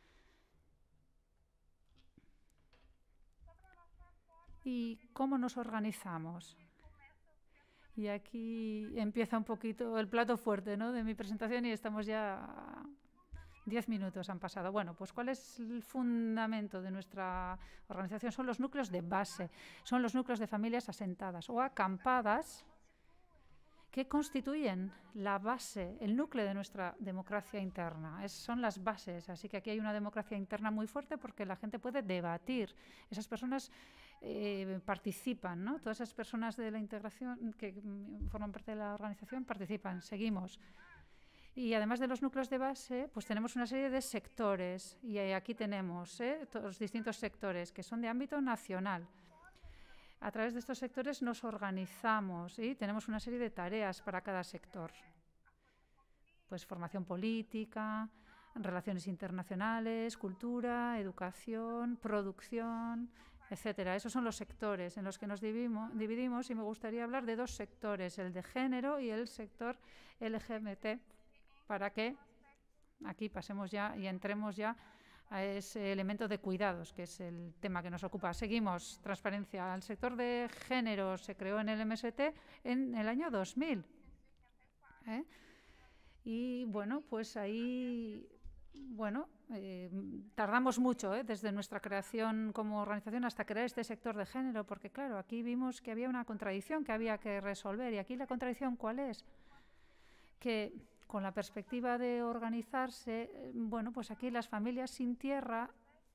¿Y cómo nos organizamos? Y aquí empieza un poquito el plato fuerte, ¿no?, de mi presentación y estamos ya... Diez minutos han pasado. Bueno, pues ¿cuál es el fundamento de nuestra organización? Son los núcleos de base, son los núcleos de familias asentadas o acampadas que constituyen la base, el núcleo de nuestra democracia interna. Es, son las bases, así que aquí hay una democracia interna muy fuerte porque la gente puede debatir. Esas personas eh, participan, ¿no? Todas esas personas de la integración que forman parte de la organización participan. Seguimos. Y además de los núcleos de base, pues tenemos una serie de sectores. Y aquí tenemos ¿eh? todos los distintos sectores que son de ámbito nacional. A través de estos sectores nos organizamos y tenemos una serie de tareas para cada sector. Pues formación política, relaciones internacionales, cultura, educación, producción, etcétera. Esos son los sectores en los que nos dividimos, dividimos y me gustaría hablar de dos sectores, el de género y el sector L G B T. Para que aquí pasemos ya y entremos ya a ese elemento de cuidados, que es el tema que nos ocupa. Seguimos, transparencia. El sector de género se creó en el M S T en el año dos mil. ¿eh? Y bueno, pues ahí, bueno, eh, tardamos mucho ¿eh? desde nuestra creación como organización hasta crear este sector de género, porque claro, aquí vimos que había una contradicción que había que resolver. ¿Y aquí la contradicción cuál es? Que con la perspectiva de organizarse, bueno, pues aquí las familias sin tierra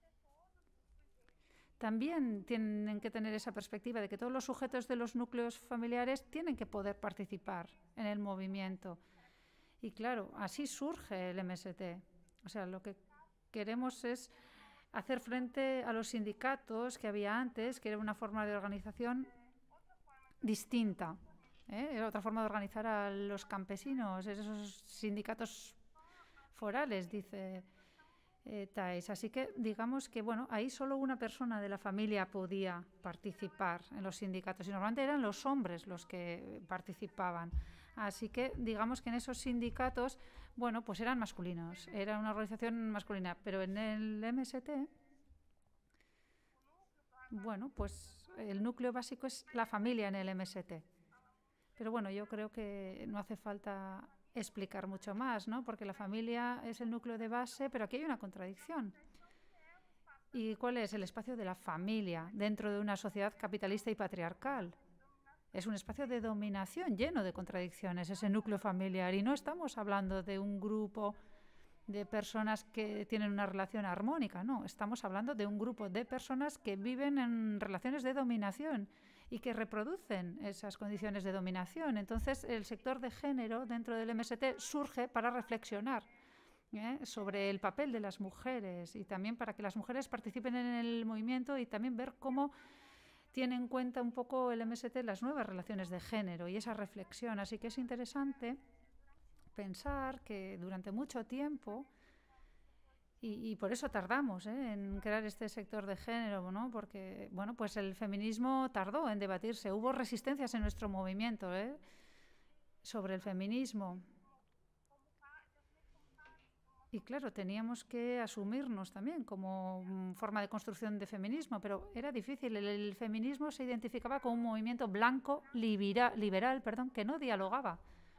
también tienen que tener esa perspectiva de que todos los sujetos de los núcleos familiares tienen que poder participar en el movimiento. Y claro, así surge el M S T. O sea, lo que queremos es hacer frente a los sindicatos que había antes, que era una forma de organización distinta. ¿Eh? Era otra forma de organizar a los campesinos, esos sindicatos forales, dice eh, Thais. Así que digamos que bueno, ahí solo una persona de la familia podía participar en los sindicatos y normalmente eran los hombres los que participaban. Así que digamos que en esos sindicatos, bueno, pues eran masculinos, era una organización masculina, pero en el M S T, bueno, pues el núcleo básico es la familia en el M S T. Pero bueno, yo creo que no hace falta explicar mucho más, ¿no? Porque la familia es el núcleo de base, pero aquí hay una contradicción. ¿Y cuál es el espacio de la familia dentro de una sociedad capitalista y patriarcal? Es un espacio de dominación lleno de contradicciones, ese núcleo familiar. Y no estamos hablando de un grupo de personas que tienen una relación armónica, no. Estamos hablando de un grupo de personas que viven en relaciones de dominación y que reproducen esas condiciones de dominación. Entonces, el sector de género dentro del M S T surge para reflexionar ¿eh? sobre el papel de las mujeres y también para que las mujeres participen en el movimiento y también ver cómo tiene en cuenta un poco el M S T las nuevas relaciones de género y esa reflexión. Así que es interesante pensar que durante mucho tiempo, y, y por eso tardamos ¿eh? en crear este sector de género, ¿no? Porque bueno, pues el feminismo tardó en debatirse. Hubo resistencias en nuestro movimiento ¿eh? sobre el feminismo. Y claro, teníamos que asumirnos también como forma de construcción de feminismo, pero era difícil. El, el feminismo se identificaba como un movimiento blanco, libera, liberal, perdón, que no dialogaba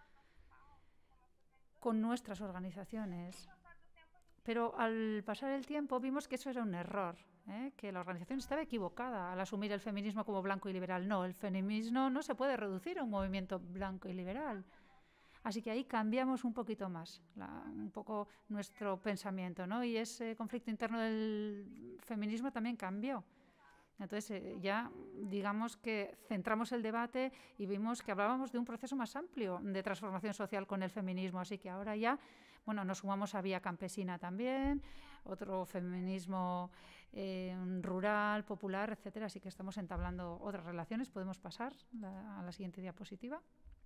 con nuestras organizaciones. Pero al pasar el tiempo vimos que eso era un error, ¿eh? que la organización estaba equivocada al asumir el feminismo como blanco y liberal. No, el feminismo no se puede reducir a un movimiento blanco y liberal. Así que ahí cambiamos un poquito más, la, un poco nuestro pensamiento, ¿no? Y ese conflicto interno del feminismo también cambió. Entonces eh, ya digamos que centramos el debate y vimos que hablábamos de un proceso más amplio de transformación social con el feminismo. Así que ahora ya, bueno, nos sumamos a Vía Campesina también, otro feminismo eh, rural, popular, etcétera. Así que estamos entablando otras relaciones. Podemos pasar la, a la siguiente diapositiva.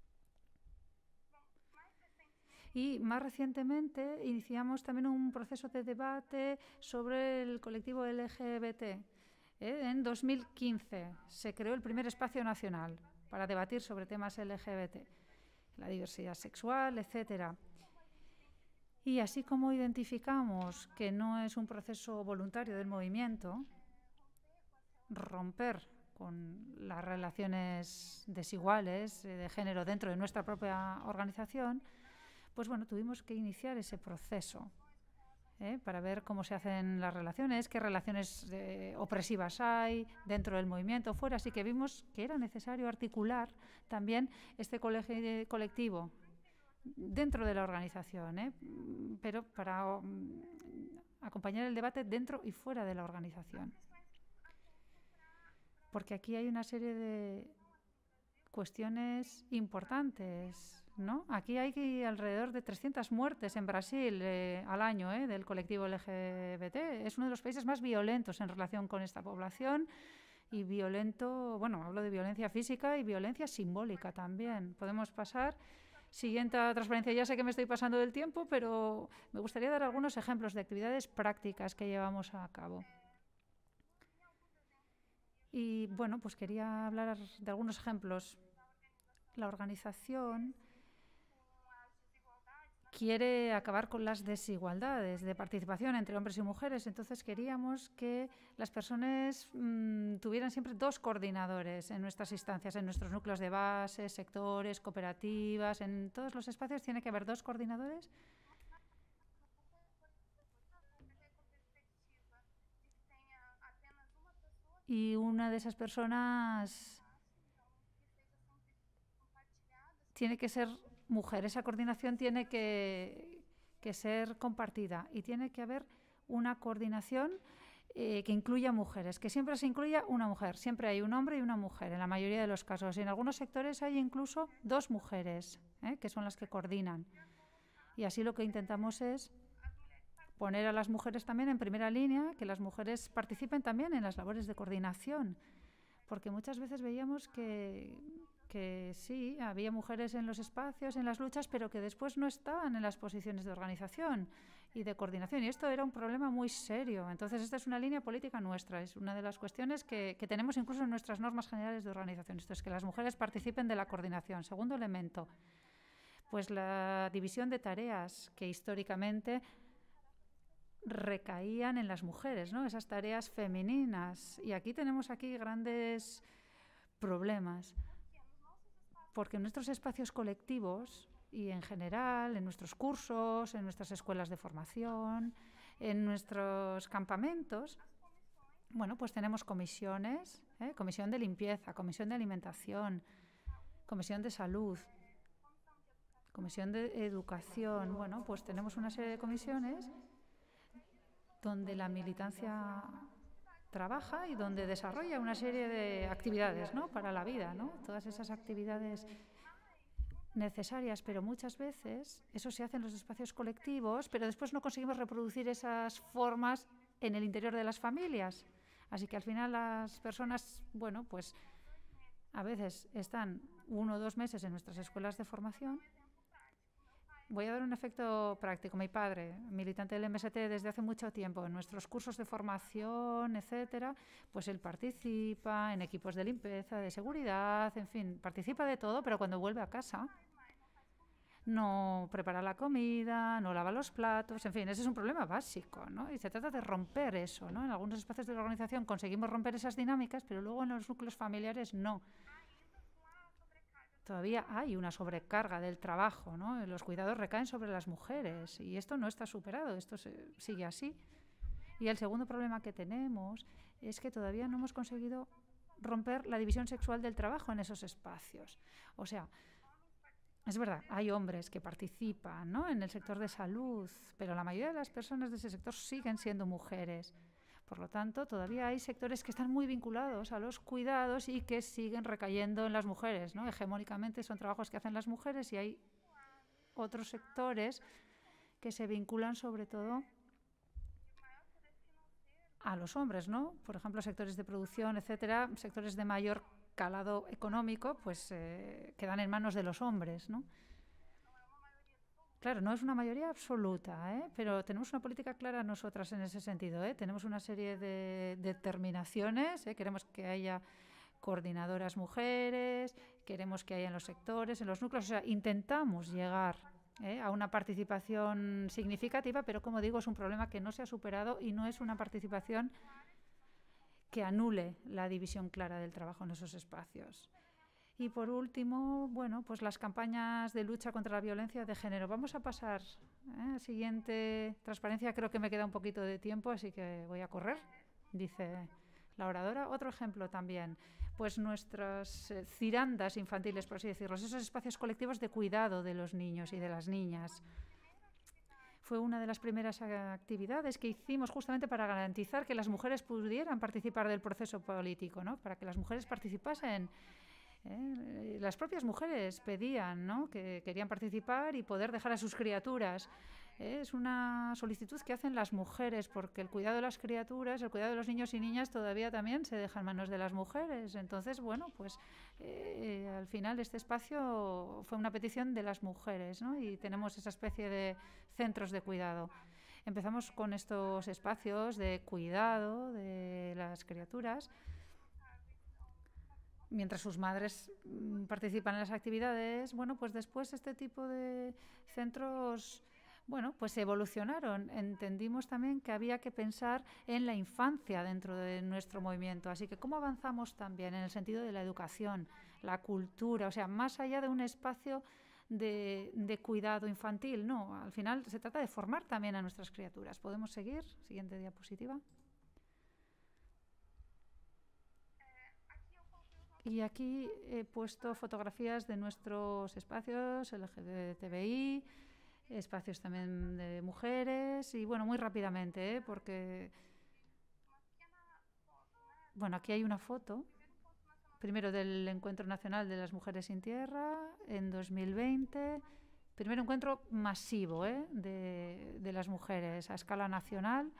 Y más recientemente iniciamos también un proceso de debate sobre el colectivo L G B T. ¿Eh? En dos mil quince se creó el primer espacio nacional para debatir sobre temas L G B T, la diversidad sexual, etcétera. Y así como identificamos que no es un proceso voluntario del movimiento, romper con las relaciones desiguales de género dentro de nuestra propia organización, pues bueno, tuvimos que iniciar ese proceso ¿eh? para ver cómo se hacen las relaciones, qué relaciones eh, opresivas hay dentro del movimiento, fuera. Así que vimos que era necesario articular también este colectivo dentro de la organización, ¿eh? pero para um, acompañar el debate dentro y fuera de la organización. Porque aquí hay una serie de cuestiones importantes, ¿no? Aquí hay alrededor de trescientas muertes en Brasil eh, al año eh, del colectivo L G B T. Es uno de los países más violentos en relación con esta población y violento, bueno, hablo de violencia física y violencia simbólica también. Podemos pasar. Siguiente transparencia, ya sé que me estoy pasando del tiempo, pero me gustaría dar algunos ejemplos de actividades prácticas que llevamos a cabo. Y bueno, pues quería hablar de algunos ejemplos. La organización quiere acabar con las desigualdades de participación entre hombres y mujeres, entonces queríamos que las personas mmm, tuvieran siempre dos coordinadores en nuestras instancias, en nuestros núcleos de base, sectores, cooperativas, en todos los espacios tiene que haber dos coordinadores. Y una de esas personas tiene que ser mujer. Esa coordinación tiene que, que ser compartida y tiene que haber una coordinación eh, que incluya mujeres, que siempre se incluya una mujer. Siempre hay un hombre y una mujer en la mayoría de los casos. Y en algunos sectores hay incluso dos mujeres, ¿eh? que son las que coordinan. Y así lo que intentamos es poner a las mujeres también en primera línea, que las mujeres participen también en las labores de coordinación, porque muchas veces veíamos que, que sí, había mujeres en los espacios, en las luchas, pero que después no estaban en las posiciones de organización y de coordinación, y esto era un problema muy serio. Entonces esta es una línea política nuestra, es una de las cuestiones que, que tenemos incluso en nuestras normas generales de organización, esto es que las mujeres participen de la coordinación. Segundo elemento, pues la división de tareas que históricamente recaían en las mujeres, ¿no? Esas tareas femeninas. Y aquí tenemos aquí grandes problemas, porque en nuestros espacios colectivos y en general, en nuestros cursos, en nuestras escuelas de formación, en nuestros campamentos, bueno, pues tenemos comisiones, ¿eh? Comisión de limpieza, comisión de alimentación, Comisión de Salud, Comisión de Educación. Bueno, pues tenemos una serie de comisiones donde la militancia trabaja y donde desarrolla una serie de actividades, ¿no?, para la vida, ¿no? Todas esas actividades necesarias, pero muchas veces eso se hace en los espacios colectivos, pero después no conseguimos reproducir esas formas en el interior de las familias. Así que al final las personas, bueno, pues a veces están uno o dos meses en nuestras escuelas de formación. Voy a dar un efecto práctico. Mi padre, militante del M S T desde hace mucho tiempo, en nuestros cursos de formación, etcétera, pues él participa en equipos de limpieza, de seguridad, en fin, participa de todo, pero cuando vuelve a casa no prepara la comida, no lava los platos, en fin, ese es un problema básico, ¿no? Y se trata de romper eso, ¿no? En algunos espacios de la organización conseguimos romper esas dinámicas, pero luego en los núcleos familiares no. Todavía hay una sobrecarga del trabajo, ¿no? Los cuidados recaen sobre las mujeres y esto no está superado, esto se, sigue así. Y el segundo problema que tenemos es que todavía no hemos conseguido romper la división sexual del trabajo en esos espacios. O sea, es verdad, hay hombres que participan, ¿no?, en el sector de salud, pero la mayoría de las personas de ese sector siguen siendo mujeres. Por lo tanto, todavía hay sectores que están muy vinculados a los cuidados y que siguen recayendo en las mujeres, ¿no? Hegemónicamente son trabajos que hacen las mujeres y hay otros sectores que se vinculan sobre todo a los hombres, ¿no? Por ejemplo, sectores de producción, etcétera, sectores de mayor calado económico, pues eh, quedan en manos de los hombres, ¿no? Claro, no es una mayoría absoluta, ¿eh? Pero tenemos una política clara nosotras en ese sentido, ¿eh? Tenemos una serie de determinaciones, ¿eh? Queremos que haya coordinadoras mujeres, queremos que haya en los sectores, en los núcleos, o sea, intentamos llegar, ¿eh?, a una participación significativa, pero como digo, es un problema que no se ha superado y no es una participación que anule la división clara del trabajo en esos espacios. Y por último, bueno, pues las campañas de lucha contra la violencia de género. Vamos a pasar a ¿eh? siguiente transparencia. Creo que me queda un poquito de tiempo, así que voy a correr, dice la oradora. Otro ejemplo también, pues nuestras eh, cirandas infantiles, por así decirlo, esos espacios colectivos de cuidado de los niños y de las niñas. Fue una de las primeras actividades que hicimos justamente para garantizar que las mujeres pudieran participar del proceso político, ¿no? Para que las mujeres participasen. ¿Eh? Las propias mujeres pedían, ¿no?, que querían participar y poder dejar a sus criaturas. ¿Eh? Es una solicitud que hacen las mujeres, porque el cuidado de las criaturas, el cuidado de los niños y niñas todavía también se deja en manos de las mujeres. Entonces, bueno, pues eh, al final este espacio fue una petición de las mujeres, ¿no? Y tenemos esa especie de centros de cuidado. Empezamos con estos espacios de cuidado de las criaturas, mientras sus madres mm, participan en las actividades. Bueno, pues después este tipo de centros, bueno, pues evolucionaron. Entendimos también que había que pensar en la infancia dentro de nuestro movimiento. Así que, ¿cómo avanzamos también en el sentido de la educación, la cultura? O sea, más allá de un espacio de, de cuidado infantil, no. Al final se trata de formar también a nuestras criaturas. ¿Podemos seguir? Siguiente diapositiva. Y aquí he puesto fotografías de nuestros espacios L G B T B I, espacios también de mujeres y, bueno, muy rápidamente, ¿eh?, porque, bueno, aquí hay una foto, primero del Encuentro Nacional de las Mujeres sin Tierra en dos mil veinte, primer encuentro masivo, ¿eh?, de, de las mujeres a escala nacional.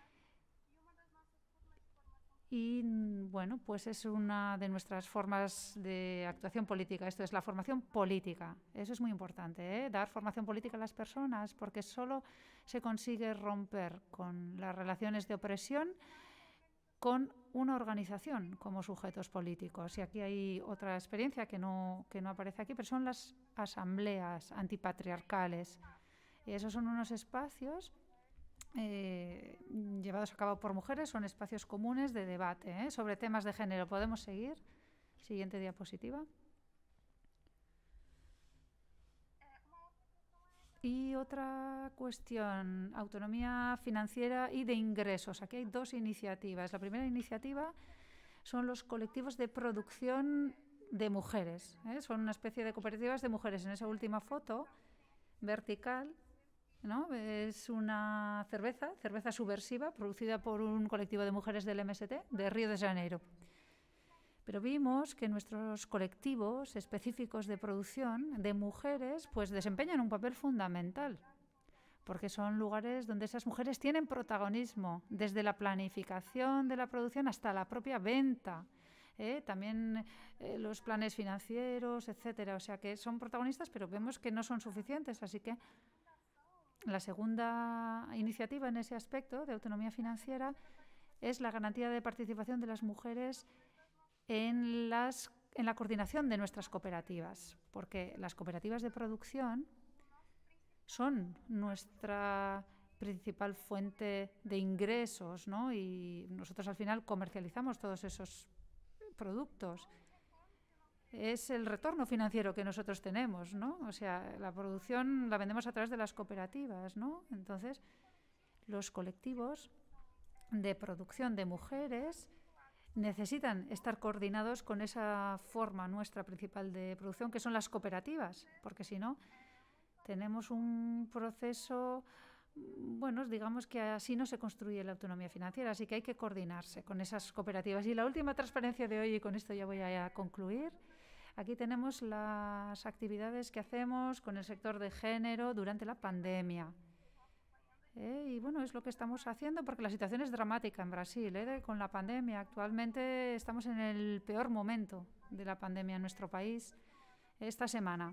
Y, bueno, pues es una de nuestras formas de actuación política. Esto es la formación política. Eso es muy importante, ¿eh? Dar formación política a las personas, porque solo se consigue romper con las relaciones de opresión con una organización como sujetos políticos. Y aquí hay otra experiencia que no, que no aparece aquí, pero son las asambleas antipatriarcales. Y esos son unos espacios Eh, llevados a cabo por mujeres, son espacios comunes de debate, ¿eh?, sobre temas de género. ¿Podemos seguir? Siguiente diapositiva. Y otra cuestión, autonomía financiera y de ingresos. Aquí hay dos iniciativas. La primera iniciativa son los colectivos de producción de mujeres, ¿eh? Son una especie de cooperativas de mujeres. En esa última foto, vertical, ¿no? Es una cerveza, cerveza subversiva, producida por un colectivo de mujeres del M S T de Río de Janeiro. Pero vimos que nuestros colectivos específicos de producción de mujeres pues desempeñan un papel fundamental, porque son lugares donde esas mujeres tienen protagonismo, desde la planificación de la producción hasta la propia venta, ¿eh? También eh, los planes financieros, etcétera. O sea que son protagonistas, pero vemos que no son suficientes. Así que la segunda iniciativa en ese aspecto de autonomía financiera es la garantía de participación de las mujeres en, las, en la coordinación de nuestras cooperativas, porque las cooperativas de producción son nuestra principal fuente de ingresos, ¿no? Y nosotros al final comercializamos todos esos productos. Es el retorno financiero que nosotros tenemos, ¿no? O sea, la producción la vendemos a través de las cooperativas, ¿no? Entonces, los colectivos de producción de mujeres necesitan estar coordinados con esa forma nuestra principal de producción, que son las cooperativas, porque si no, tenemos un proceso, bueno, digamos que así no se construye la autonomía financiera, así que hay que coordinarse con esas cooperativas. Y la última transparencia de hoy, y con esto ya voy a concluir, aquí tenemos las actividades que hacemos con el sector de género durante la pandemia. ¿Eh? Y bueno, es lo que estamos haciendo porque la situación es dramática en Brasil, ¿eh? de, con la pandemia. Actualmente estamos en el peor momento de la pandemia en nuestro país. Esta semana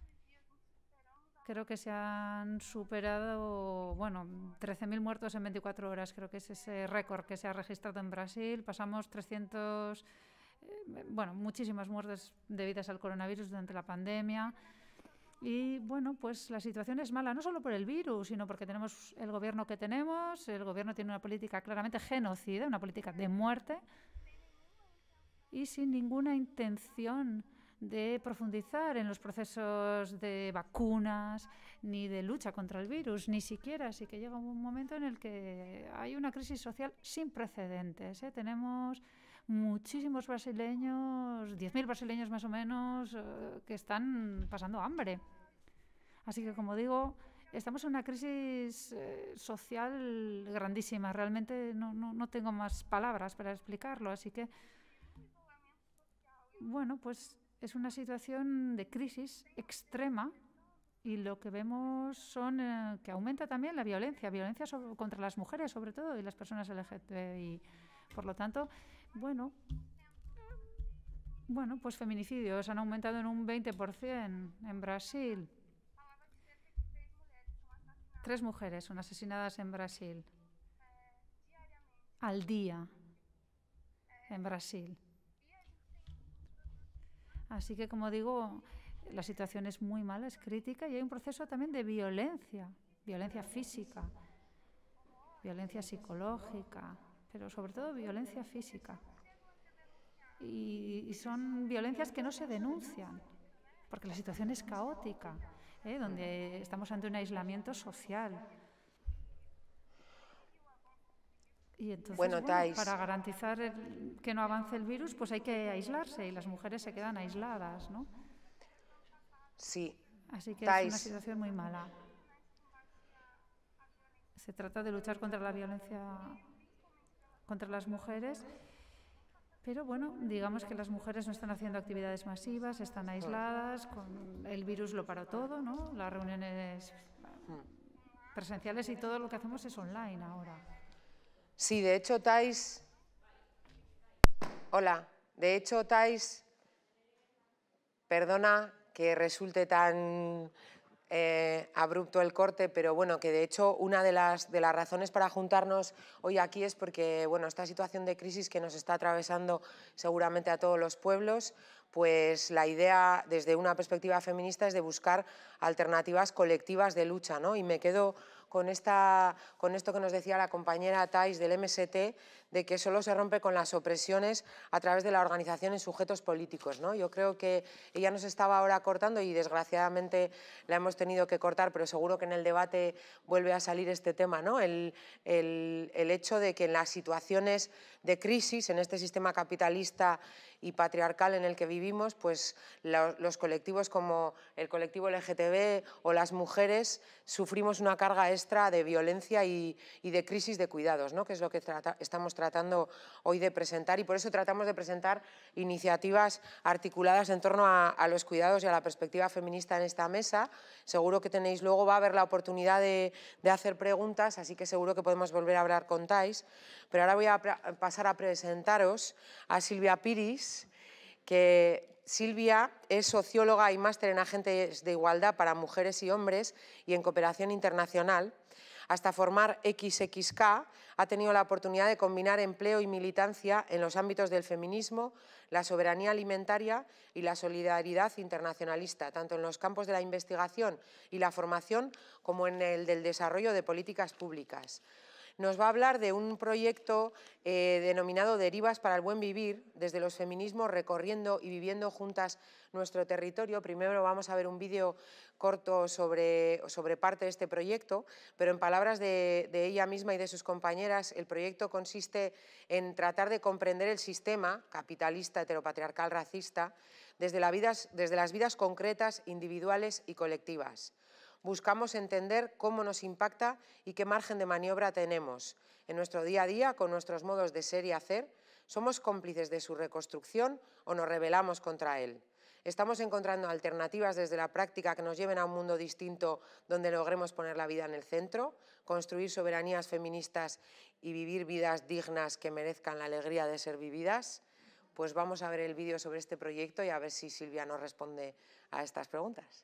creo que se han superado, bueno, trece mil muertos en veinticuatro horas. Creo que es ese récord que se ha registrado en Brasil. Pasamos trescientos, eh, bueno, muchísimas muertes debidas al coronavirus durante la pandemia. Y bueno, pues la situación es mala, no solo por el virus, sino porque tenemos el gobierno que tenemos. El gobierno tiene una política claramente genocida, una política de muerte, y sin ninguna intención de profundizar en los procesos de vacunas ni de lucha contra el virus, ni siquiera. Así que llega un momento en el que hay una crisis social sin precedentes, ¿eh? Tenemos muchísimos brasileños, diez mil brasileños más o menos, eh, que están pasando hambre. Así que, como digo, estamos en una crisis eh, social grandísima. Realmente no, no, no tengo más palabras para explicarlo. Así que, bueno, pues es una situación de crisis extrema y lo que vemos son eh, que aumenta también la violencia, violencia sobre, contra las mujeres sobre todo y las personas L G B T I. Por lo tanto, bueno, bueno, pues feminicidios han aumentado en un veinte por ciento en Brasil. Tres mujeres son asesinadas en Brasil al día en Brasil. Así que, como digo, la situación es muy mala, es crítica y hay un proceso también de violencia, violencia física, violencia psicológica, pero sobre todo violencia física. Y, y son violencias que no se denuncian, porque la situación es caótica, ¿eh? Donde estamos ante un aislamiento social. Y entonces, bueno, bueno, para garantizar el, que no avance el virus, pues hay que aislarse y las mujeres se quedan aisladas, ¿no? Sí. Así que Thais. es una situación muy mala. Se trata de luchar contra la violencia contra las mujeres, pero bueno, digamos que las mujeres no están haciendo actividades masivas, están aisladas, con el virus lo paró todo, ¿no? Las reuniones presenciales y todo lo que hacemos es online ahora. Sí, de hecho, Thais... Hola, de hecho, Thais, perdona que resulte tan eh, abrupto el corte, pero bueno, que de hecho una de las, de las razones para juntarnos hoy aquí es porque, bueno, esta situación de crisis que nos está atravesando seguramente a todos los pueblos, pues la idea desde una perspectiva feminista es de buscar alternativas colectivas de lucha, ¿no? Y me quedo con, esta, con esto que nos decía la compañera Thais del M S T, de que solo se rompe con las opresiones a través de la organización en sujetos políticos, ¿no? Yo creo que ella nos estaba ahora cortando y desgraciadamente la hemos tenido que cortar, pero seguro que en el debate vuelve a salir este tema, ¿no? El, el, el hecho de que en las situaciones de crisis, en este sistema capitalista y patriarcal en el que vivimos, pues los, los colectivos como el colectivo L G T B o las mujeres sufrimos una carga extra de violencia y, y de crisis de cuidados, ¿no? Que es lo que trata, estamos tratando hoy de presentar, y por eso tratamos de presentar iniciativas articuladas en torno a, a los cuidados y a la perspectiva feminista en esta mesa. Seguro que tenéis, luego va a haber la oportunidad de, de hacer preguntas, así que seguro que podemos volver a hablar con Thais, pero ahora voy a pasar a presentaros a Silvia Piris, que Silvia es socióloga y máster en agentes de igualdad para mujeres y hombres y en cooperación internacional. Hasta formar equis equis ka ha tenido la oportunidad de combinar empleo y militancia en los ámbitos del feminismo, la soberanía alimentaria y la solidaridad internacionalista, tanto en los campos de la investigación y la formación como en el del desarrollo de políticas públicas. Nos va a hablar de un proyecto eh, denominado Derivas para el Buen Vivir, desde los feminismos recorriendo y viviendo juntas nuestro territorio. Primero vamos a ver un vídeo corto sobre, sobre parte de este proyecto, pero en palabras de, de ella misma y de sus compañeras, el proyecto consiste en tratar de comprender el sistema capitalista, heteropatriarcal, racista, desde, la vidas, desde las vidas concretas, individuales y colectivas. Buscamos entender cómo nos impacta y qué margen de maniobra tenemos en nuestro día a día con nuestros modos de ser y hacer. ¿Somos cómplices de su reconstrucción o nos rebelamos contra él? ¿Estamos encontrando alternativas desde la práctica que nos lleven a un mundo distinto donde logremos poner la vida en el centro, construir soberanías feministas y vivir vidas dignas que merezcan la alegría de ser vividas? Pues vamos a ver el vídeo sobre este proyecto y a ver si Silvia nos responde a estas preguntas.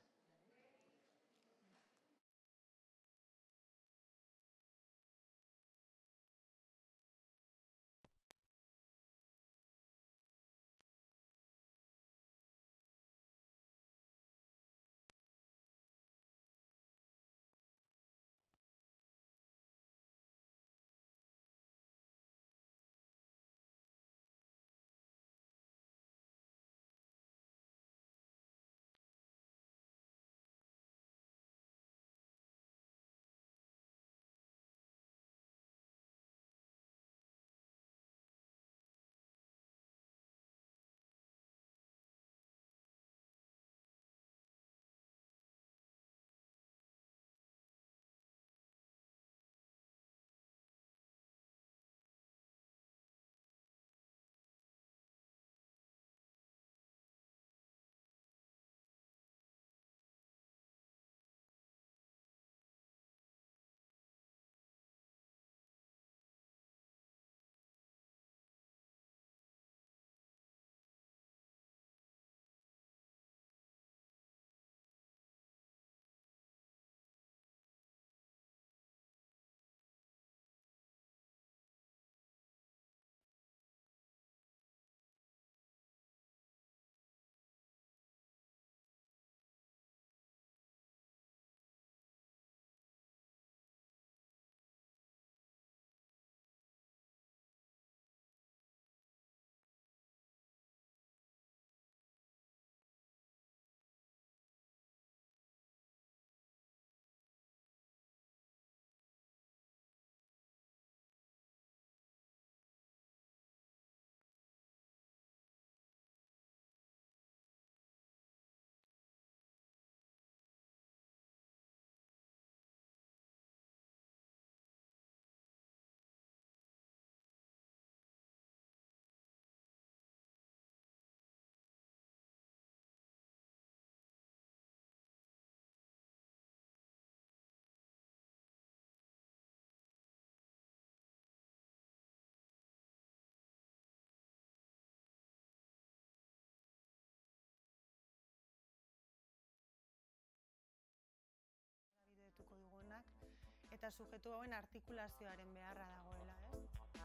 Eta sujetu hauen artikulazioaren beharra dagoela, ez?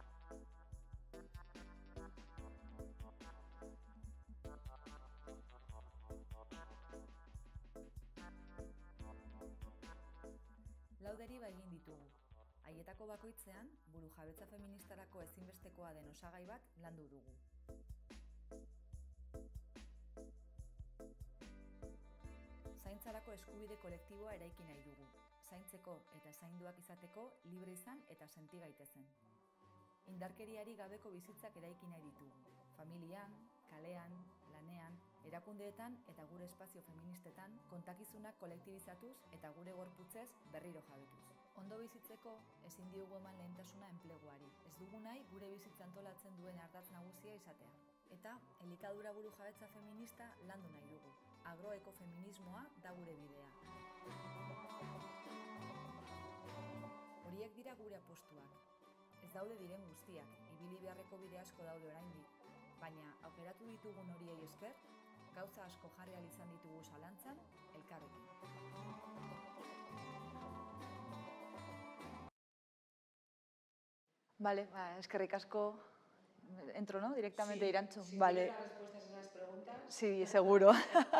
Lau deriba egin ditugu. Haietako bakoitzean, burujabetza feministarako ezinbestekoa den osagai bat landu dugu. Zaintzarako eskubide kolektiboa eraiki nahi dugu. Zaintzeko eta zainduak izateko libre izan eta senti gaitezen. Indarkeriari gabeko bizitzak eraiki nahi ditugu. Familian, kalean, Erakundeetan eta gure espazio feministetan kontakizunak kolektibizatuz eta gure gorputzez berriro jabetuz. Ondo bizitzeko ezin diogu eman lehentasuna enpleguari. Ez dugu nahi gure bizitza antolatzen duen ardatz nagusia izatea. Eta elikadura burujabetza feminista landu nahi dugu. Agroekofeminismoa da gure bidea. Horiek dira gure apostuak. Ez daude diren guztiak, ibili beharreko bide asko daude oraindik, baina aukeratu ditugun horiei esker, gauza asko jarri ahal izan ditugu zalantzan, elkarrekin. Vale, eskerrik asko. Entro, ¿no? Directamente, sí, Irantxu. Sí, vale. ¿Las respuestas a las preguntas? Sí, seguro.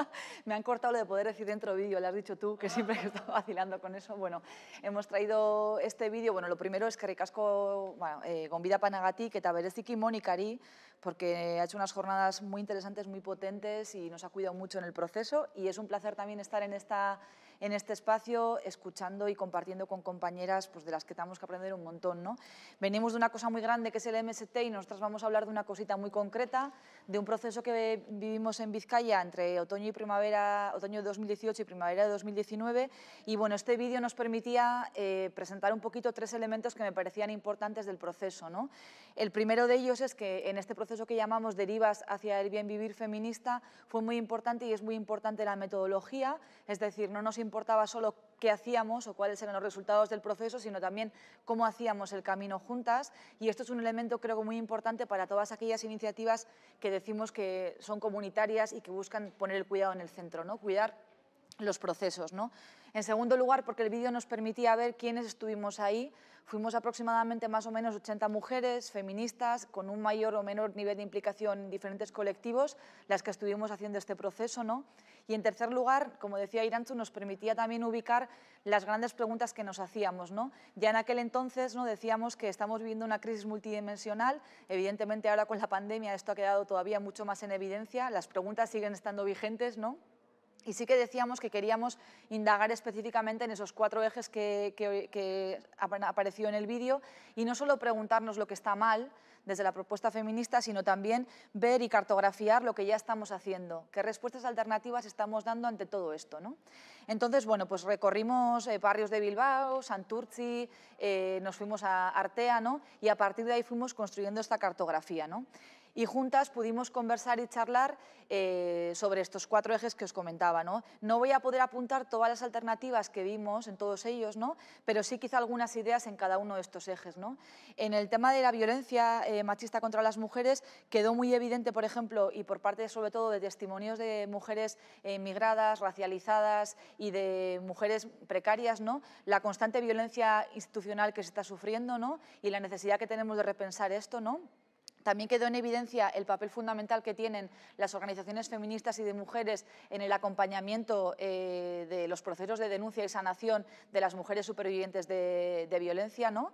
Me han cortado lo de poder decir dentro vídeo, lo has dicho tú, que siempre he estado vacilando con eso. Bueno, hemos traído este vídeo. Bueno, lo primero es que ricasco, bueno, eh, gonbida panagatik eta bereziki Monikari, porque ha hecho unas jornadas muy interesantes, muy potentes y nos ha cuidado mucho en el proceso. Y es un placer también estar en esta... en este espacio, escuchando y compartiendo con compañeras pues, de las que tenemos que aprender un montón, ¿no? Venimos de una cosa muy grande que es el M S T y nosotras vamos a hablar de una cosita muy concreta, de un proceso que vivimos en Vizcaya entre otoño y primavera, otoño de dos mil dieciocho y primavera de dos mil diecinueve, y bueno, este vídeo nos permitía eh, presentar un poquito tres elementos que me parecían importantes del proceso, ¿no? El primero de ellos es que en este proceso que llamamos derivas hacia el bien vivir feminista fue muy importante y es muy importante la metodología, es decir, no nos importaba solo qué hacíamos o cuáles eran los resultados del proceso, sino también cómo hacíamos el camino juntas, y esto es un elemento creo muy importante para todas aquellas iniciativas que decimos que son comunitarias y que buscan poner el cuidado en el centro, ¿no? Cuidar los procesos, ¿no? En segundo lugar, porque el vídeo nos permitía ver quiénes estuvimos ahí. Fuimos aproximadamente más o menos ochenta mujeres feministas con un mayor o menor nivel de implicación en diferentes colectivos, las que estuvimos haciendo este proceso, ¿no? Y en tercer lugar, como decía Irantxu, nos permitía también ubicar las grandes preguntas que nos hacíamos, ¿no? Ya en aquel entonces, ¿no?, decíamos que estamos viviendo una crisis multidimensional, evidentemente ahora con la pandemia esto ha quedado todavía mucho más en evidencia, las preguntas siguen estando vigentes, ¿no? Y sí que decíamos que queríamos indagar específicamente en esos cuatro ejes que, que, que apareció en el vídeo y no solo preguntarnos lo que está mal desde la propuesta feminista, sino también ver y cartografiar lo que ya estamos haciendo, qué respuestas alternativas estamos dando ante todo esto, ¿no? Entonces, bueno, pues recorrimos eh, barrios de Bilbao, Santurtzi, eh, nos fuimos a Artea, ¿no? Y a partir de ahí fuimos construyendo esta cartografía, ¿no? Y juntas pudimos conversar y charlar eh, sobre estos cuatro ejes que os comentaba, ¿no? No voy a poder apuntar todas las alternativas que vimos en todos ellos, ¿no? Pero sí quizá algunas ideas en cada uno de estos ejes, ¿no? En el tema de la violencia eh, machista contra las mujeres quedó muy evidente, por ejemplo, y por parte sobre todo de testimonios de mujeres eh, migradas, racializadas y de mujeres precarias, ¿no?, la constante violencia institucional que se está sufriendo, ¿no?, y la necesidad que tenemos de repensar esto, ¿no? También quedó en evidencia el papel fundamental que tienen las organizaciones feministas y de mujeres en el acompañamiento eh, de los procesos de denuncia y sanación de las mujeres supervivientes de, de violencia, ¿no?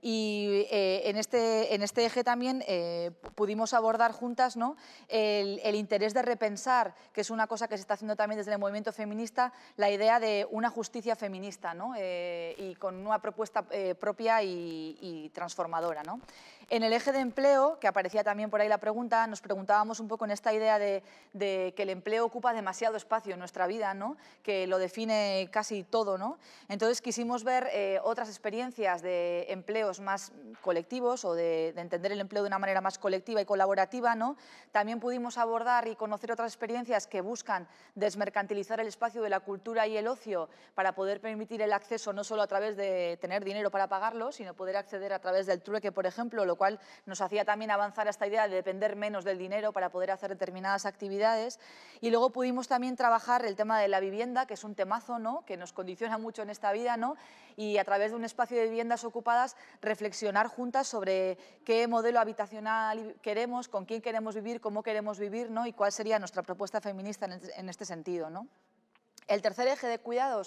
Y eh, en, este, en este eje también eh, pudimos abordar juntas, ¿no?, el, el interés de repensar, que es una cosa que se está haciendo también desde el movimiento feminista, la idea de una justicia feminista, ¿no?, eh, y con una propuesta eh, propia y, y transformadora, ¿no? En el eje de empleo, que aparecía también por ahí la pregunta, nos preguntábamos un poco en esta idea de, de que el empleo ocupa demasiado espacio en nuestra vida, ¿no?, que lo define casi todo, ¿no? Entonces quisimos ver eh, otras experiencias de empleos más colectivos o de, de entender el empleo de una manera más colectiva y colaborativa, ¿no? También pudimos abordar y conocer otras experiencias que buscan desmercantilizar el espacio de la cultura y el ocio para poder permitir el acceso no solo a través de tener dinero para pagarlo, sino poder acceder a través del trueque, por ejemplo, lo cual nos hacía también avanzar a esta idea de depender menos del dinero para poder hacer determinadas actividades. Y luego pudimos también trabajar el tema de la vivienda, que es un temazo, ¿no?, que nos condiciona mucho en esta vida, ¿no?, y a través de un espacio de viviendas ocupadas reflexionar juntas sobre qué modelo habitacional queremos, con quién queremos vivir, cómo queremos vivir, ¿no?, y cuál sería nuestra propuesta feminista en este sentido, ¿no? El tercer eje de cuidados,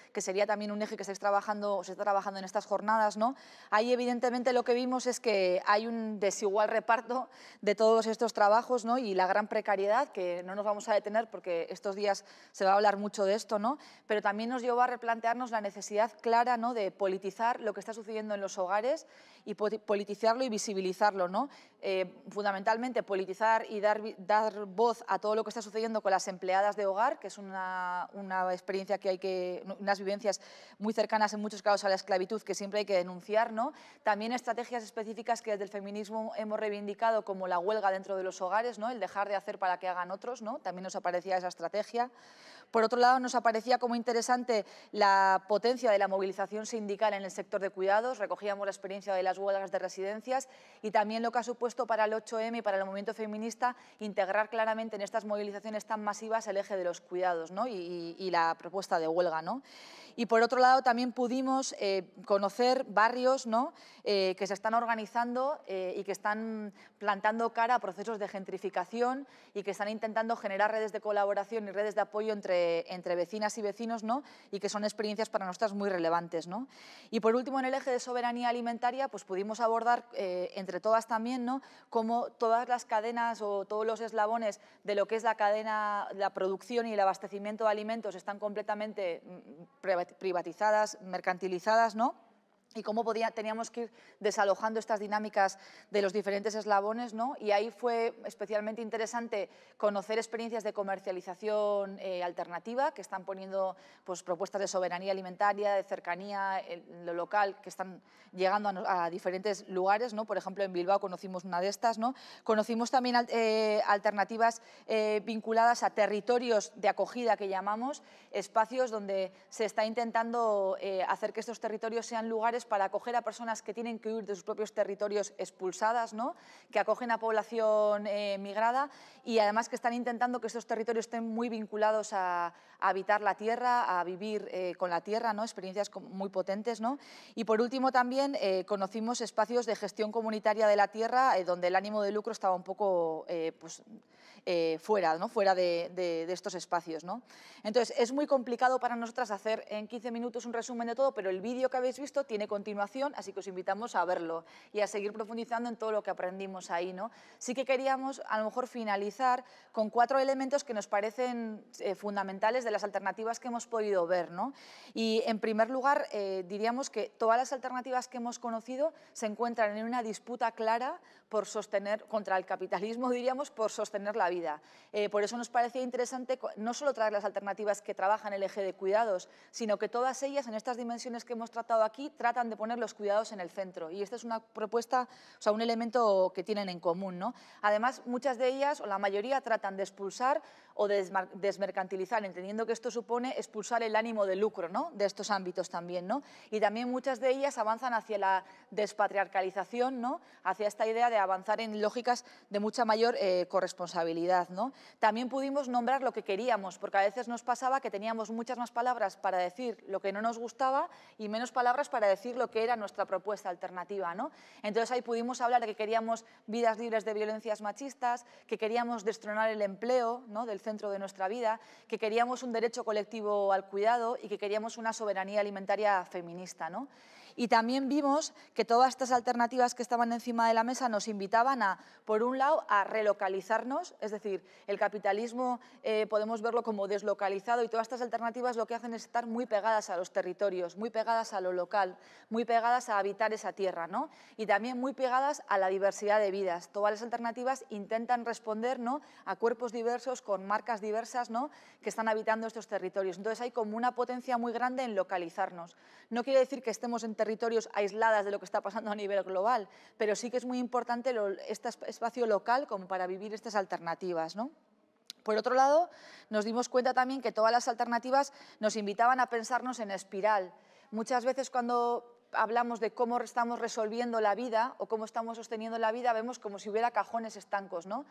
que sería también un eje que se está trabajando, se está trabajando en estas jornadas, ¿no? Ahí evidentemente lo que vimos es que hay un desigual reparto de todos estos trabajos, ¿no? Y la gran precariedad, que no nos vamos a detener porque estos días se va a hablar mucho de esto, ¿no? Pero también nos llevó a replantearnos la necesidad clara, ¿no?, de politizar lo que está sucediendo en los hogares y politizarlo y visibilizarlo, ¿no? Eh, fundamentalmente politizar y dar, dar voz a todo lo que está sucediendo con las empleadas de hogar, que es una, una experiencia que hay que, unas vivencias muy cercanas en muchos casos a la esclavitud que siempre hay que denunciar, ¿no? También estrategias específicas que desde el feminismo hemos reivindicado, como la huelga dentro de los hogares, ¿no?, el dejar de hacer para que hagan otros, ¿no? También nos aparecía esa estrategia. Por otro lado, nos aparecía como interesante la potencia de la movilización sindical en el sector de cuidados. Recogíamos la experiencia de las huelgas de residencias y también lo que ha supuesto para el ocho eme y para el movimiento feminista integrar claramente en estas movilizaciones tan masivas el eje de los cuidados, ¿no?, y, y, y la propuesta de huelga, ¿no? Y por otro lado también pudimos eh, conocer barrios, ¿no?, eh, que se están organizando eh, y que están plantando cara a procesos de gentrificación y que están intentando generar redes de colaboración y redes de apoyo entre, entre vecinas y vecinos, ¿no?, y que son experiencias para nosotras muy relevantes, ¿no? Y por último, en el eje de soberanía alimentaria, pues pudimos abordar eh, entre todas también, ¿no?, cómo todas las cadenas o todos los eslabones de lo que es la cadena, la producción y el abastecimiento de alimentos están completamente privatizadas, mercantilizadas, ¿no?, y cómo podía, teníamos que ir desalojando estas dinámicas de los diferentes eslabones, ¿no? Y ahí fue especialmente interesante conocer experiencias de comercialización eh, alternativa, que están poniendo pues, propuestas de soberanía alimentaria, de cercanía, en lo local, que están llegando a, a diferentes lugares, ¿no? Por ejemplo, en Bilbao conocimos una de estas, ¿no? Conocimos también eh, alternativas eh, vinculadas a territorios de acogida, que llamamos, espacios donde se está intentando eh, hacer que estos territorios sean lugares para acoger a personas que tienen que huir de sus propios territorios expulsadas, ¿no?, que acogen a población eh, migrada y además que están intentando que estos territorios estén muy vinculados a, a habitar la tierra, a vivir eh, con la tierra, ¿no?, experiencias muy potentes, ¿no? Y por último también eh, conocimos espacios de gestión comunitaria de la tierra eh, donde el ánimo de lucro estaba un poco eh, pues, eh, fuera, ¿no?, fuera de, de, de estos espacios, ¿no? Entonces, es muy complicado para nosotras hacer en quince minutos un resumen de todo, pero el vídeo que habéis visto tiene continuación, así que os invitamos a verlo y a seguir profundizando en todo lo que aprendimos ahí, ¿no? Sí que queríamos a lo mejor finalizar con cuatro elementos que nos parecen eh, fundamentales de las alternativas que hemos podido ver, ¿no? Y en primer lugar eh, diríamos que todas las alternativas que hemos conocido se encuentran en una disputa clara por sostener, contra el capitalismo, diríamos, por sostener la vida. Eh, por eso nos parecía interesante no solo traer las alternativas que trabajan el eje de cuidados, sino que todas ellas, en estas dimensiones que hemos tratado aquí, tratan de poner los cuidados en el centro. Y esta es una propuesta, o sea, un elemento que tienen en común, ¿no? Además, muchas de ellas, o la mayoría, tratan de expulsar o de desmercantilizar, entendiendo que esto supone expulsar el ánimo de lucro, ¿no?, de estos ámbitos también, ¿no? Y también muchas de ellas avanzan hacia la despatriarcalización, ¿no?, hacia esta idea de avanzar en lógicas de mucha mayor eh, corresponsabilidad, ¿no? También pudimos nombrar lo que queríamos, porque a veces nos pasaba que teníamos muchas más palabras para decir lo que no nos gustaba y menos palabras para decir lo que era nuestra propuesta alternativa, ¿no? Entonces ahí pudimos hablar de que queríamos vidas libres de violencias machistas, que queríamos destronar el empleo, ¿no?, del centro de nuestra vida, que queríamos un derecho colectivo al cuidado y que queríamos una soberanía alimentaria feminista, ¿no? Y también vimos que todas estas alternativas que estaban encima de la mesa nos invitaban a, por un lado, a relocalizarnos, es decir, el capitalismo eh, podemos verlo como deslocalizado y todas estas alternativas lo que hacen es estar muy pegadas a los territorios, muy pegadas a lo local, muy pegadas a habitar esa tierra, ¿no? Y también muy pegadas a la diversidad de vidas. Todas las alternativas intentan responder, ¿no?, a cuerpos diversos, con marcas diversas, ¿no?, que están habitando estos territorios. Entonces hay como una potencia muy grande en localizarnos. No quiere decir que estemos en territorios aisladas de lo que está pasando a nivel global, pero sí que es muy importante lo, este espacio local como para vivir estas alternativas, ¿no? Por otro lado, nos dimos cuenta también que todas las alternativas nos invitaban a pensarnos en espiral. Muchas veces cuando hablamos de cómo estamos resolviendo la vida o cómo estamos sosteniendo la vida, vemos como si hubiera cajones estancos, ¿no?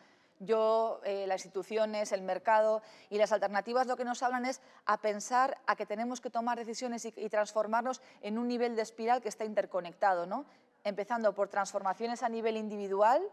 Yo, eh, las instituciones, el mercado y las alternativas lo que nos hablan es a pensar a que tenemos que tomar decisiones y, y transformarnos en un nivel de espiral que está interconectado, ¿no? Empezando por transformaciones a nivel individual,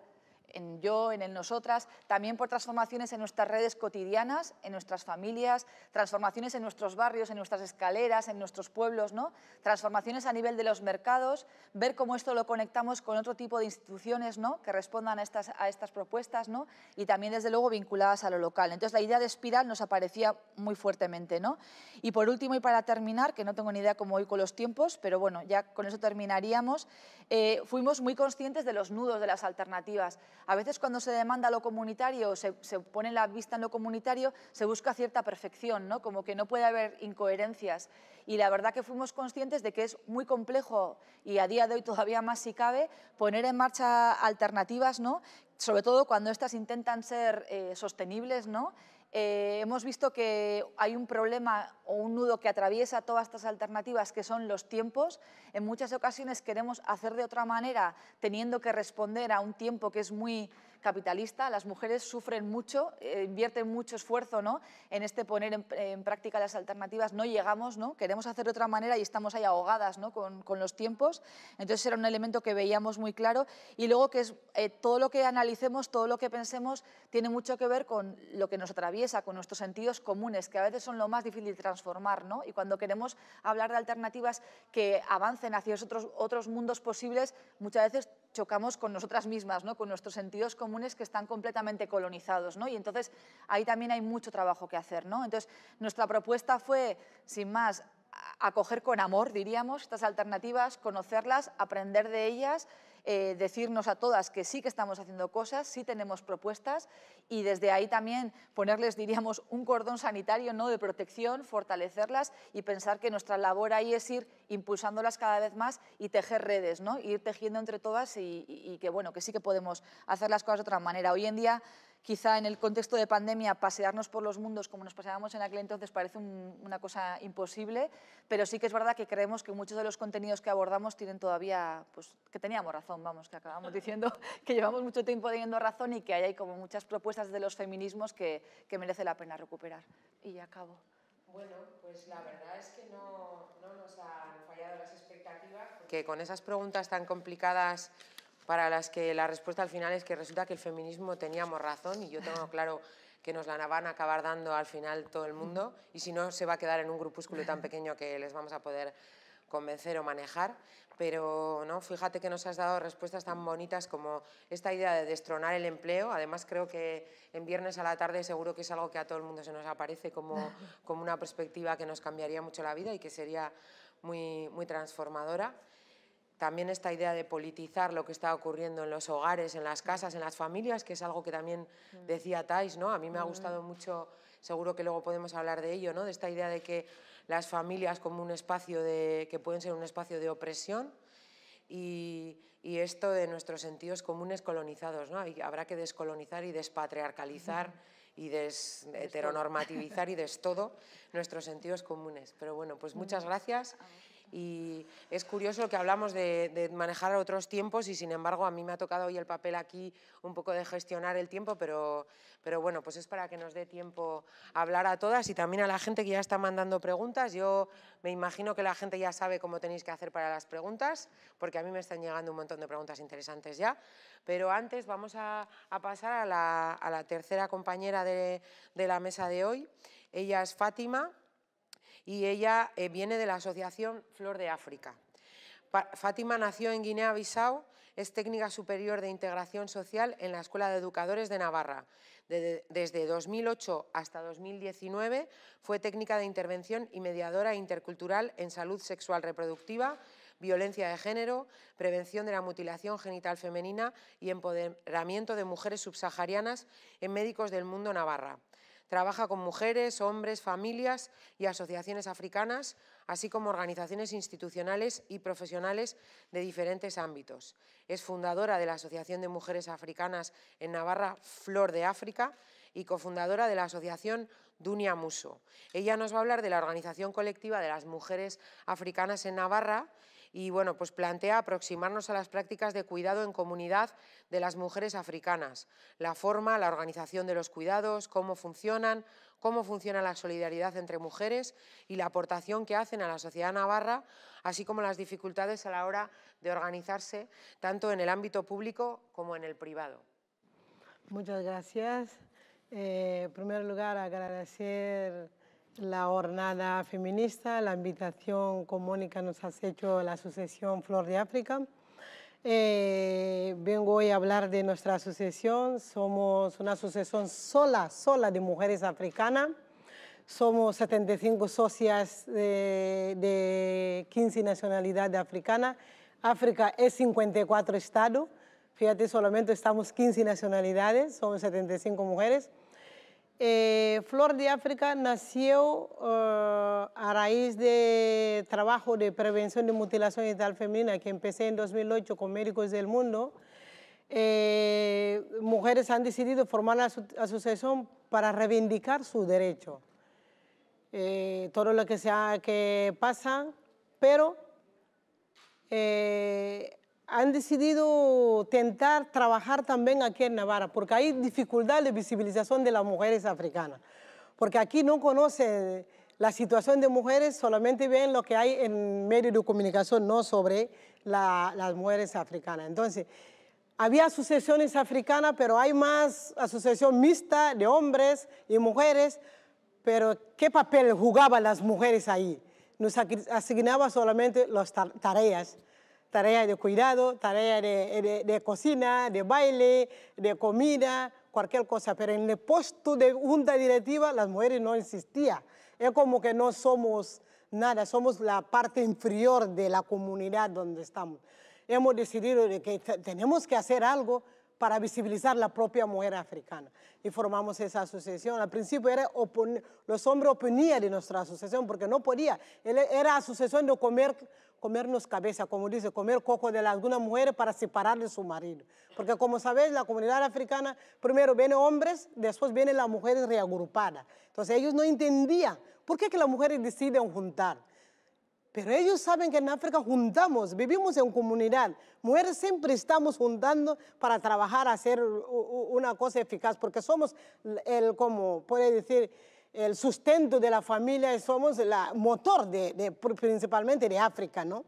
en yo, en el nosotras, también por transformaciones en nuestras redes cotidianas, en nuestras familias, transformaciones en nuestros barrios, en nuestras escaleras, en nuestros pueblos, ¿no? Transformaciones a nivel de los mercados, ver cómo esto lo conectamos con otro tipo de instituciones, ¿no? Que respondan a estas, a estas propuestas, ¿no? Y también, desde luego, vinculadas a lo local. Entonces, la idea de espiral nos aparecía muy fuertemente, ¿no? Y por último, y para terminar, que no tengo ni idea cómo voy con los tiempos, pero bueno, ya con eso terminaríamos, eh, fuimos muy conscientes de los nudos de las alternativas. A veces, cuando se demanda lo comunitario, se, se pone la vista en lo comunitario, se busca cierta perfección, ¿no? Como que no puede haber incoherencias. Y la verdad que fuimos conscientes de que es muy complejo, y a día de hoy todavía más si cabe, poner en marcha alternativas, ¿no? Sobre todo cuando estas intentan ser eh, sostenibles, ¿no? Eh, hemos visto que hay un problema o un nudo que atraviesa todas estas alternativas, que son los tiempos. En muchas ocasiones queremos hacer de otra manera, teniendo que responder a un tiempo que es muy capitalista. Las mujeres sufren mucho, eh, invierten mucho esfuerzo, ¿no? En este poner en, en práctica las alternativas. No llegamos, ¿no? Queremos hacer de otra manera y estamos ahí ahogadas, ¿no? con, con los tiempos. Entonces era un elemento que veíamos muy claro. Y luego que es, eh, todo lo que analicemos, todo lo que pensemos, tiene mucho que ver con lo que nos atraviesa, con nuestros sentidos comunes, que a veces son lo más difícil de transformar, ¿no? Y cuando queremos hablar de alternativas que avancen hacia otros, otros mundos posibles, muchas veces chocamos con nosotras mismas, ¿no? Con nuestros sentidos comunes que están completamente colonizados, ¿no? Y entonces ahí también hay mucho trabajo que hacer, ¿no? Entonces nuestra propuesta fue, sin más, acoger con amor, diríamos, estas alternativas, conocerlas, aprender de ellas, eh, decirnos a todas que sí que estamos haciendo cosas, sí tenemos propuestas, y desde ahí también ponerles, diríamos, un cordón sanitario, ¿no? De protección, fortalecerlas y pensar que nuestra labor ahí es ir impulsándolas cada vez más y tejer redes, ¿no? Ir tejiendo entre todas y, y, y que, bueno, que sí que podemos hacer las cosas de otra manera. Hoy en día, quizá en el contexto de pandemia, pasearnos por los mundos como nos paseábamos en aquel entonces parece un, una cosa imposible, pero sí que es verdad que creemos que muchos de los contenidos que abordamos tienen todavía, pues que teníamos razón, vamos, que acabamos diciendo que llevamos mucho tiempo teniendo razón y que hay como muchas propuestas de los feminismos que, que merece la pena recuperar. Y ya acabo. Bueno, pues la verdad es que no, no nos han fallado las expectativas, porque con esas preguntas tan complicadas para las que la respuesta al final es que resulta que el feminismo teníamos razón, y yo tengo claro que nos la van a acabar dando al final todo el mundo, y si no se va a quedar en un grupúsculo tan pequeño que les vamos a poder convencer o manejar. Pero no, fíjate que nos has dado respuestas tan bonitas como esta idea de destronar el empleo. Además, creo que en viernes a la tarde seguro que es algo que a todo el mundo se nos aparece como, como una perspectiva que nos cambiaría mucho la vida y que sería muy, muy transformadora. También esta idea de politizar lo que está ocurriendo en los hogares, en las casas, en las familias, que es algo que también decía Thais, ¿no? A mí me ha gustado mucho, seguro que luego podemos hablar de ello, ¿no? De esta idea de que las familias como un espacio de, que pueden ser un espacio de opresión, y, y esto de nuestros sentidos comunes colonizados, ¿no? Y habrá que descolonizar y despatriarcalizar y des, heteronormativizar y des todo nuestros sentidos comunes. Pero bueno, pues muchas gracias. Y es curioso lo que hablamos de, de manejar otros tiempos, y sin embargo a mí me ha tocado hoy el papel aquí un poco de gestionar el tiempo, pero, pero bueno, pues es para que nos dé tiempo a hablar a todas y también a la gente que ya está mandando preguntas. Yo me imagino que la gente ya sabe cómo tenéis que hacer para las preguntas, porque a mí me están llegando un montón de preguntas interesantes ya, pero antes vamos a, a pasar a la, a la tercera compañera de, de la mesa de hoy. Ella es Fátima, y ella eh, viene de la asociación Flor de África. Pa Fátima nació en Guinea-Bissau, es técnica superior de integración social en la Escuela de Educadores de Navarra. De, desde dos mil ocho hasta dos mil diecinueve fue técnica de intervención y mediadora intercultural en salud sexual reproductiva, violencia de género, prevención de la mutilación genital femenina y empoderamiento de mujeres subsaharianas en Médicos del Mundo Navarra. Trabaja con mujeres, hombres, familias y asociaciones africanas, así como organizaciones institucionales y profesionales de diferentes ámbitos. Es fundadora de la Asociación de Mujeres Africanas en Navarra, Flor de África, y cofundadora de la Asociación Dunia Muso. Ella nos va a hablar de la organización colectiva de las mujeres africanas en Navarra y bueno, pues plantea aproximarnos a las prácticas de cuidado en comunidad de las mujeres africanas, la forma, la organización de los cuidados, cómo funcionan, cómo funciona la solidaridad entre mujeres y la aportación que hacen a la sociedad navarra, así como las dificultades a la hora de organizarse tanto en el ámbito público como en el privado. Muchas gracias. Eh, en primer lugar, agradecer la jornada feminista, la invitación que Mónica nos ha hecho a la Asociación Flor de África. Eh, vengo hoy a hablar de nuestra asociación. Somos una asociación sola, sola de mujeres africanas. Somos setenta y cinco socias de, de quince nacionalidades africanas. África es cincuenta y cuatro estados. Fíjate, solamente estamos quince nacionalidades, somos setenta y cinco mujeres. Eh, Flor de África nació uh, a raíz de trabajo de prevención de mutilación genital femenina que empecé en dos mil ocho con Médicos del Mundo. Eh, mujeres han decidido formar la asociación para reivindicar su derecho. Eh, todo lo que, sea, que pasa, pero eh, han decidido tentar trabajar también aquí en Navarra, porque hay dificultad de visibilización de las mujeres africanas, porque aquí no conocen la situación de mujeres, solamente ven lo que hay en medios de comunicación, no sobre la, las mujeres africanas. Entonces, había asociaciones africanas, pero hay más asociación mixta de hombres y mujeres, pero ¿qué papel jugaban las mujeres ahí? Nos asignaba solamente las tareas, tareas de cuidado, tareas de, de, de cocina, de baile, de comida, cualquier cosa, pero en el puesto de junta directiva las mujeres no existían. Es como que no somos nada, somos la parte inferior de la comunidad donde estamos. Hemos decidido de que tenemos que hacer algo para visibilizar la propia mujer africana. Y formamos esa asociación. Al principio era los hombres oponían de nuestra asociación porque no podía. Era asociación de comer, comernos cabeza, como dice, comer coco de algunas mujeres para separar de su marido. Porque como sabéis, la comunidad africana, primero vienen hombres, después vienen las mujeres reagrupadas. Entonces ellos no entendían por qué que las mujeres deciden juntar. Pero ellos saben que en África juntamos, vivimos en comunidad. Mujeres siempre estamos juntando para trabajar, hacer una cosa eficaz, porque somos el, como puede decir, el sustento de la familia, somos el motor de, de, principalmente de África, ¿no?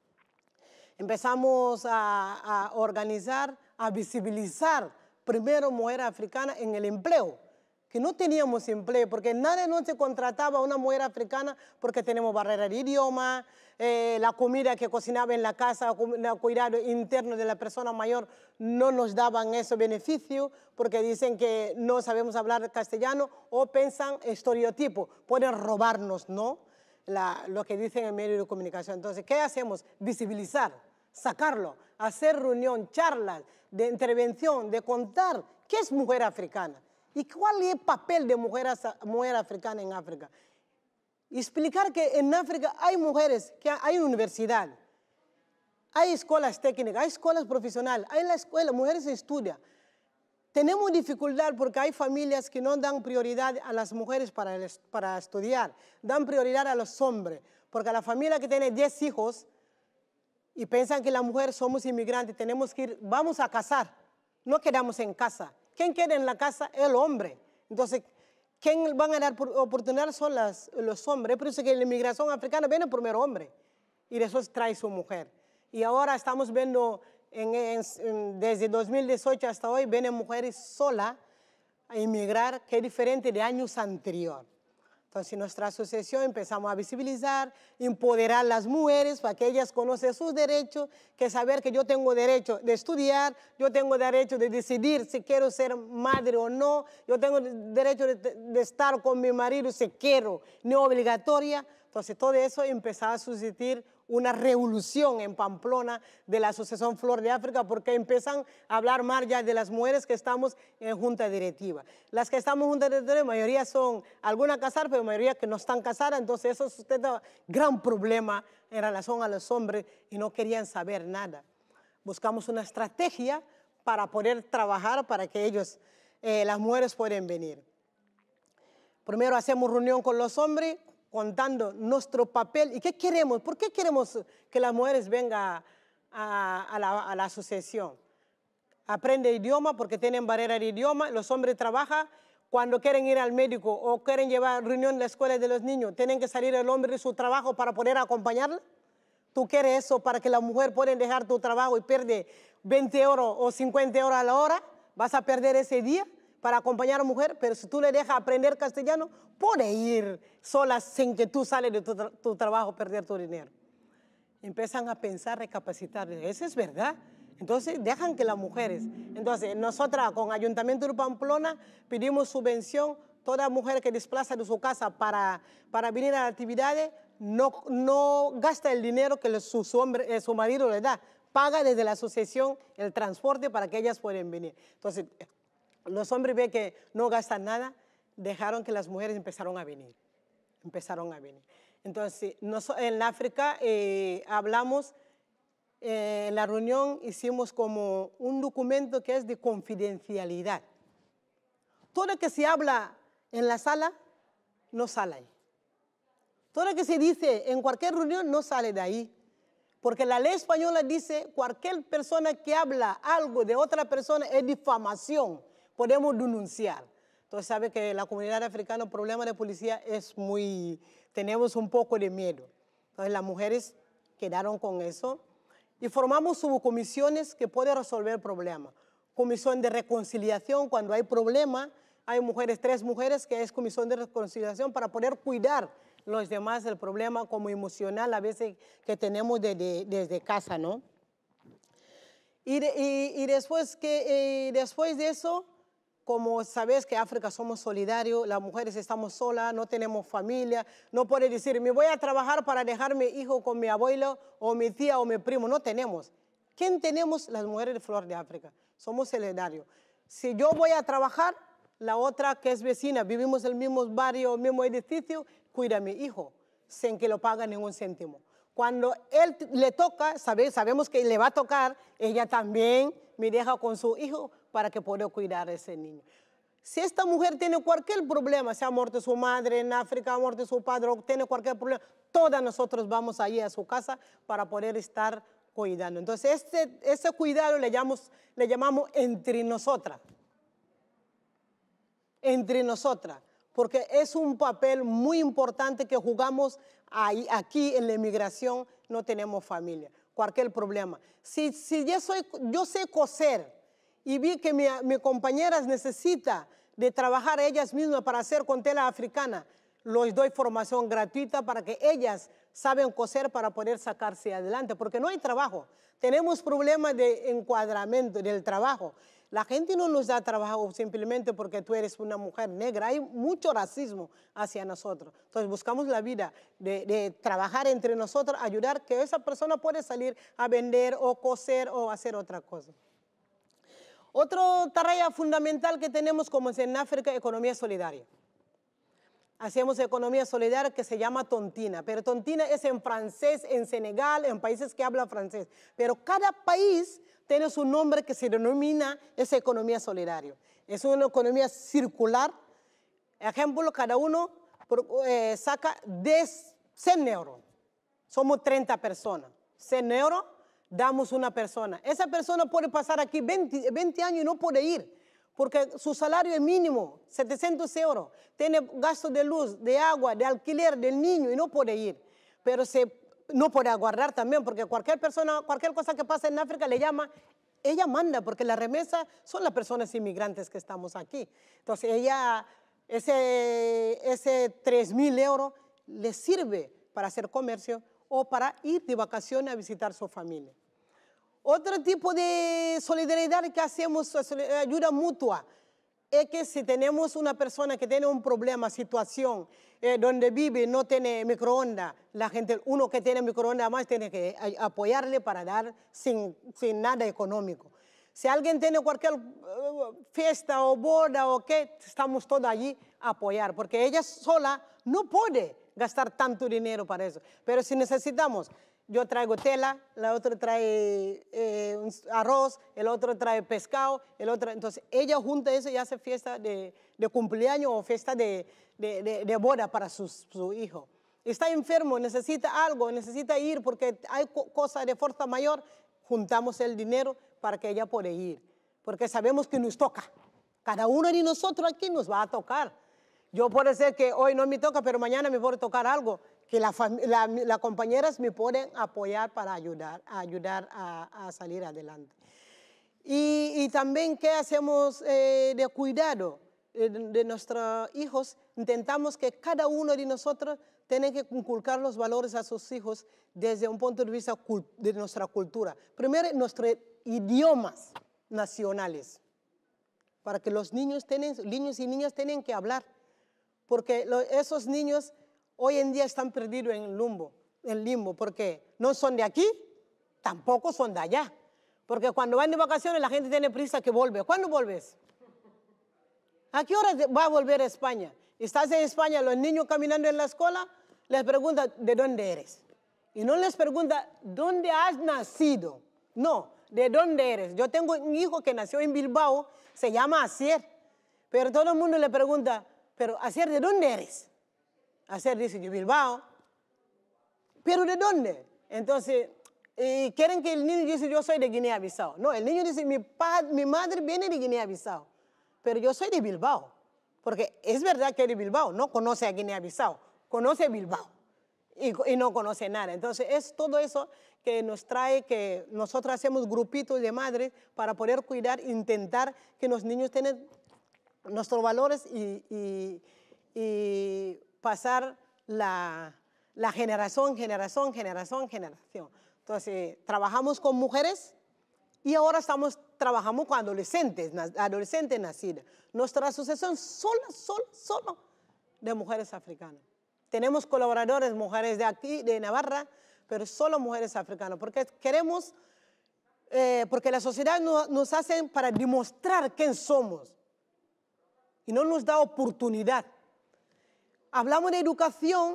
Empezamos a, a organizar, a visibilizar primero mujer africana en el empleo, que no teníamos empleo, porque nadie no se contrataba a una mujer africana porque tenemos barrera de idioma, eh, la comida que cocinaba en la casa, el cuidado interno de la persona mayor no nos daban ese beneficio porque dicen que no sabemos hablar castellano o piensan estereotipo, pueden robarnos, ¿no? La, lo que dicen en medios de comunicación. Entonces, ¿qué hacemos? Visibilizar, sacarlo, hacer reunión, charlas de intervención, de contar qué es mujer africana. ¿Y cuál es el papel de mujer, mujer africana en África? Explicar que en África hay mujeres, que hay universidad, hay escuelas técnicas, hay escuelas profesionales, hay la escuela, mujeres estudian. Tenemos dificultad porque hay familias que no dan prioridad a las mujeres para, el, para estudiar, dan prioridad a los hombres, porque la familia que tiene diez hijos y piensan que las mujeres somos inmigrantes, tenemos que ir, vamos a casar, no quedamos en casa. ¿Quién queda en la casa? El hombre. Entonces, ¿quién van a dar oportunidad? Son las, los hombres. Por eso que la inmigración africana viene primero hombre y después trae su mujer. Y ahora estamos viendo, en, en, en, desde dos mil dieciocho hasta hoy, vienen mujeres solas a inmigrar, que es diferente de años anteriores. Entonces, nuestra asociación empezamos a visibilizar, empoderar a las mujeres para que ellas conozcan sus derechos, que saber que yo tengo derecho de estudiar, yo tengo derecho de decidir si quiero ser madre o no, yo tengo derecho de, de estar con mi marido si quiero, no obligatoria. Entonces, todo eso empezó a suscitar una revolución en Pamplona de la Asociación Flor de África porque empiezan a hablar más ya de las mujeres que estamos en junta directiva. Las que estamos en junta directiva, la mayoría son algunas casadas, pero la mayoría que no están casadas, entonces eso sustenta gran problema en relación a los hombres y no querían saber nada. Buscamos una estrategia para poder trabajar para que ellos, eh, las mujeres puedan venir. Primero hacemos reunión con los hombres, contando nuestro papel y qué queremos, por qué queremos que las mujeres vengan a, a, la, a la asociación. Aprende idioma porque tienen barrera de idioma, los hombres trabajan, cuando quieren ir al médico o quieren llevar reunión en la escuela de los niños, tienen que salir el hombre de su trabajo para poder acompañarla. ¿Tú quieres eso para que la mujer pueda dejar tu trabajo y pierde veinte euros o cincuenta euros a la hora? vas a perder ese día para acompañar a la mujer, pero si tú le dejas aprender castellano, puede ir sola sin que tú sales de tu, tra tu trabajo a perder tu dinero. Empiezan a pensar, recapacitar, eso es verdad. Entonces dejan que las mujeres, entonces nosotras con Ayuntamiento de Pamplona pedimos subvención, toda mujer que desplaza de su casa para, para venir a las actividades, no, no gasta el dinero que su, su, hombre, eh, su marido le da, paga desde la asociación el transporte para que ellas puedan venir. Entonces los hombres ven que no gastan nada, dejaron que las mujeres empezaron a venir, empezaron a venir. Entonces nos, en África eh, hablamos, eh, en la reunión hicimos como un documento que es de confidencialidad. Todo lo que se habla en la sala no sale ahí. Todo lo que se dice en cualquier reunión no sale de ahí. Porque la ley española dice cualquier persona que habla algo de otra persona es difamación, podemos denunciar. Entonces sabe que la comunidad africana, el problema de policía es muy, tenemos un poco de miedo. Entonces las mujeres quedaron con eso y formamos subcomisiones que pueden resolver el problema. Comisión de reconciliación, cuando hay problema, hay mujeres, tres mujeres que es comisión de reconciliación para poder cuidar los demás del problema como emocional a veces que tenemos de, de, desde casa, ¿no? Y, de, y, y después, que, eh, después de eso, como sabes que África somos solidarios, las mujeres estamos solas, no tenemos familia, no puede decir, me voy a trabajar para dejar mi hijo con mi abuelo o mi tía o mi primo, no tenemos. ¿Quién tenemos? Las mujeres de Flor de África, somos solidarios. Si yo voy a trabajar, la otra que es vecina, vivimos en el mismo barrio, el mismo edificio, cuida a mi hijo, sin que lo pague ningún céntimo. Cuando él le toca, sabe, sabemos que le va a tocar, ella también me deja con su hijo para que pueda cuidar a ese niño. Si esta mujer tiene cualquier problema, se ha muerto su madre en África, ha muerto su padre, o tiene cualquier problema, todas nosotros vamos allí a su casa para poder estar cuidando. Entonces, este, ese cuidado le llamamos, le llamamos entre nosotras. Entre nosotras, porque es un papel muy importante que jugamos ahí, aquí en la inmigración, no tenemos familia, cualquier problema. Si, si yo, soy, yo sé coser y vi que mi, mi compañeras necesita de trabajar ellas mismas para hacer con tela africana, les doy formación gratuita para que ellas saben coser para poder sacarse adelante, porque no hay trabajo. Tenemos problemas de encuadramiento del trabajo. La gente no nos da trabajo simplemente porque tú eres una mujer negra. Hay mucho racismo hacia nosotros. Entonces buscamos la vida de, de trabajar entre nosotros, ayudar que esa persona pueda salir a vender o coser o hacer otra cosa. Otra tarea fundamental que tenemos como es en África, economía solidaria. Hacemos economía solidaria que se llama tontina, pero tontina es en francés, en Senegal, en países que hablan francés. Pero cada país tiene su nombre que se denomina esa economía solidaria. Es una economía circular. Ejemplo, cada uno eh, saca diez, cien euros. Somos treinta personas. cien euros damos una persona. Esa persona puede pasar aquí veinte, veinte años y no puede ir, porque su salario es mínimo, setecientos euros. Tiene gastos de luz, de agua, de alquiler del niño y no puede ir. Pero se, no puede aguardar también, porque cualquier persona, cualquier cosa que pasa en África le llama, ella manda, porque la remesa son las personas inmigrantes que estamos aquí. Entonces ella, ese, ese tres mil euros le sirve para hacer comercio o para ir de vacaciones a visitar a su familia. Otro tipo de solidaridad que hacemos, ayuda mutua, es que si tenemos una persona que tiene un problema, situación, eh, donde vive, no tiene microondas, la gente, uno que tiene microondas más tiene que apoyarle para dar sin, sin nada económico. Si alguien tiene cualquier uh, fiesta o boda o qué, estamos todos allí a apoyar, porque ella sola no puede gastar tanto dinero para eso. Pero si necesitamos, yo traigo tela, la otra trae eh, arroz, el otro trae pescado, el otro, entonces ella junta eso y hace fiesta de, de cumpleaños o fiesta de, de, de, de boda para su, su hijo. Está enfermo, necesita algo, necesita ir porque hay cosas de fuerza mayor, juntamos el dinero para que ella pueda ir, porque sabemos que nos toca. Cada uno de nosotros aquí nos va a tocar. Yo puede ser que hoy no me toca, pero mañana me puede tocar algo, que las la, la compañeras me pueden apoyar para ayudar, a, ayudar a, a salir adelante. Y, y también, ¿qué hacemos eh, de cuidado de, de nuestros hijos? Intentamos que cada uno de nosotros tiene que inculcar los valores a sus hijos desde un punto de vista de nuestra cultura. Primero, nuestros idiomas nacionales, para que los niños, tienen, niños y niñas tienen que hablar, porque lo, esos niños hoy en día están perdidos en limbo, en limbo, porque no son de aquí, tampoco son de allá, porque cuando van de vacaciones la gente tiene prisa que vuelve. ¿Cuándo vuelves? ¿A qué hora va a volver a España? Estás en España, los niños caminando en la escuela, les preguntan, ¿de dónde eres? Y no les pregunta, ¿dónde has nacido? No, ¿de dónde eres? Yo tengo un hijo que nació en Bilbao, se llama Asier, pero todo el mundo le pregunta, pero Asier, ¿de dónde eres? Asier dice, de Bilbao. ¿Pero de dónde? Entonces, eh, quieren que el niño dice, yo soy de Guinea-Bissau. No, el niño dice, mi, pa, mi madre viene de Guinea-Bissau, pero yo soy de Bilbao. Porque es verdad que es de Bilbao, no conoce a Guinea-Bissau, conoce Bilbao y, y no conoce nada. Entonces, es todo eso que nos trae, que nosotros hacemos grupitos de madres para poder cuidar, intentar que los niños tengan nuestros valores y, y, y pasar la, la generación, generación, generación, generación. Entonces, trabajamos con mujeres y ahora estamos trabajando con adolescentes, adolescentes nacidas. Nuestra asociación solo, solo, solo de mujeres africanas. Tenemos colaboradores, mujeres de aquí, de Navarra, pero solo mujeres africanas, porque queremos, eh, porque la sociedad no, nos hace para demostrar quién somos y no nos da oportunidad. Hablamos de educación,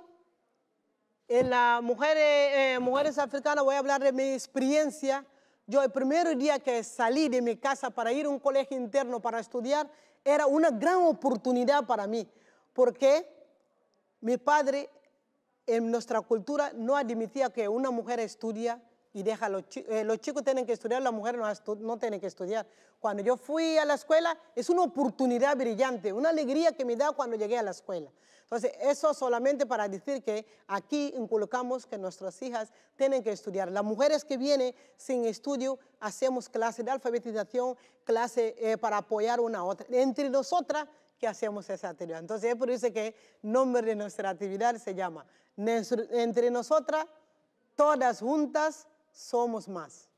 en las mujeres, eh, mujeres africanas, voy a hablar de mi experiencia. Yo el primer día que salí de mi casa para ir a un colegio interno para estudiar, era una gran oportunidad para mí, porque mi padre en nuestra cultura no admitía que una mujer estudie y deja a los chicos. Eh, los chicos tienen que estudiar, las mujeres no, no tienen que estudiar. Cuando yo fui a la escuela, es una oportunidad brillante, una alegría que me da cuando llegué a la escuela. Entonces, eso solamente para decir que aquí inculcamos que nuestras hijas tienen que estudiar. Las mujeres que vienen sin estudio, hacemos clases de alfabetización, clases eh, para apoyar una a otra. Entre nosotras, que hacemos esa actividad. Entonces, es por eso que el nombre de nuestra actividad se llama Entre nosotras, todas juntas, somos más.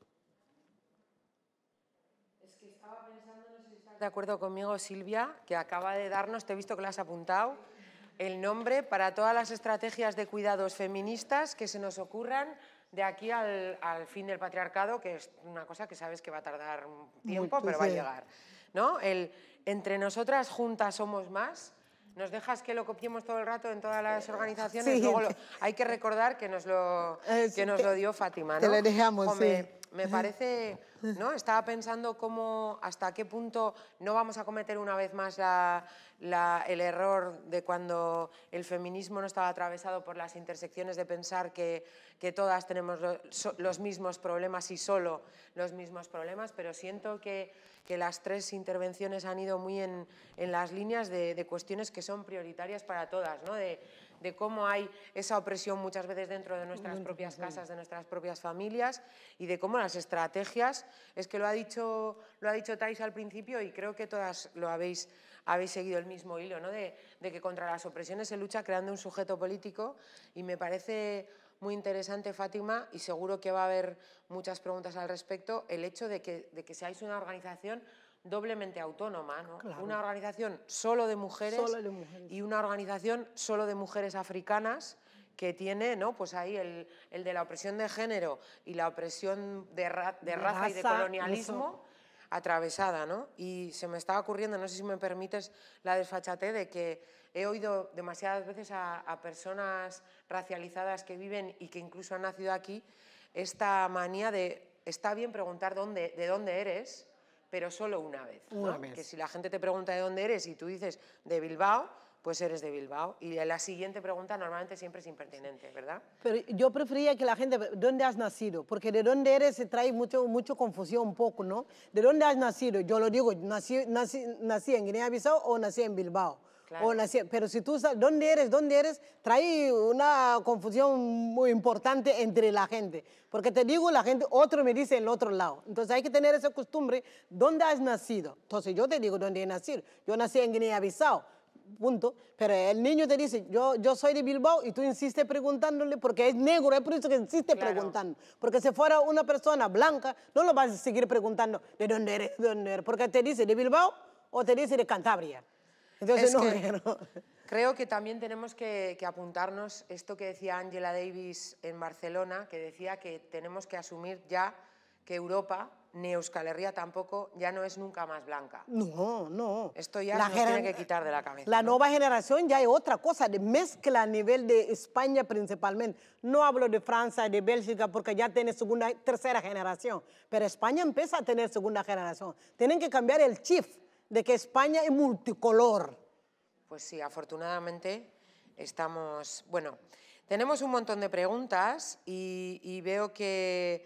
Es que estaba pensando, no sé si estás de acuerdo conmigo, Silvia, que acaba de darnos, te he visto que lo has apuntado, el nombre para todas las estrategias de cuidados feministas que se nos ocurran de aquí al, al fin del patriarcado, que es una cosa que sabes que va a tardar un tiempo, Mucho, pero va sí. a llegar. ¿No? El entre nosotras juntas somos más. ¿Nos dejas que lo copiemos todo el rato en todas las organizaciones? Sí. Luego lo, hay que recordar que nos lo, que nos lo dio Fátima, ¿no? Te lo dejamos, o sí. Me, me parece, ¿no? Estaba pensando cómo, hasta qué punto no vamos a cometer una vez más la, la, el error de cuando el feminismo no estaba atravesado por las intersecciones de pensar que, que todas tenemos lo, so, los mismos problemas y solo los mismos problemas, pero siento que, que las tres intervenciones han ido muy en, en las líneas de, de cuestiones que son prioritarias para todas, ¿no? De, de cómo hay esa opresión muchas veces dentro de nuestras propias casas, de nuestras propias familias, y de cómo las estrategias, es que lo ha dicho, lo ha dicho Thais al principio y creo que todas lo habéis, habéis seguido el mismo hilo, ¿no? de, de que contra las opresiones se lucha creando un sujeto político, y me parece muy interesante, Fátima, y seguro que va a haber muchas preguntas al respecto, el hecho de que, de que seáis una organización doblemente autónoma, ¿no? Claro. Una organización solo de, mujeres solo de mujeres y una organización solo de mujeres africanas que tiene, ¿no? Pues ahí el, el de la opresión de género y la opresión de, ra de, de raza, raza y de colonialismo eso. atravesada, ¿no? Y se me estaba ocurriendo, no sé si me permites la desfachatez de que he oído demasiadas veces a, a personas racializadas que viven y que incluso han nacido aquí esta manía de, está bien preguntar dónde, de dónde eres, pero solo una vez, ¿no? Una vez. Que si la gente te pregunta de dónde eres y tú dices de Bilbao, pues eres de Bilbao. Y la siguiente pregunta normalmente siempre es impertinente, ¿verdad? Pero yo prefería que la gente, ¿dónde has nacido? Porque de dónde eres se trae mucho, mucho confusión un poco, ¿no? ¿De dónde has nacido? Yo lo digo, nací, nací, nací en Guinea-Bissau o nací en Bilbao. Claro. O nací, pero si tú sabes dónde eres, dónde eres, trae una confusión muy importante entre la gente. Porque te digo, la gente, otro me dice el otro lado. Entonces hay que tener esa costumbre, ¿dónde has nacido? Entonces yo te digo dónde he nacido. Yo nací en Guinea-Bissau, punto. Pero el niño te dice, yo, yo soy de Bilbao, y tú insistes preguntándole porque es negro, es por eso que insiste claro. preguntando. Porque si fuera una persona blanca, no lo vas a seguir preguntando de dónde eres, de dónde eres. Porque te dice de Bilbao o te dice de Cantabria. Entonces, no, que no. Creo que también tenemos que, que apuntarnos esto que decía Angela Davis en Barcelona, que decía que tenemos que asumir ya que Europa, ni Euskal Herria tampoco, ya no es nunca más blanca. No, no. Esto ya se nos tiene que quitar de la cabeza. La ¿no? nueva generación ya hay otra cosa, de mezcla a nivel de España principalmente. No hablo de Francia, de Bélgica, porque ya tiene segunda, tercera generación. Pero España empieza a tener segunda generación. Tienen que cambiar el chip de que España es multicolor. Pues sí, afortunadamente estamos... Bueno, tenemos un montón de preguntas y, y veo que,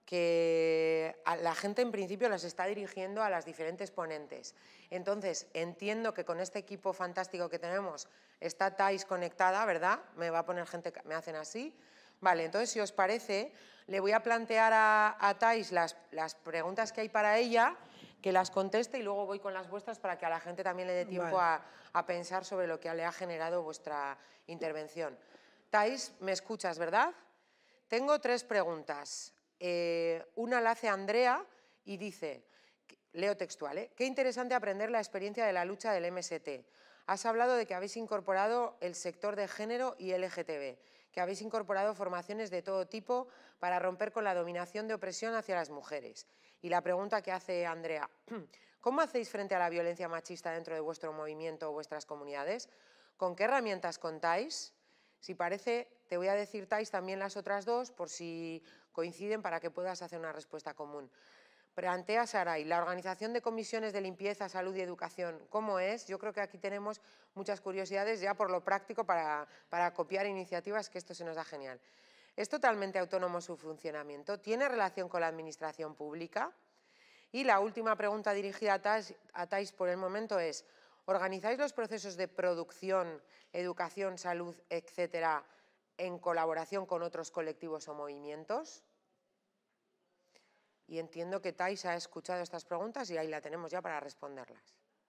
que a la gente en principio las está dirigiendo a las diferentes ponentes. Entonces, entiendo que con este equipo fantástico que tenemos está Thais conectada, ¿verdad? Me va a poner gente, me hacen así. Vale, entonces, si os parece, le voy a plantear a, a Thais las, las preguntas que hay para ella, que las conteste y luego voy con las vuestras para que a la gente también le dé tiempo vale. a, a pensar sobre lo que le ha generado vuestra intervención. Thais, me escuchas, ¿verdad? Tengo tres preguntas. Eh, una la hace Andrea y dice, leo textual, ¿eh? Qué interesante aprender la experiencia de la lucha del eme ese te. Has hablado de que habéis incorporado el sector de género y ele ge te be, que habéis incorporado formaciones de todo tipo para romper con la dominación de opresión hacia las mujeres. Y la pregunta que hace Andrea, ¿cómo hacéis frente a la violencia machista dentro de vuestro movimiento o vuestras comunidades? ¿Con qué herramientas contáis? Si parece, te voy a decir, Thais, también las otras dos, por si coinciden, para que puedas hacer una respuesta común. Plantea Saray, la organización de comisiones de limpieza, salud y educación, ¿cómo es? Yo creo que aquí tenemos muchas curiosidades ya por lo práctico para, para copiar iniciativas, que esto se nos da genial. ¿Es totalmente autónomo su funcionamiento? ¿Tiene relación con la administración pública? Y la última pregunta dirigida a Thais, a Thais por el momento es, ¿organizáis los procesos de producción, educación, salud, etcétera, en colaboración con otros colectivos o movimientos? Y entiendo que Thais ha escuchado estas preguntas y ahí la tenemos ya para responderlas.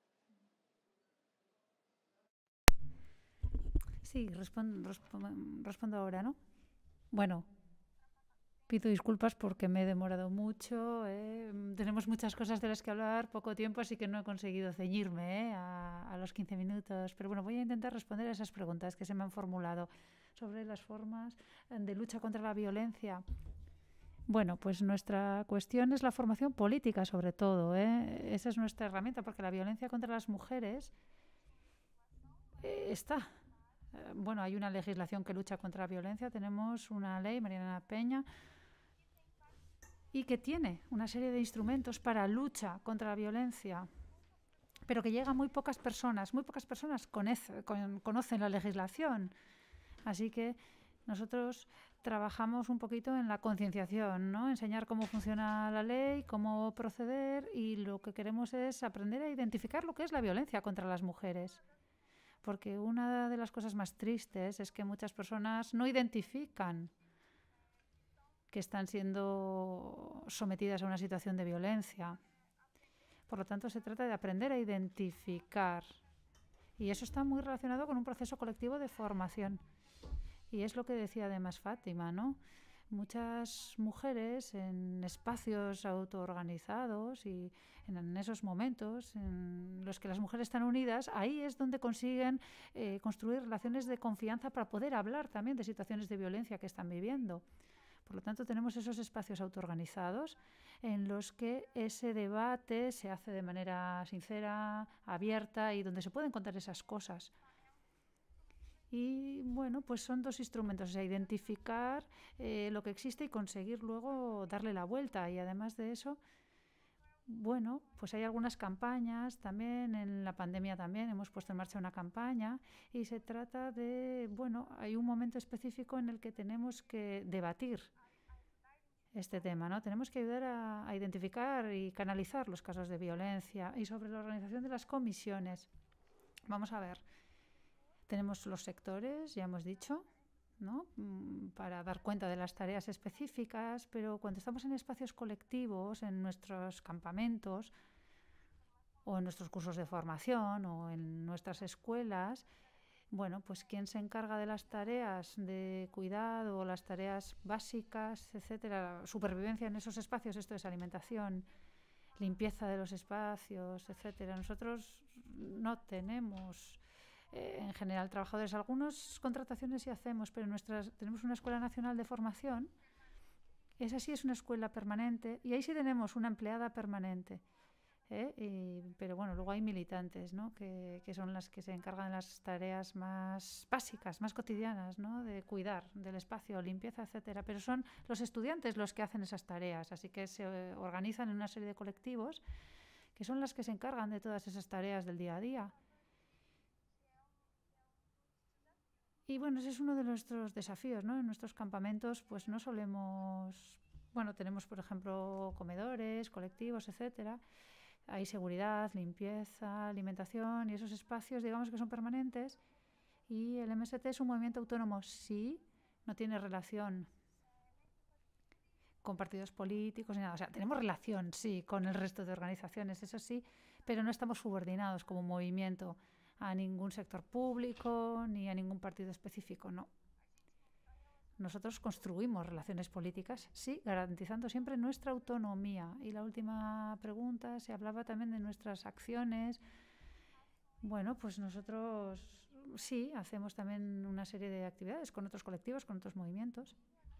Sí, respondo, respondo ahora, ¿no? Bueno, pido disculpas porque me he demorado mucho, ¿eh? Tenemos muchas cosas de las que hablar, poco tiempo, así que no he conseguido ceñirme ¿eh? a, a los quince minutos. Pero bueno, voy a intentar responder a esas preguntas que se me han formulado sobre las formas de lucha contra la violencia. Bueno, pues nuestra cuestión es la formación política, sobre todo, ¿eh? Esa es nuestra herramienta, porque la violencia contra las mujeres eh, está. Bueno, hay una legislación que lucha contra la violencia, tenemos una ley, Mariana Peña, y que tiene una serie de instrumentos para lucha contra la violencia, pero que llega a muy pocas personas, muy pocas personas conece, con, conocen la legislación. Así que nosotros trabajamos un poquito en la concienciación, ¿no? Enseñar cómo funciona la ley, cómo proceder, y lo que queremos es aprender a identificar lo que es la violencia contra las mujeres. Porque una de las cosas más tristes es que muchas personas no identifican que están siendo sometidas a una situación de violencia. Por lo tanto, se trata de aprender a identificar. Y eso está muy relacionado con un proceso colectivo de formación. Y es lo que decía además Fátima, ¿no? Muchas mujeres en espacios autoorganizados y en esos momentos en los que las mujeres están unidas, ahí es donde consiguen eh, construir relaciones de confianza para poder hablar también de situaciones de violencia que están viviendo. Por lo tanto, tenemos esos espacios autoorganizados en los que ese debate se hace de manera sincera, abierta y donde se pueden contar esas cosas. Y bueno, pues son dos instrumentos, o sea, identificar eh, lo que existe y conseguir luego darle la vuelta. Y además de eso, bueno, pues hay algunas campañas también, en la pandemia también hemos puesto en marcha una campaña y se trata de, bueno, hay un momento específico en el que tenemos que debatir este tema, ¿no? Tenemos que ayudar a, a identificar y canalizar los casos de violencia. Y sobre la organización de las comisiones, vamos a ver. Tenemos los sectores, ya hemos dicho, ¿no? Para dar cuenta de las tareas específicas, pero cuando estamos en espacios colectivos, en nuestros campamentos o en nuestros cursos de formación o en nuestras escuelas, bueno, pues quién se encarga de las tareas de cuidado, las tareas básicas, etcétera, supervivencia en esos espacios, esto es alimentación, limpieza de los espacios, etcétera. Nosotros no tenemos eh, en general trabajadores, algunas contrataciones sí hacemos, pero nuestras tenemos una Escuela Nacional de Formación, esa sí es una escuela permanente y ahí sí tenemos una empleada permanente. ¿Eh? Y, pero bueno, luego hay militantes, ¿no? que, que son las que se encargan de las tareas más básicas, más cotidianas, ¿no? De cuidar del espacio, limpieza, etcétera. Pero son los estudiantes los que hacen esas tareas, así que se organizan en una serie de colectivos que son las que se encargan de todas esas tareas del día a día. Y bueno, ese es uno de nuestros desafíos, ¿no? En nuestros campamentos pues no solemos, bueno, tenemos por ejemplo comedores, colectivos, etcétera. Hay seguridad, limpieza, alimentación y esos espacios, digamos que son permanentes. Y el M S T es un movimiento autónomo, sí, no tiene relación con partidos políticos ni nada. O sea, tenemos relación, sí, con el resto de organizaciones, eso sí, pero no estamos subordinados como movimiento a ningún sector público ni a ningún partido específico, no. Nosotros construimos relaciones políticas, sí, garantizando siempre nuestra autonomía. Y la última pregunta, se hablaba también de nuestras acciones. Bueno, pues nosotros sí, hacemos también una serie de actividades con otros colectivos, con otros movimientos.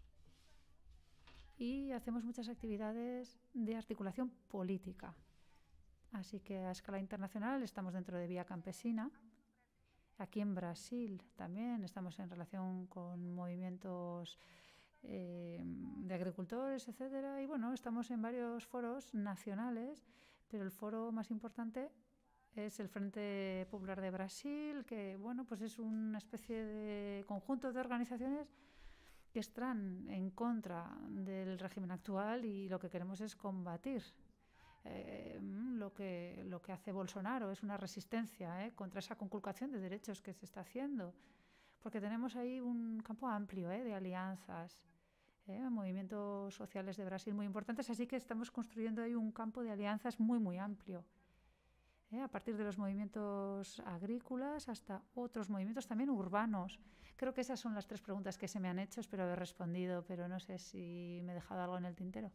Y hacemos muchas actividades de articulación política. Así que a escala internacional estamos dentro de Vía Campesina. Aquí en Brasil también estamos en relación con movimientos eh, de agricultores, etcétera. Y bueno, estamos en varios foros nacionales, pero el foro más importante es el Frente Popular de Brasil, que bueno, pues es una especie de conjunto de organizaciones que están en contra del régimen actual y lo que queremos es combatir Eh, lo que lo que hace Bolsonaro, es una resistencia eh, contra esa conculcación de derechos que se está haciendo, porque tenemos ahí un campo amplio eh, de alianzas, eh, movimientos sociales de Brasil muy importantes, así que estamos construyendo ahí un campo de alianzas muy muy amplio, eh, a partir de los movimientos agrícolas hasta otros movimientos también urbanos. Creo que esas son las tres preguntas que se me han hecho, espero haber respondido, pero no sé si me he dejado algo en el tintero.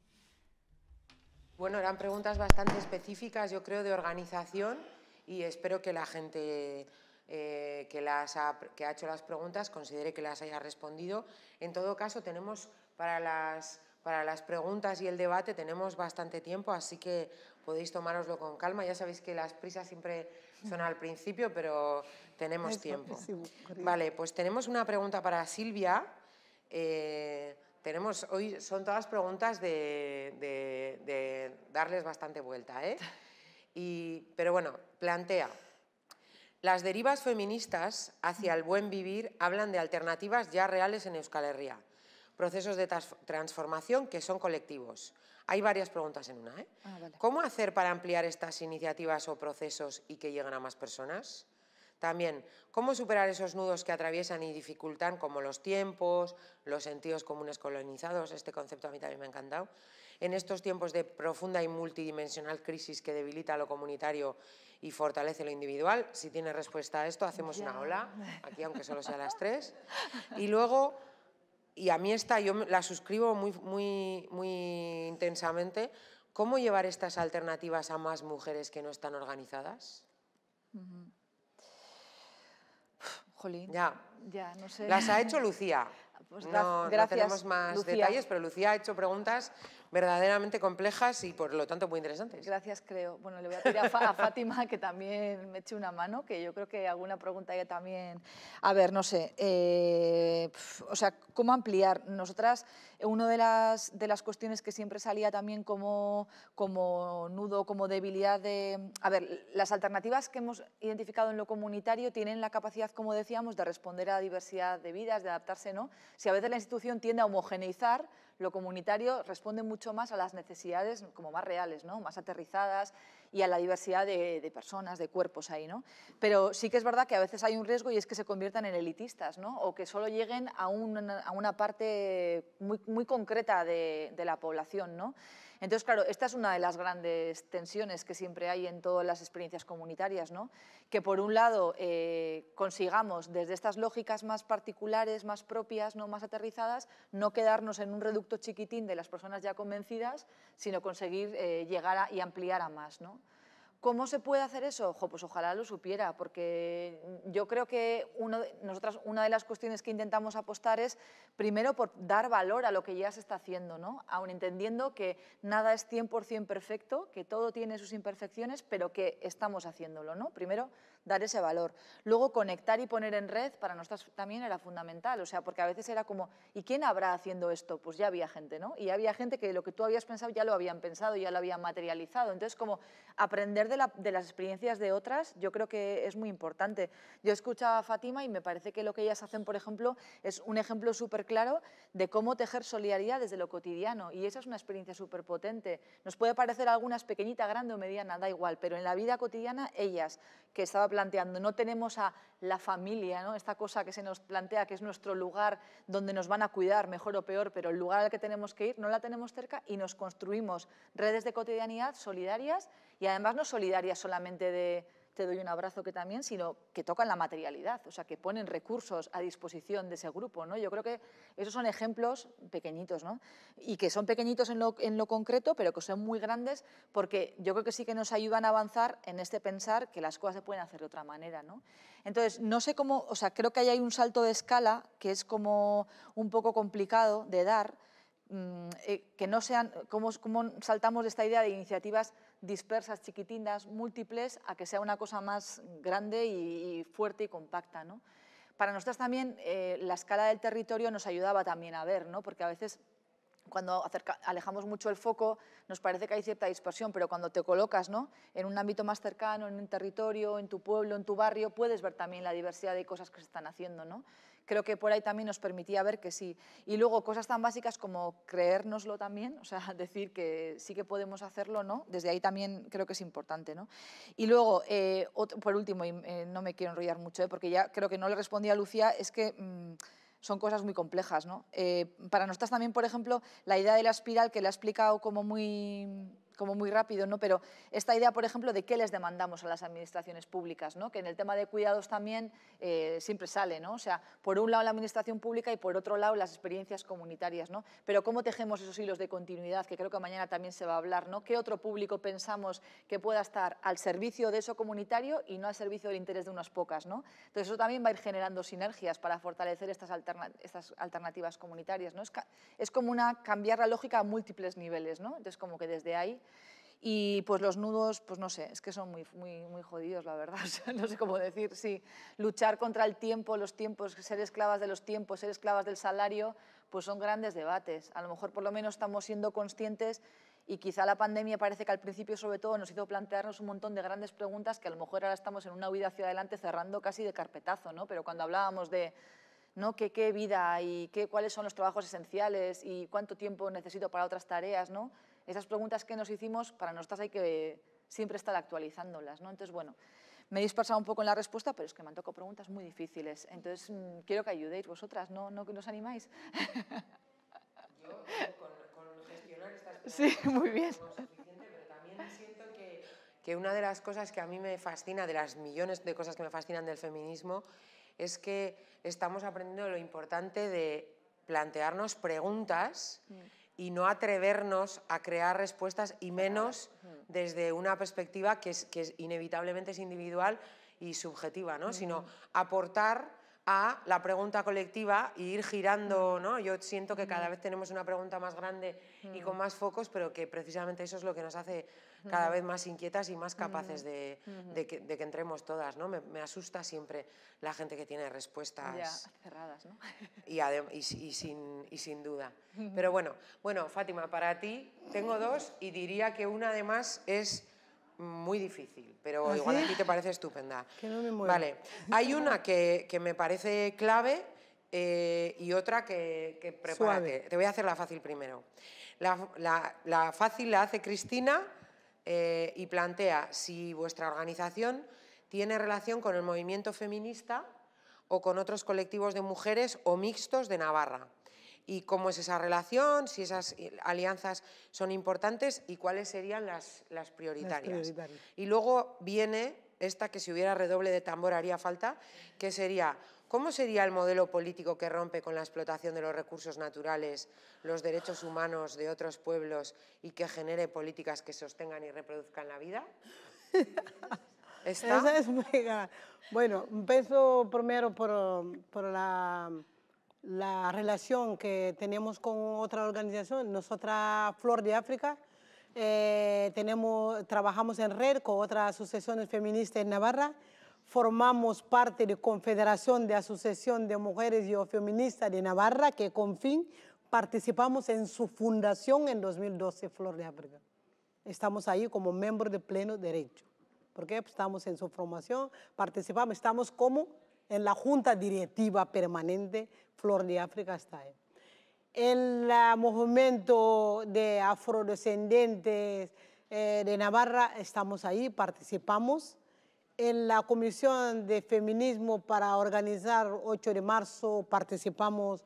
Bueno, eran preguntas bastante específicas, yo creo, de organización y espero que la gente eh, que, las ha, que ha hecho las preguntas considere que las haya respondido. En todo caso, tenemos para las, para las preguntas y el debate tenemos bastante tiempo, así que podéis tomároslo con calma. Ya sabéis que las prisas siempre son al principio, pero tenemos Eso, tiempo. Sí, vale, pues tenemos una pregunta para Silvia. Eh, Tenemos, hoy son todas preguntas de, de, de darles bastante vuelta, ¿eh? Y, pero bueno, plantea, las derivas feministas hacia el buen vivir hablan de alternativas ya reales en Euskal Herria, procesos de transformación que son colectivos. Hay varias preguntas en una, ¿eh? Ah, vale. ¿Cómo hacer para ampliar estas iniciativas o procesos y que lleguen a más personas? También, ¿cómo superar esos nudos que atraviesan y dificultan, como los tiempos, los sentidos comunes colonizados? Este concepto a mí también me ha encantado. En estos tiempos de profunda y multidimensional crisis que debilita lo comunitario y fortalece lo individual. Si tiene respuesta a esto, hacemos ya. Una ola, aquí aunque solo sea a las tres. Y luego, y a mí esta, yo la suscribo muy, muy, muy intensamente, ¿cómo llevar estas alternativas a más mujeres que no están organizadas? Uh-huh. Jolín, ya. ya, no sé. Las ha hecho Lucía. Pues no, gracias, no tenemos más Lucía. detalles, pero Lucía ha hecho preguntas verdaderamente complejas y por lo tanto muy interesantes. Gracias, creo. Bueno, le voy a pedir a, Fa, a Fátima que también me eche una mano, que yo creo que alguna pregunta ella también... A ver, no sé, eh, o sea, ¿cómo ampliar? Nosotras, una de las, de las cuestiones que siempre salía también como, como nudo, como debilidad de... A ver, las alternativas que hemos identificado en lo comunitario tienen la capacidad, como decíamos, de responder a la diversidad de vidas, de adaptarse, ¿no? Si a veces la institución tiende a homogeneizar, lo comunitario responde mucho más a las necesidades como más reales, ¿no? Más aterrizadas y a la diversidad de, de personas, de cuerpos ahí, ¿no? Pero sí que es verdad que a veces hay un riesgo y es que se conviertan en elitistas, ¿no? O que solo lleguen a, un, a una parte muy, muy concreta de, de la población, ¿no? Entonces, claro, esta es una de las grandes tensiones que siempre hay en todas las experiencias comunitarias, ¿no? Que por un lado eh, consigamos desde estas lógicas más particulares, más propias, ¿no? Más aterrizadas, no quedarnos en un reducto chiquitín de las personas ya convencidas, sino conseguir eh, llegar a, y ampliar a más, ¿no? ¿Cómo se puede hacer eso? Ojo, pues ojalá lo supiera, porque yo creo que uno de, nosotras, una de las cuestiones que intentamos apostar es, primero, por dar valor a lo que ya se está haciendo, ¿no? Aun entendiendo que nada es cien por cien perfecto, que todo tiene sus imperfecciones, pero que estamos haciéndolo, ¿no? Primero, dar ese valor. Luego, conectar y poner en red, para nosotros también era fundamental, o sea, porque a veces era como, ¿y quién habrá haciendo esto? Pues ya había gente, ¿no? Y ya había gente que lo que tú habías pensado ya lo habían pensado, ya lo habían materializado. Entonces, como aprender de, la, de las experiencias de otras, yo creo que es muy importante. Yo escuchaba a Fátima y me parece que lo que ellas hacen, por ejemplo, es un ejemplo súper claro de cómo tejer solidaridad desde lo cotidiano, y esa es una experiencia súper potente. Nos puede parecer algunas pequeñita, grande o mediana, da igual, pero en la vida cotidiana, ellas, que estaba planteando, no tenemos a la familia, ¿no? Esta cosa que se nos plantea que es nuestro lugar donde nos van a cuidar, mejor o peor, pero el lugar al que tenemos que ir no la tenemos cerca y nos construimos redes de cotidianidad solidarias, y además no solidarias solamente de te doy un abrazo, que también, sino que tocan la materialidad, o sea, que ponen recursos a disposición de ese grupo, ¿no? Yo creo que esos son ejemplos pequeñitos, ¿no? Y que son pequeñitos en lo, en lo concreto, pero que son muy grandes, porque yo creo que sí que nos ayudan a avanzar en este pensar que las cosas se pueden hacer de otra manera, ¿no? Entonces, no sé cómo, o sea, creo que ahí hay un salto de escala que es como un poco complicado de dar, mmm, eh, que no sean, cómo, cómo saltamos de esta idea de iniciativas dispersas, chiquitinas, múltiples, a que sea una cosa más grande y, y fuerte y compacta, ¿no? Para nosotros también eh, la escala del territorio nos ayudaba también a ver, ¿no? Porque a veces cuando acerca, alejamos mucho el foco nos parece que hay cierta dispersión, pero cuando te colocas, ¿no? En un ámbito más cercano, en un territorio, en tu pueblo, en tu barrio, puedes ver también la diversidad de cosas que se están haciendo, ¿no? Creo que por ahí también nos permitía ver que sí. Y luego cosas tan básicas como creérnoslo también, o sea, decir que sí que podemos hacerlo, ¿no? Desde ahí también creo que es importante, ¿no? Y luego, eh, otro, por último, y eh, no me quiero enrollar mucho, ¿eh? Porque ya creo que no le respondí a Lucía, es que mmm, son cosas muy complejas, ¿no? Eh, para nosotras también, por ejemplo, la idea de la espiral, que la he explicado como muy... como muy rápido, ¿no? Pero esta idea, por ejemplo, de qué les demandamos a las administraciones públicas, ¿no? Que en el tema de cuidados también eh, siempre sale, ¿no? O sea, por un lado la administración pública y por otro lado las experiencias comunitarias, ¿no? Pero cómo tejemos esos hilos de continuidad, que creo que mañana también se va a hablar, ¿no? ¿Qué otro público pensamos que pueda estar al servicio de eso comunitario y no al servicio del interés de unas pocas, ¿no? Entonces eso también va a ir generando sinergias para fortalecer estas, alterna estas alternativas comunitarias, ¿no? Es, es como una cambiar la lógica a múltiples niveles, ¿no? Entonces como que desde ahí. Y pues los nudos, pues no sé, es que son muy, muy, muy jodidos, la verdad, o sea, no sé cómo decir, sí, luchar contra el tiempo, los tiempos, ser esclavas de los tiempos, ser esclavas del salario, pues son grandes debates. A lo mejor por lo menos estamos siendo conscientes y quizá la pandemia parece que al principio sobre todo nos hizo plantearnos un montón de grandes preguntas que a lo mejor ahora estamos en una huida hacia adelante cerrando casi de carpetazo, ¿no? Pero cuando hablábamos de ¿no? ¿Qué, qué vida y qué, cuáles son los trabajos esenciales y cuánto tiempo necesito para otras tareas, ¿no? Esas preguntas que nos hicimos, para nosotras hay que siempre estar actualizándolas, ¿no? Entonces, bueno, me he dispersado un poco en la respuesta, pero es que me han tocado preguntas muy difíciles. Entonces, mmm, quiero que ayudéis vosotras, ¿no? ¿No que nos animáis? Yo, con, con gestionar estas preguntas, sí, muy bien. No es suficiente, pero también siento que, que una de las cosas que a mí me fascina, de las millones de cosas que me fascinan del feminismo, es que estamos aprendiendo lo importante de plantearnos preguntas mm. y no atrevernos a crear respuestas, y menos mm. desde una perspectiva que, es, que es, inevitablemente es individual y subjetiva, ¿no? Mm. Sino aportar a la pregunta colectiva e ir girando, ¿no? Yo siento que cada vez tenemos una pregunta más grande y con más focos, pero que precisamente eso es lo que nos hace cada vez más inquietas y más capaces de, de, que, de que entremos todas, ¿no? Me, me asusta siempre la gente que tiene respuestas ya cerradas, ¿no? y, y, y, sin, y sin duda. Pero bueno, bueno, Fátima, para ti tengo dos y diría que una además es muy difícil, pero ¿Ah, igual sí? a ti te parece estupenda. Que no me muero. Vale, hay una que, que me parece clave eh, y otra que, que prepárate. Suave. Te voy a hacer la fácil primero. La, la, la fácil la hace Cristina, eh, y plantea si vuestra organización tiene relación con el movimiento feminista o con otros colectivos de mujeres o mixtos de Navarra. Y cómo es esa relación, si esas alianzas son importantes y cuáles serían las, las prioritarias. Las prioritarias. Y luego viene esta que si hubiera redoble de tambor haría falta, que sería, ¿cómo sería el modelo político que rompe con la explotación de los recursos naturales, los derechos humanos de otros pueblos y que genere políticas que sostengan y reproduzcan la vida? ¿Está? Esa es muy grande. Bueno, empiezo primero por, por la... la relación que tenemos con otra organización. Nosotras, Flor de África, eh, tenemos, trabajamos en red con otras asociaciones feministas en Navarra, formamos parte de Confederación de Asociación de Mujeres y Feministas de Navarra, que con fin participamos en su fundación en dos mil doce, Flor de África. Estamos ahí como miembros de pleno derecho, porque estamos en su formación, participamos, estamos como en la Junta Directiva Permanente. Flor de África está ahí. En el movimiento de afrodescendientes eh, de Navarra estamos ahí, participamos. En la Comisión de Feminismo para organizar ocho de marzo participamos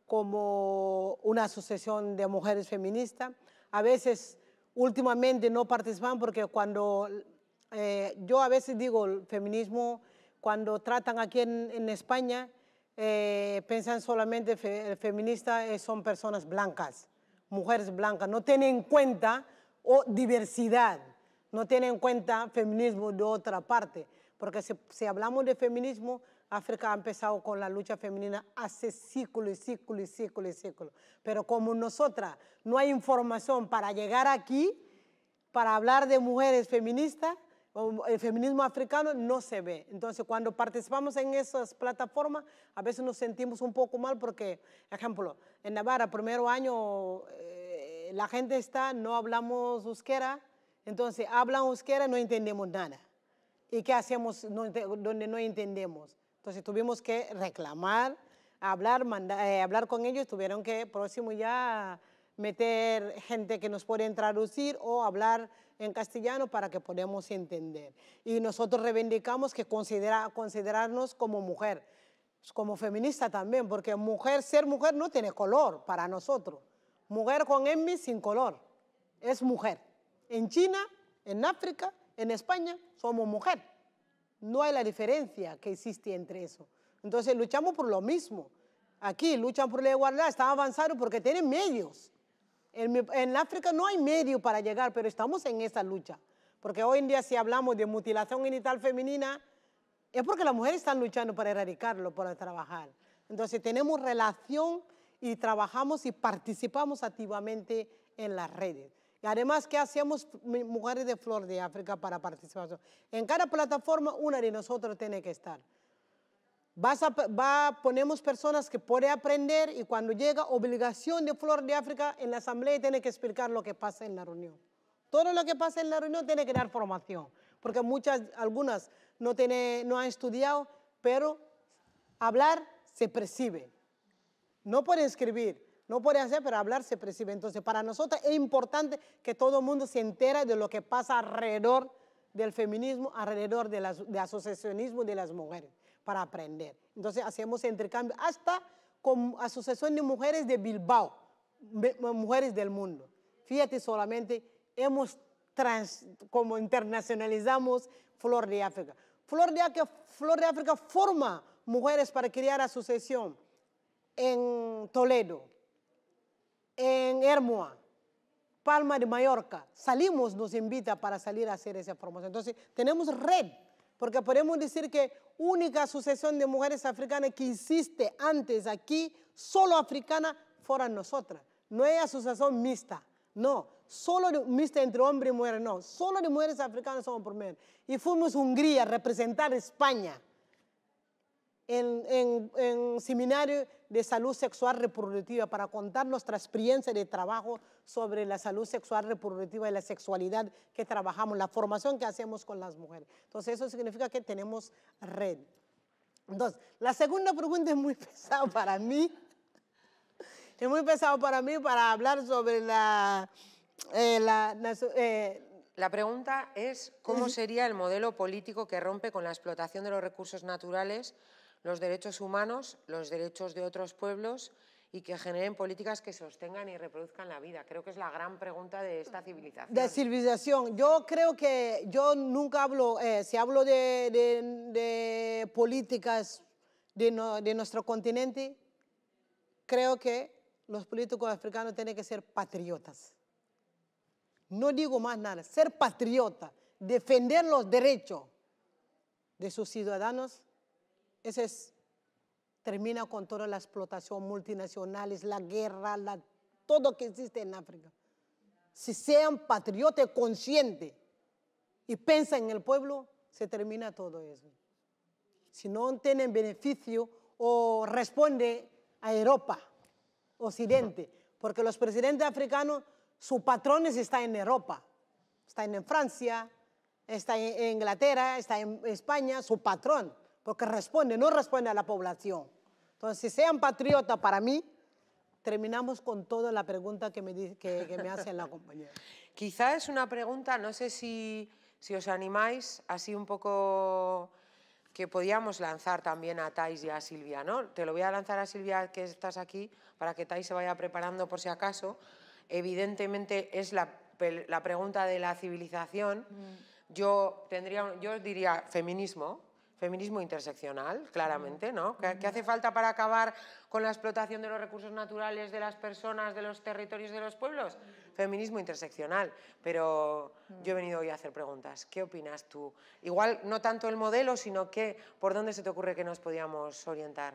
como una asociación de mujeres feministas. A veces, últimamente no participan porque cuando, eh, yo a veces digo, el feminismo, cuando tratan aquí en, en España, Eh, piensan solamente fe, feministas eh, son personas blancas, mujeres blancas, no tienen en cuenta o diversidad, no tienen en cuenta feminismo de otra parte, porque si, si hablamos de feminismo, África ha empezado con la lucha femenina hace siglos y siglos y siglos y siglos, pero como nosotras no hay información para llegar aquí, para hablar de mujeres feministas, el feminismo africano no se ve. Entonces, cuando participamos en esas plataformas, a veces nos sentimos un poco mal porque, ejemplo, en Navarra, primer año, eh, la gente está, no hablamos euskera, entonces hablan euskera y no entendemos nada. ¿Y qué hacemos no, donde no entendemos? Entonces, tuvimos que reclamar, hablar, mandar, eh, hablar con ellos, tuvieron que, próximo ya, meter gente que nos puede traducir o hablar en castellano para que podamos entender. Y nosotros reivindicamos que considera, considerarnos como mujer, como feminista también, porque mujer, ser mujer no tiene color para nosotros. Mujer con M sin color, es mujer. En China, en África, en España, somos mujer. No hay la diferencia que existe entre eso. Entonces luchamos por lo mismo. Aquí luchan por la igualdad, están avanzando porque tienen medios. En, en África no hay medio para llegar, pero estamos en esa lucha. Porque hoy en día si hablamos de mutilación genital femenina, es porque las mujeres están luchando para erradicarlo, para trabajar. Entonces tenemos relación y trabajamos y participamos activamente en las redes. Y además, ¿qué hacemos mujeres de Flor de África para participar? En cada plataforma una de nosotros tiene que estar. Vas a, va, ponemos personas que pueden aprender y cuando llega obligación de Flor de África en la asamblea tiene que explicar lo que pasa en la reunión. Todo lo que pasa en la reunión tiene que dar formación, porque muchas, algunas no, tiene, no han estudiado, pero hablar se percibe. No pueden escribir, no pueden hacer, pero hablar se percibe. Entonces, para nosotros es importante que todo el mundo se entere de lo que pasa alrededor del feminismo, alrededor del de asociacionismo de las mujeres, para aprender. Entonces, hacemos intercambio hasta con Asociación de Mujeres de Bilbao, mujeres del mundo. Fíjate solamente, hemos trans, como internacionalizamos Flor de África. Flor de África, Flor de África forma mujeres para crear asociación en Toledo, en Hermoa, Palma de Mallorca. Salimos, nos invita para salir a hacer esa formación. Entonces, tenemos red, porque podemos decir que única asociación de mujeres africanas que existe antes aquí, solo africana, fueran nosotras. No es asociación mixta, no. Solo de, mixta entre hombre y mujer, no. Solo de mujeres africanas somos primero. Y fuimos a Hungría a representar a España en, en, en seminario de salud sexual reproductiva para contar nuestra experiencia de trabajo sobre la salud sexual reproductiva y la sexualidad que trabajamos, la formación que hacemos con las mujeres. Entonces, eso significa que tenemos red. Entonces, la segunda pregunta es muy pesada para mí. Es muy pesado para mí para hablar sobre la, eh, la, la, eh, La pregunta es cómo sería el modelo político que rompe con la explotación de los recursos naturales, los derechos humanos, los derechos de otros pueblos y que generen políticas que sostengan y reproduzcan la vida. Creo que es la gran pregunta de esta civilización. De civilización. Yo creo que yo nunca hablo, eh, si hablo de, de, de políticas de, no, de nuestro continente, creo que los políticos africanos tienen que ser patriotas. No digo más nada, ser patriota, defender los derechos de sus ciudadanos, ese es, termina con toda la explotación multinacionales, la guerra, la, todo que existe en África. Si sean patriotas conscientes y piensan en el pueblo, se termina todo eso. Si no tienen beneficio o responde a Europa, Occidente, porque los presidentes africanos, sus patrones están en Europa, están en Francia, está en Inglaterra, está en España, su patrón, porque responde, no responde a la población. Entonces, si sean patriotas para mí, terminamos con toda la pregunta que me, que, que me hace la compañera. Quizá es una pregunta, no sé si, si os animáis, así un poco que podíamos lanzar también a Thais y a Silvia, ¿no? Te lo voy a lanzar a Silvia, que estás aquí, para que Thais se vaya preparando por si acaso. Evidentemente es la, la pregunta de la civilización. Mm. Yo, tendría, yo diría feminismo, feminismo interseccional, claramente, ¿no? ¿Qué, ¿Qué hace falta para acabar con la explotación de los recursos naturales de las personas, de los territorios, de los pueblos? Feminismo interseccional. Pero yo he venido hoy a hacer preguntas. ¿Qué opinas tú? Igual no tanto el modelo, sino que, ¿por dónde se te ocurre que nos podíamos orientar?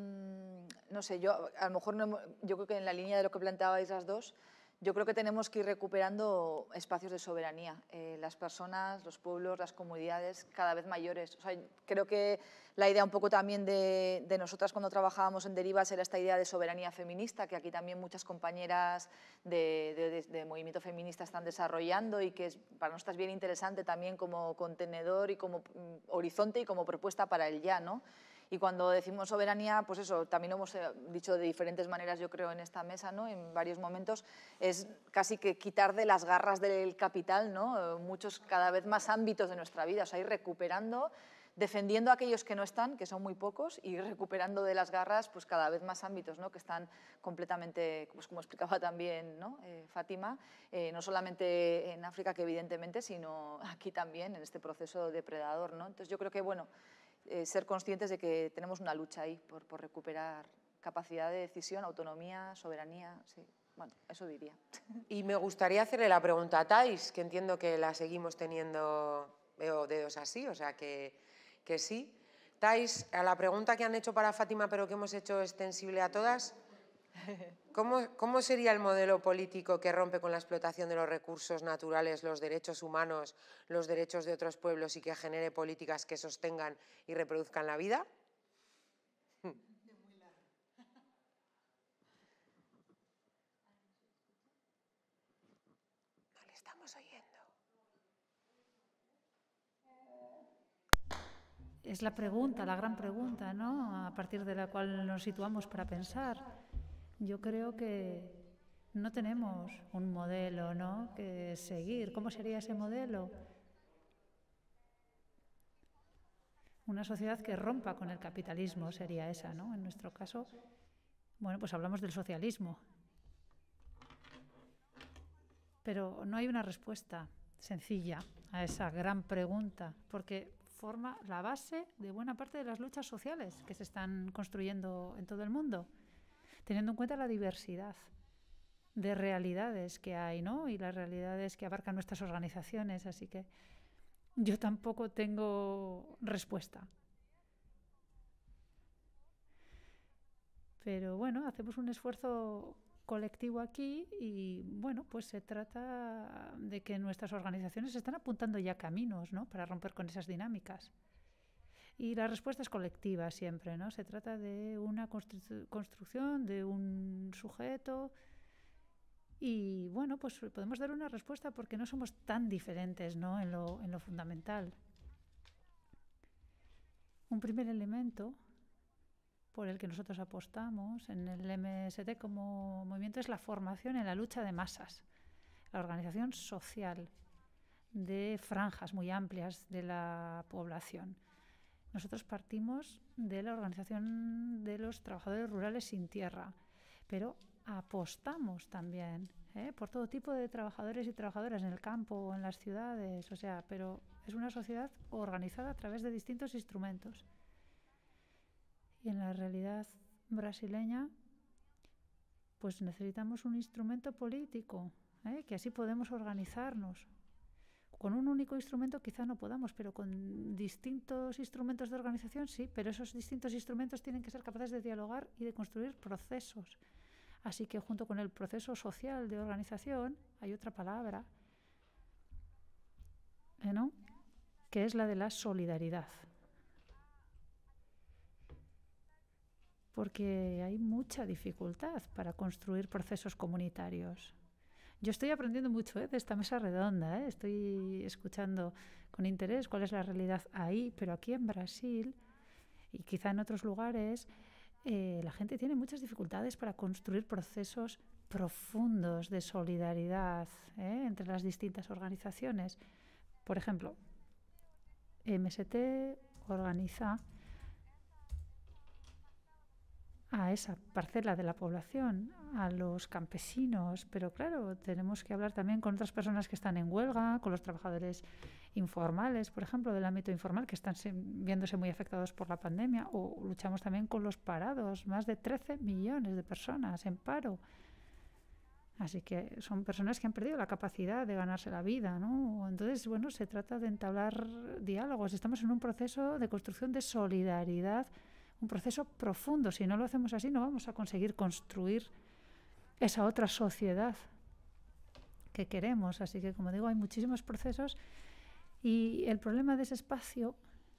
Mm, no sé, yo a lo mejor no, yo creo que en la línea de lo que planteabais las dos, yo creo que tenemos que ir recuperando espacios de soberanía. Eh, las personas, los pueblos, las comunidades cada vez mayores. O sea, creo que la idea un poco también de, de nosotras cuando trabajábamos en Derivas era esta idea de soberanía feminista, que aquí también muchas compañeras de, de, de, de movimiento feminista están desarrollando y que es, para nosotras bien interesante también como contenedor y como mm, horizonte y como propuesta para el ya, ¿no? Y cuando decimos soberanía, pues eso, también lo hemos dicho de diferentes maneras, yo creo, en esta mesa, ¿no? En varios momentos, es casi que quitar de las garras del capital, ¿no? Muchos, cada vez más ámbitos de nuestra vida, o sea, ir recuperando, defendiendo a aquellos que no están, que son muy pocos, y recuperando de las garras, pues cada vez más ámbitos, ¿no? Que están completamente, pues como explicaba también, ¿no? eh, Fátima, eh, no solamente en África, que evidentemente, sino aquí también, en este proceso depredador, ¿no? Entonces yo creo que, bueno, Eh, ser conscientes de que tenemos una lucha ahí por, por recuperar capacidad de decisión, autonomía, soberanía, sí. Bueno, eso diría. Y me gustaría hacerle la pregunta a Thais, que entiendo que la seguimos teniendo, veo dedos así, o sea que, que sí. Thais, a la pregunta que han hecho para Fátima, pero que hemos hecho extensible a todas, ¿cómo, cómo sería el modelo político que rompe con la explotación de los recursos naturales, los derechos humanos, los derechos de otros pueblos y que genere políticas que sostengan y reproduzcan la vida? No le estamos oyendo. Es la pregunta, la gran pregunta, ¿no? A partir de la cual nos situamos para pensar. Yo creo que no tenemos un modelo, ¿no?, que seguir. ¿Cómo sería ese modelo? Una sociedad que rompa con el capitalismo sería esa, ¿no? En nuestro caso, bueno, pues hablamos del socialismo. Pero no hay una respuesta sencilla a esa gran pregunta, porque forma la base de buena parte de las luchas sociales que se están construyendo en todo el mundo, teniendo en cuenta la diversidad de realidades que hay, ¿no? Y las realidades que abarcan nuestras organizaciones. Así que yo tampoco tengo respuesta. Pero bueno, hacemos un esfuerzo colectivo aquí y bueno, pues se trata de que nuestras organizaciones están apuntando ya caminos, ¿no?, para romper con esas dinámicas. Y la respuesta es colectiva siempre, ¿no? Se trata de una constru- construcción de un sujeto y, bueno, pues podemos dar una respuesta porque no somos tan diferentes, ¿no?, en lo, en lo fundamental. Un primer elemento por el que nosotros apostamos en el M S T como movimiento es la formación en la lucha de masas, la organización social, de franjas muy amplias de la población. Nosotros partimos de la Organización de los Trabajadores Rurales Sin Tierra, pero apostamos también ¿eh? por todo tipo de trabajadores y trabajadoras en el campo o en las ciudades, o sea, pero es una sociedad organizada a través de distintos instrumentos. Y en la realidad brasileña, pues necesitamos un instrumento político, ¿eh? que así podemos organizarnos. Con un único instrumento quizá no podamos, pero con distintos instrumentos de organización sí, pero esos distintos instrumentos tienen que ser capaces de dialogar y de construir procesos. Así que junto con el proceso social de organización hay otra palabra, ¿eh, no? que es la de la solidaridad. Porque hay mucha dificultad para construir procesos comunitarios. Yo estoy aprendiendo mucho ¿eh? de esta mesa redonda, ¿eh? estoy escuchando con interés cuál es la realidad ahí, pero aquí en Brasil y quizá en otros lugares eh, la gente tiene muchas dificultades para construir procesos profundos de solidaridad ¿eh? entre las distintas organizaciones. Por ejemplo, M S T organiza a esa parcela de la población, a los campesinos, pero claro, tenemos que hablar también con otras personas que están en huelga, con los trabajadores informales, por ejemplo, del ámbito informal, que están viéndose muy afectados por la pandemia, o luchamos también con los parados, más de trece millones de personas en paro. Así que son personas que han perdido la capacidad de ganarse la vida, ¿no? Entonces, bueno, se trata de entablar diálogos. Estamos en un proceso de construcción de solidaridad, un proceso profundo. Si no lo hacemos así, no vamos a conseguir construir esa otra sociedad que queremos. Así que, como digo, hay muchísimos procesos y el problema de ese espacio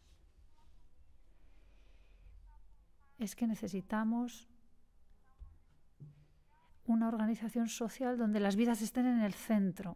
es que necesitamos una organización social donde las vidas estén en el centro.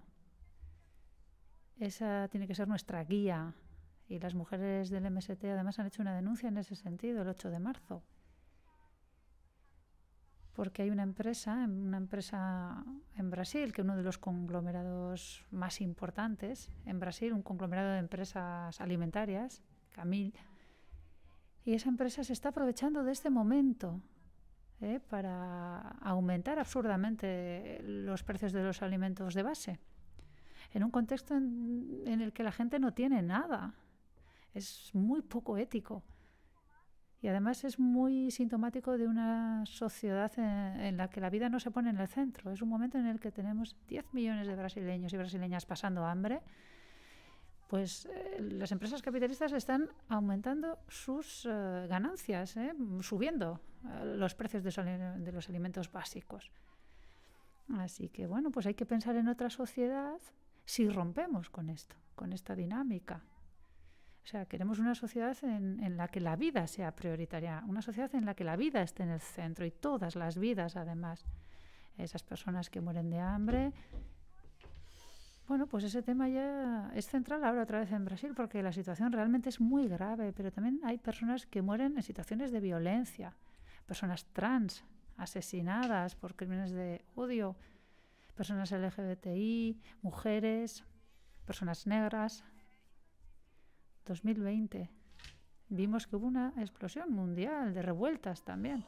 Esa tiene que ser nuestra guía. Y las mujeres del M S T además han hecho una denuncia en ese sentido el ocho de marzo. Porque hay una empresa, una empresa en Brasil, que es uno de los conglomerados más importantes en Brasil, un conglomerado de empresas alimentarias, Camil, y esa empresa se está aprovechando de este momento ¿eh? para aumentar absurdamente los precios de los alimentos de base, en un contexto en, en el que la gente no tiene nada. Es muy poco ético y además es muy sintomático de una sociedad en, en la que la vida no se pone en el centro. Es un momento en el que tenemos diez millones de brasileños y brasileñas pasando hambre. Pues eh, las empresas capitalistas están aumentando sus eh, ganancias, ¿eh? subiendo eh, los precios de, de los alimentos básicos. Así que bueno, pues hay que pensar en otra sociedad si rompemos con esto, con esta dinámica. O sea, queremos una sociedad en, en la que la vida sea prioritaria, una sociedad en la que la vida esté en el centro y todas las vidas, además. Esas personas que mueren de hambre. Bueno, pues ese tema ya es central ahora otra vez en Brasil porque la situación realmente es muy grave, pero también hay personas que mueren en situaciones de violencia, personas trans asesinadas por crímenes de odio, personas L G B T I, mujeres, personas negras. dos mil veinte vimos que hubo una explosión mundial de revueltas también,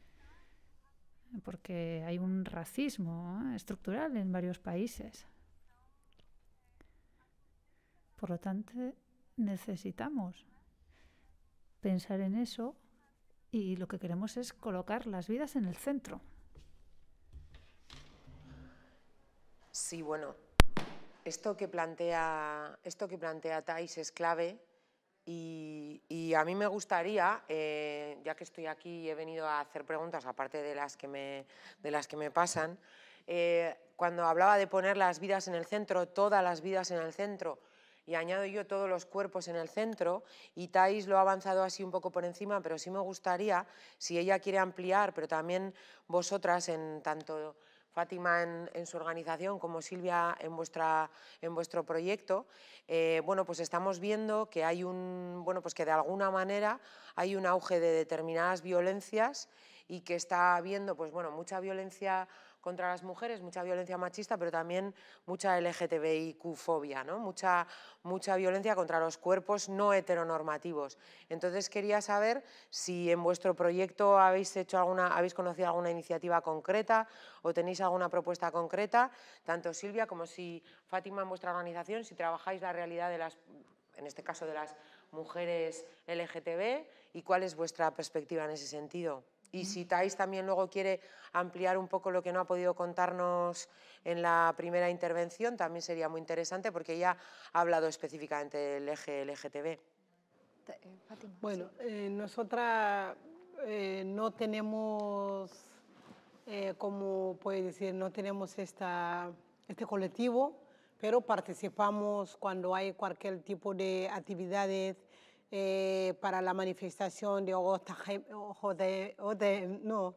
porque hay un racismo ¿eh? estructural en varios países. Por lo tanto, necesitamos pensar en eso y lo que queremos es colocar las vidas en el centro. Sí, bueno. Esto que plantea, esto que plantea Thais es clave y, y a mí me gustaría, eh, ya que estoy aquí y he venido a hacer preguntas, aparte de las que me, de las que me pasan, eh, cuando hablaba de poner las vidas en el centro, todas las vidas en el centro, y añado yo todos los cuerpos en el centro, y Thais lo ha avanzado así un poco por encima, pero sí me gustaría, si ella quiere ampliar, pero también vosotras en tanto Fátima en, en su organización, como Silvia en, vuestra, en vuestro proyecto, eh, bueno, pues estamos viendo que hay un, bueno, pues que de alguna manera hay un auge de determinadas violencias y que está habiendo, pues bueno, mucha violencia contra las mujeres, mucha violencia machista, pero también mucha L G T B I Q-fobia, ¿no? Mucha, mucha violencia contra los cuerpos no heteronormativos. Entonces quería saber si en vuestro proyecto habéis hecho alguna, habéis conocido alguna iniciativa concreta o tenéis alguna propuesta concreta, tanto Silvia como si Fátima en vuestra organización, si trabajáis la realidad de las, en este caso de las mujeres L G T B, y cuál es vuestra perspectiva en ese sentido. Y si Thais también luego quiere ampliar un poco lo que no ha podido contarnos en la primera intervención, también sería muy interesante porque ella ha hablado específicamente del eje L G T B. Fátima. Bueno, eh, nosotras eh, no tenemos, eh, como puede decir, no tenemos esta, este colectivo, pero participamos cuando hay cualquier tipo de actividades Eh, para la manifestación de O T A, no,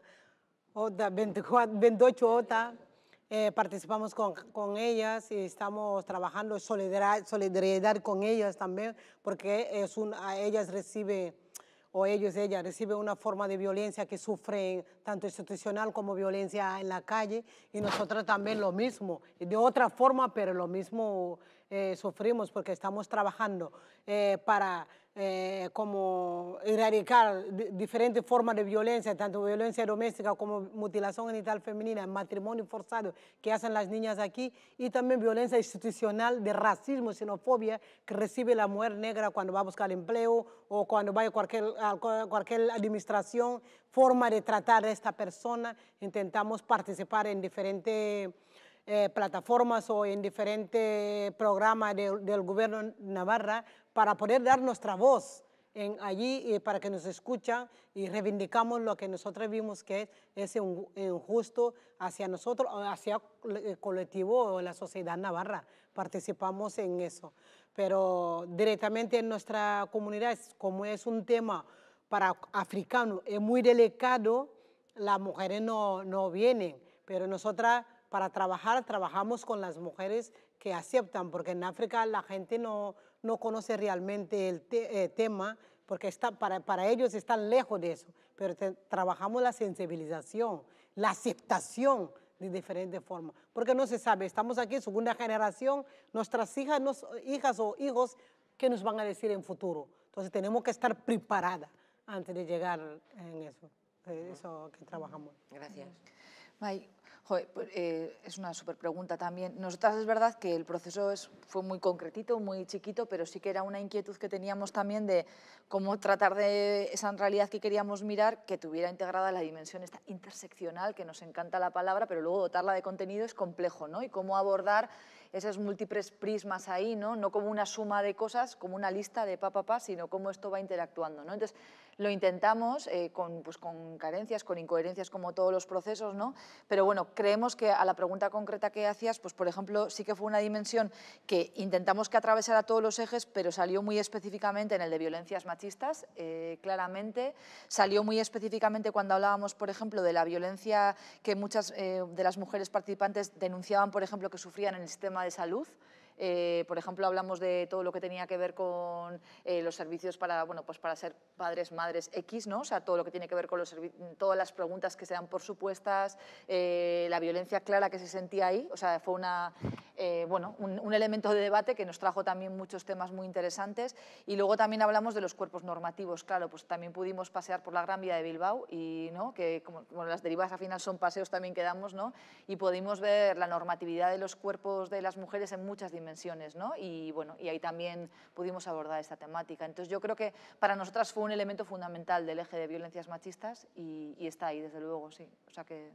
O T A veintiocho O T A, eh, participamos con, con ellas y estamos trabajando solidaridad, solidaridad con ellas también, porque es un, a ellas reciben, o ellos, ellas reciben una forma de violencia que sufren tanto institucional como violencia en la calle, y nosotros también lo mismo, de otra forma, pero lo mismo eh, sufrimos porque estamos trabajando eh, para Eh, como erradicar diferentes formas de violencia, tanto violencia doméstica como mutilación genital femenina, matrimonio forzado que hacen las niñas aquí, y también violencia institucional de racismo, xenofobia que recibe la mujer negra cuando va a buscar empleo o cuando va a cualquier, a cualquier administración, forma de tratar a esta persona. Intentamos participar en diferentes eh, plataformas o en diferentes programas de, del gobierno de Navarra para poder dar nuestra voz en allí y para que nos escuchen y reivindicamos lo que nosotros vimos que es injusto hacia nosotros, hacia el colectivo o la sociedad navarra. Participamos en eso. Pero directamente en nuestra comunidad, como es un tema para africanos, es muy delicado, las mujeres no, no vienen, pero nosotras para trabajar, trabajamos con las mujeres que aceptan, porque en África la gente no, no conoce realmente el te, eh, tema, porque está, para, para ellos están lejos de eso, pero te, trabajamos la sensibilización, la aceptación de diferentes formas, porque no se sabe, estamos aquí, segunda generación, nuestras hijas, nos, hijas o hijos, ¿qué nos van a decir en futuro? Entonces tenemos que estar preparadas antes de llegar en eso, eh, eso que trabajamos. Gracias. May, joder, pues, eh, es una súper pregunta también. Nosotras es verdad que el proceso es, fue muy concretito, muy chiquito, pero sí que era una inquietud que teníamos también de cómo tratar de esa realidad que queríamos mirar, que tuviera integrada la dimensión esta interseccional, que nos encanta la palabra, pero luego dotarla de contenido es complejo, ¿no? Y cómo abordar esos múltiples prismas ahí, ¿no? No como una suma de cosas, como una lista de pa, pa, pa, sino cómo esto va interactuando, ¿no? Entonces, lo intentamos eh, con, pues, con carencias, con incoherencias como todos los procesos, ¿no? Pero bueno, creemos que a la pregunta concreta que hacías, pues por ejemplo, sí que fue una dimensión que intentamos que atravesara todos los ejes, pero salió muy específicamente en el de violencias machistas, eh, claramente. Salió muy específicamente cuando hablábamos, por ejemplo, de la violencia que muchas eh, de las mujeres participantes denunciaban, por ejemplo, que sufrían en el sistema de salud. Eh, por ejemplo, hablamos de todo lo que tenía que ver con eh, los servicios para, bueno, pues para ser padres, madres X, ¿no? O sea, todo lo que tiene que ver con los todas las preguntas que se dan por supuestas, eh, la violencia clara que se sentía ahí, o sea, fue una, eh, bueno, un, un elemento de debate que nos trajo también muchos temas muy interesantes. Y luego también hablamos de los cuerpos normativos, claro, pues también pudimos pasear por la Gran Vía de Bilbao y, ¿no? Que como bueno, las derivas al final son paseos también que damos, ¿no? Y pudimos ver la normatividad de los cuerpos de las mujeres en muchas dimensiones. dimensiones, ¿no? Y, bueno, y ahí también pudimos abordar esta temática. Entonces yo creo que para nosotras fue un elemento fundamental del eje de violencias machistas y, y está ahí, desde luego, sí. O sea que...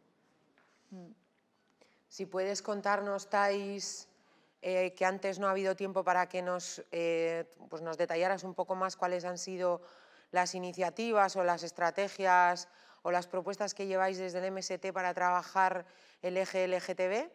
Mm. Si puedes contarnos, Thais, eh, que antes no ha habido tiempo para que nos, eh, pues nos detallaras un poco más cuáles han sido las iniciativas o las estrategias o las propuestas que lleváis desde el M S T para trabajar el eje L G T B.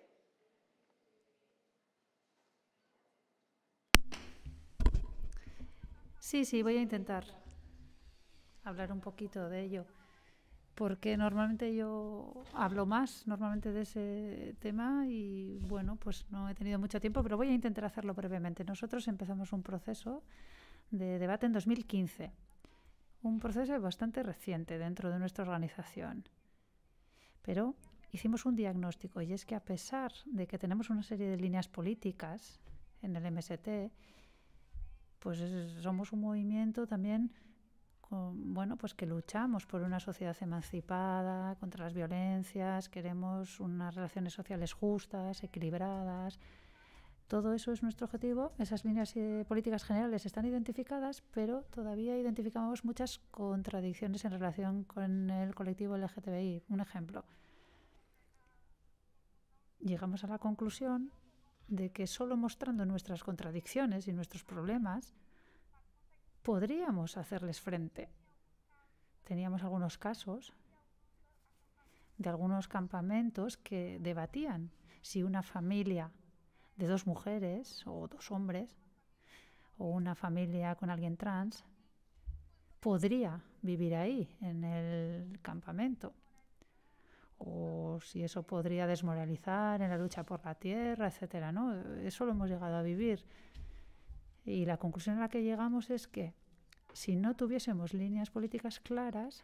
Sí, sí, voy a intentar hablar un poquito de ello, porque normalmente yo hablo más normalmente de ese tema y bueno, pues no he tenido mucho tiempo, pero voy a intentar hacerlo brevemente. Nosotros empezamos un proceso de debate en dos mil quince, un proceso bastante reciente dentro de nuestra organización, pero hicimos un diagnóstico, y es que a pesar de que tenemos una serie de líneas políticas en el M S T, pues somos un movimiento también con, bueno, pues que luchamos por una sociedad emancipada, contra las violencias, queremos unas relaciones sociales justas, equilibradas. Todo eso es nuestro objetivo. Esas líneas eh, políticas generales están identificadas, pero todavía identificamos muchas contradicciones en relación con el colectivo L G T B I. Un ejemplo. Llegamos a la conclusión de que solo mostrando nuestras contradicciones y nuestros problemas podríamos hacerles frente. Teníamos algunos casos de algunos campamentos que debatían si una familia de dos mujeres o dos hombres o una familia con alguien trans podría vivir ahí en el campamento, o si eso podría desmoralizar en la lucha por la tierra, etcétera, ¿no? Eso lo hemos llegado a vivir. Y la conclusión a la que llegamos es que si no tuviésemos líneas políticas claras,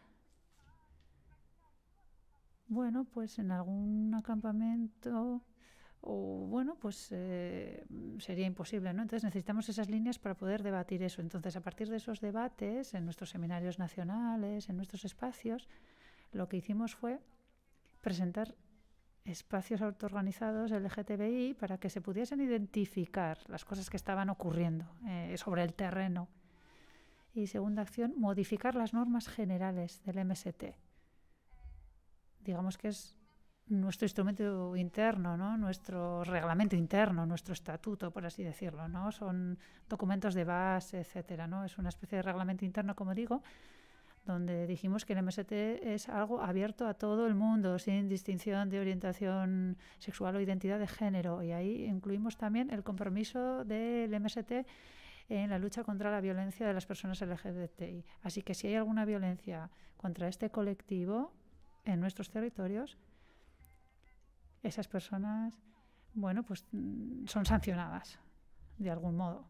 bueno, pues en algún acampamento, o bueno, pues eh, sería imposible, ¿no? Entonces necesitamos esas líneas para poder debatir eso. Entonces, a partir de esos debates, en nuestros seminarios nacionales, en nuestros espacios, lo que hicimos fue presentar espacios autoorganizados L G T B I para que se pudiesen identificar las cosas que estaban ocurriendo eh, sobre el terreno. Y segunda acción, modificar las normas generales del M S T. Digamos que es nuestro instrumento interno, ¿no? Nuestro reglamento interno, nuestro estatuto, por así decirlo, ¿no? Son documentos de base, etcétera, ¿no? Es una especie de reglamento interno, como digo, donde dijimos que el M S T es algo abierto a todo el mundo, sin distinción de orientación sexual o identidad de género. Y ahí incluimos también el compromiso del M S T en la lucha contra la violencia de las personas L G B T I. Así que si hay alguna violencia contra este colectivo en nuestros territorios, esas personas, bueno, pues son sancionadas de algún modo.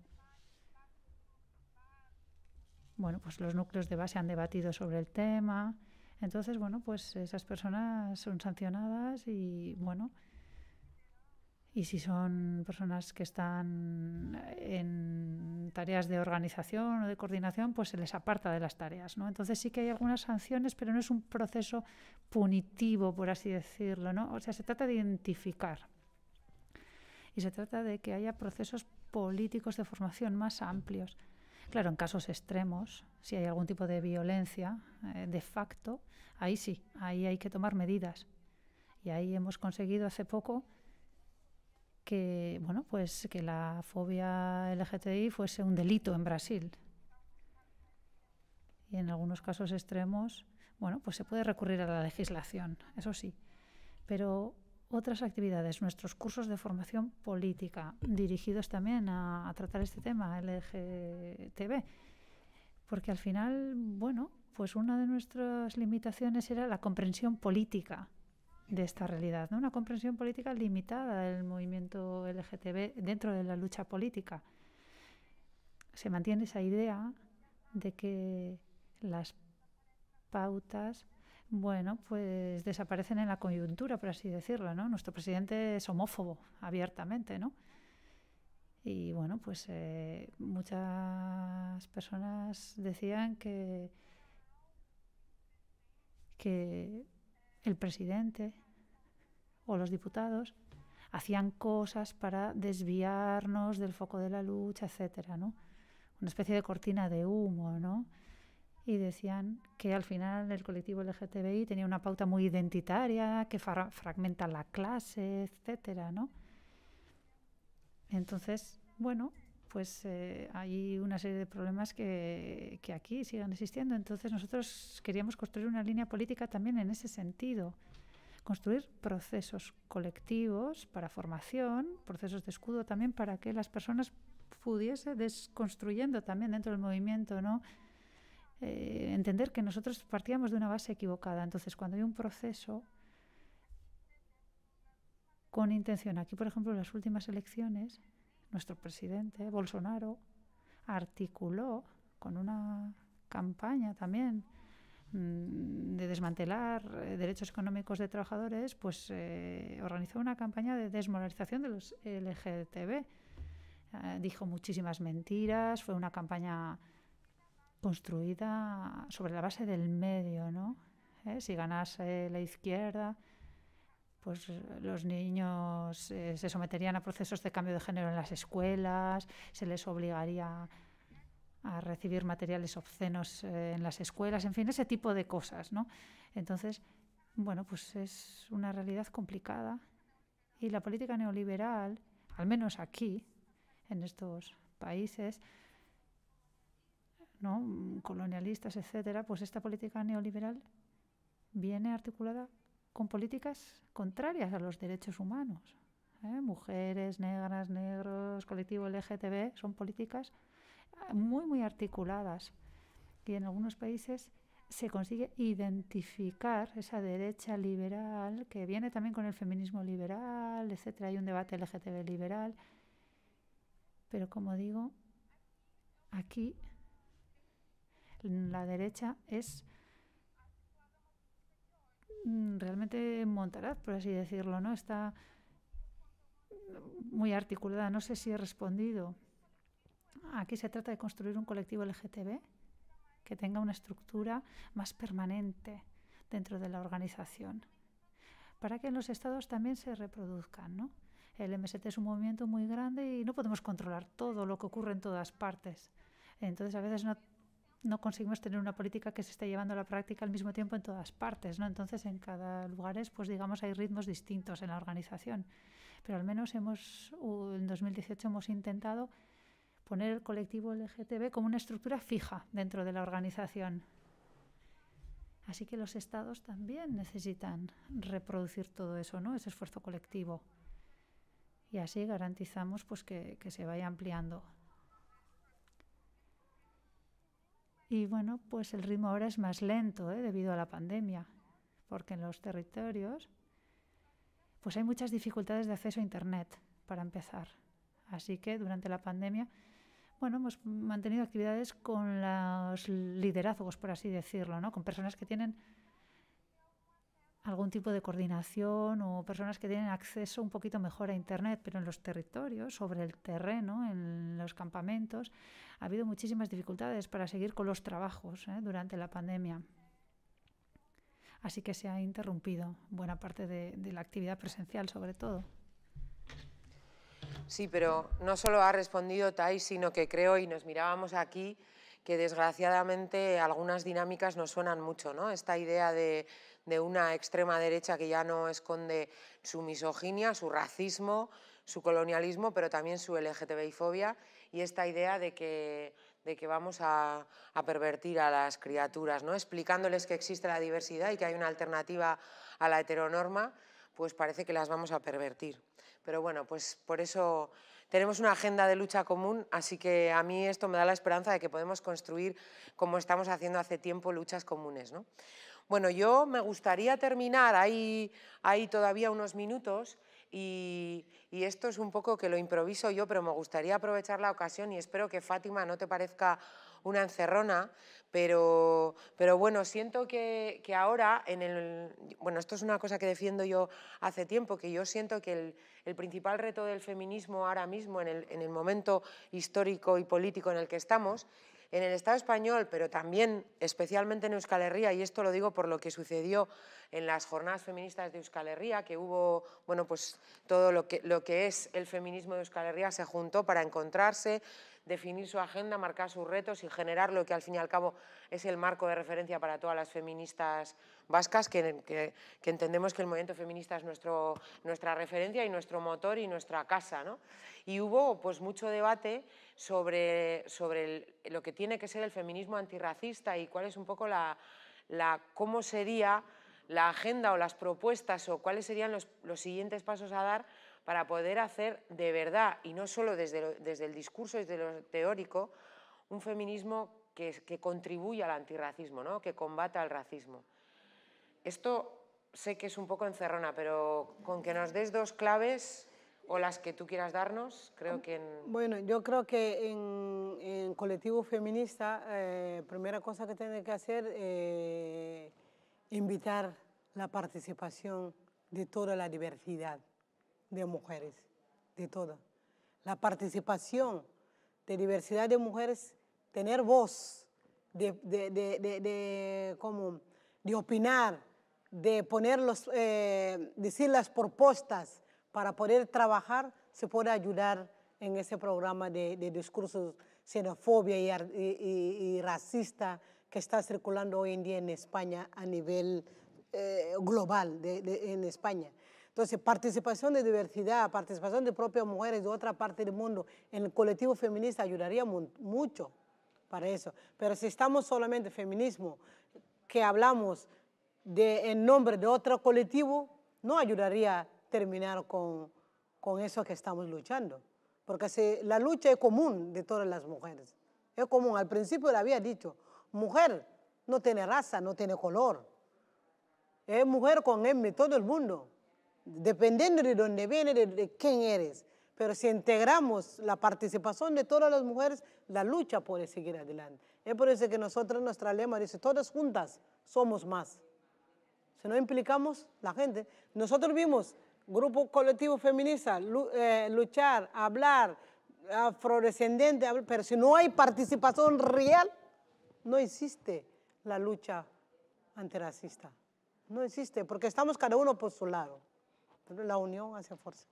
Bueno, pues los núcleos de base han debatido sobre el tema. Entonces, bueno, pues esas personas son sancionadas y, bueno, y si son personas que están en tareas de organización o de coordinación, pues se les aparta de las tareas, ¿no? Entonces sí que hay algunas sanciones, pero no es un proceso punitivo, por así decirlo, ¿no? O sea, se trata de identificar. Y se trata de que haya procesos políticos de formación más amplios. Claro, en casos extremos, si hay algún tipo de violencia eh, de facto, ahí sí, ahí hay que tomar medidas. Y ahí hemos conseguido hace poco que, bueno, pues que la fobia L G T B I fuese un delito en Brasil. Y en algunos casos extremos, bueno, pues se puede recurrir a la legislación, eso sí. Pero otras actividades, nuestros cursos de formación política, dirigidos también a, a tratar este tema L G T B, porque al final, bueno, pues una de nuestras limitaciones era la comprensión política de esta realidad, ¿no? Una comprensión política limitada del movimiento L G T B dentro de la lucha política. Se mantiene esa idea de que las pautas, bueno, pues desaparecen en la coyuntura, por así decirlo, ¿no? Nuestro presidente es homófobo, abiertamente, ¿no? Y bueno, pues eh, muchas personas decían que, que el presidente o los diputados hacían cosas para desviarnos del foco de la lucha, etcétera, ¿no? Una especie de cortina de humo, ¿no? Y decían que al final el colectivo L G T B I tenía una pauta muy identitaria, que fra- fragmenta la clase, etcétera, ¿no? Entonces, bueno, pues eh, hay una serie de problemas que, que aquí siguen existiendo. Entonces nosotros queríamos construir una línea política también en ese sentido. Construir procesos colectivos para formación, procesos de escudo también para que las personas pudiesen desconstruyendo también dentro del movimiento, ¿no? Eh, entender que nosotros partíamos de una base equivocada. Entonces, cuando hay un proceso con intención, aquí por ejemplo en las últimas elecciones, nuestro presidente Bolsonaro articuló con una campaña también de desmantelar derechos económicos de trabajadores, pues eh, organizó una campaña de desmoralización de los L G T B. Eh, dijo muchísimas mentiras, fue una campaña construida sobre la base del medio, ¿no? ¿Eh? Si ganase la izquierda, pues los niños eh, se someterían a procesos de cambio de género en las escuelas, se les obligaría a recibir materiales obscenos eh, en las escuelas, en fin, ese tipo de cosas, ¿no? Entonces, bueno, pues es una realidad complicada y la política neoliberal, al menos aquí, en estos países, ¿no?, colonialistas, etcétera, pues esta política neoliberal viene articulada con políticas contrarias a los derechos humanos. ¿eh? Mujeres, negras, negros, colectivo L G T B, son políticas muy, muy articuladas. Y en algunos países se consigue identificar esa derecha liberal, que viene también con el feminismo liberal, etcétera. Hay un debate L G T B liberal. Pero como digo, aquí la derecha es realmente montaraz, por así decirlo, ¿no? Está muy articulada. No sé si he respondido. Aquí se trata de construir un colectivo L G T B que tenga una estructura más permanente dentro de la organización, para que en los estados también se reproduzcan, ¿no? El M S T es un movimiento muy grande y no podemos controlar todo lo que ocurre en todas partes. Entonces, a veces no no conseguimos tener una política que se esté llevando a la práctica al mismo tiempo en todas partes, ¿no? Entonces, en cada lugar, pues digamos, hay ritmos distintos en la organización. Pero al menos hemos, en dos mil dieciocho hemos intentado poner el colectivo L G T B como una estructura fija dentro de la organización. Así que los estados también necesitan reproducir todo eso, ¿no? Ese esfuerzo colectivo. Y así garantizamos pues que, que se vaya ampliando. Y bueno, pues el ritmo ahora es más lento, ¿eh? Debido a la pandemia, porque en los territorios pues hay muchas dificultades de acceso a Internet, para empezar. Así que durante la pandemia, bueno, hemos mantenido actividades con los liderazgos, por así decirlo, ¿no? Con personas que tienen algún tipo de coordinación o personas que tienen acceso un poquito mejor a Internet, pero en los territorios, sobre el terreno, en los campamentos, ha habido muchísimas dificultades para seguir con los trabajos ¿eh? durante la pandemia. Así que se ha interrumpido buena parte de, de la actividad presencial, sobre todo. Sí, pero no solo ha respondido Thais, sino que creo, y nos mirábamos aquí, que desgraciadamente algunas dinámicas nos suenan mucho, ¿no? Esta idea de, de una extrema derecha que ya no esconde su misoginia, su racismo, su colonialismo, pero también su L G T B I fobia, y esta idea de que, de que vamos a, a pervertir a las criaturas, ¿no? Explicándoles que existe la diversidad y que hay una alternativa a la heteronorma, pues parece que las vamos a pervertir. Pero bueno, pues por eso tenemos una agenda de lucha común, así que a mí esto me da la esperanza de que podemos construir, como estamos haciendo hace tiempo, luchas comunes, ¿no? Bueno, yo me gustaría terminar, hay, hay todavía unos minutos, y, y esto es un poco que lo improviso yo, pero me gustaría aprovechar la ocasión y espero que, Fátima, no te parezca una encerrona, pero, pero bueno, siento que, que ahora, en el, bueno, esto es una cosa que defiendo yo hace tiempo, que yo siento que el, el principal reto del feminismo ahora mismo, en el, en el momento histórico y político en el que estamos, en el Estado español, pero también especialmente en Euskal Herria, y esto lo digo por lo que sucedió en las jornadas feministas de Euskal Herria, que hubo, bueno, pues todo lo que, lo que es el feminismo de Euskal Herria se juntó para encontrarse, definir su agenda, marcar sus retos y generar lo que al fin y al cabo es el marco de referencia para todas las feministas vascas, que, que, que entendemos que el movimiento feminista es nuestro, nuestra referencia y nuestro motor y nuestra casa, ¿no? Y hubo pues mucho debate sobre, sobre el, lo que tiene que ser el feminismo antirracista y cuál es un poco la, la cómo sería la agenda o las propuestas o cuáles serían los, los siguientes pasos a dar para poder hacer de verdad, y no solo desde, lo, desde el discurso, desde lo teórico, un feminismo que, que contribuya al antirracismo, ¿no? Que combata el racismo. Esto sé que es un poco encerrona, pero con que nos des dos claves o las que tú quieras darnos. Creo que en... Bueno, yo creo que en, en colectivo feminista, eh, primera cosa que tiene que hacer es eh, invitar la participación de toda la diversidad de mujeres, de toda. La participación de diversidad de mujeres, tener voz, de, de, de, de, de, como, de opinar, de poner los, eh, decir las propuestas para poder trabajar, se puede ayudar en ese programa de, de discursos xenofobia y, y, y, y racista que está circulando hoy en día en España a nivel eh, global de, de, en España. Entonces, participación de diversidad, participación de propias mujeres de otra parte del mundo en el colectivo feminista ayudaría mu mucho para eso. Pero si estamos solamente feminismo, que hablamos de, en nombre de otro colectivo, no ayudaría a terminar con, con eso que estamos luchando. Porque si, la lucha es común de todas las mujeres. Es común. Al principio le había dicho, mujer no tiene raza, no tiene color. Es mujer con M, todo el mundo. Dependiendo de dónde viene, de, de quién eres. Pero si integramos la participación de todas las mujeres, la lucha puede seguir adelante. Es por eso que nosotros, nuestra lema dice, todas juntas somos más. Si no implicamos la gente. Nosotros vimos grupo colectivo feminista eh, luchar, hablar, afrodescendente, pero si no hay participación real, no existe la lucha antirracista. No existe, porque estamos cada uno por su lado. Pero la unión hace fuerza.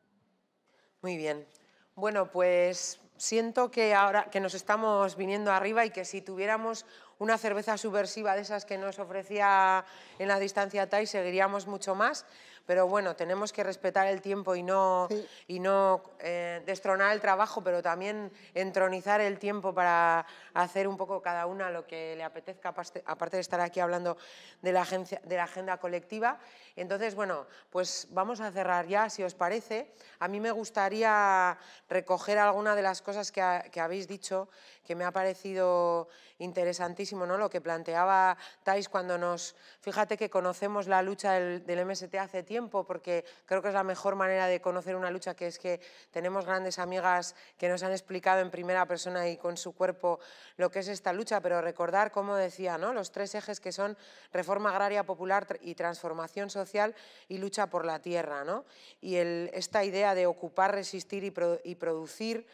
Muy bien. Bueno, pues siento que ahora que nos estamos viniendo arriba y que si tuviéramos una cerveza subversiva de esas que nos ofrecía en la distancia Thais, seguiríamos mucho más. Pero bueno, tenemos que respetar el tiempo y no, sí. y no eh, destronar el trabajo, pero también entronizar el tiempo para hacer un poco cada una lo que le apetezca, aparte de estar aquí hablando de la, agencia, de la agenda colectiva. Entonces, bueno, pues vamos a cerrar ya, si os parece. A mí me gustaría recoger alguna de las cosas que, ha, que habéis dicho, que me ha parecido interesantísimo, ¿no? Lo que planteaba Thais cuando nos... Fíjate que conocemos la lucha del, del M S T hace tiempo, porque creo que es la mejor manera de conocer una lucha, que es que tenemos grandes amigas que nos han explicado en primera persona y con su cuerpo lo que es esta lucha, pero recordar, como decía, ¿no? Los tres ejes que son reforma agraria popular y transformación social y lucha por la tierra, ¿no? Y el, esta idea de ocupar, resistir y, pro, y producir,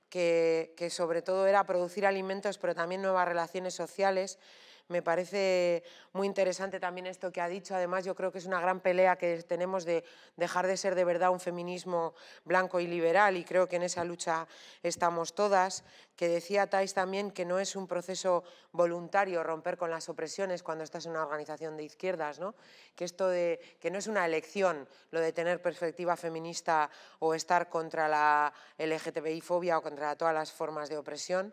Que, que sobre todo era producir alimentos, pero también nuevas relaciones sociales. Me parece muy interesante también esto que ha dicho. Además, yo creo que es una gran pelea que tenemos de dejar de ser de verdad un feminismo blanco y liberal, y creo que en esa lucha estamos todas. Que decía Thais también que no es un proceso voluntario romper con las opresiones cuando estás en una organización de izquierdas, ¿no? Que esto de que no es una elección lo de tener perspectiva feminista o estar contra la L G T B I fobia o contra todas las formas de opresión.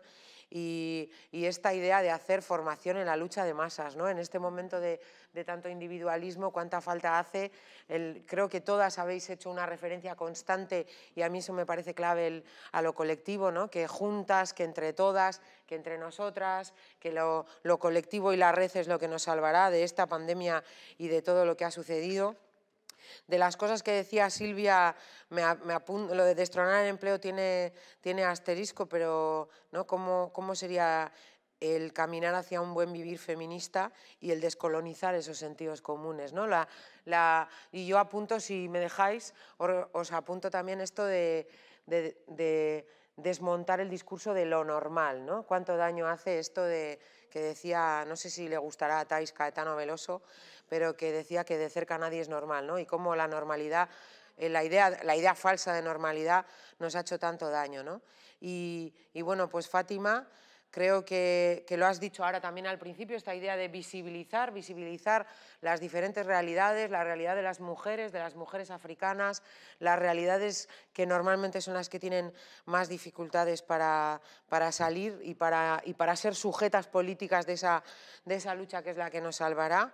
Y, y esta idea de hacer formación en la lucha de masas, ¿no? En este momento de, de tanto individualismo, cuánta falta hace. El, creo que todas habéis hecho una referencia constante, y a mí eso me parece clave, el, a lo colectivo, ¿no? Que juntas, que entre todas, que entre nosotras, que lo, lo colectivo y la red es lo que nos salvará de esta pandemia y de todo lo que ha sucedido. De las cosas que decía Silvia, me, me apunto, lo de destronar el empleo tiene, tiene asterisco, pero ¿no? ¿Cómo, cómo sería el caminar hacia un buen vivir feminista y el descolonizar esos sentidos comunes, ¿no? La, la, y yo apunto, si me dejáis, os, os apunto también esto de, de, de desmontar el discurso de lo normal, ¿no? Cuánto daño hace esto de que decía, no sé si le gustará a Thais Caetano Veloso, pero que decía que de cerca nadie es normal, ¿no? Y cómo la normalidad, eh, la, idea, la idea falsa de normalidad nos ha hecho tanto daño, ¿no? Y, y bueno, pues Fátima, creo que, que lo has dicho ahora también al principio, esta idea de visibilizar, visibilizar las diferentes realidades, la realidad de las mujeres, de las mujeres africanas, las realidades que normalmente son las que tienen más dificultades para, para salir y para, y para ser sujetas políticas de esa, de esa lucha que es la que nos salvará.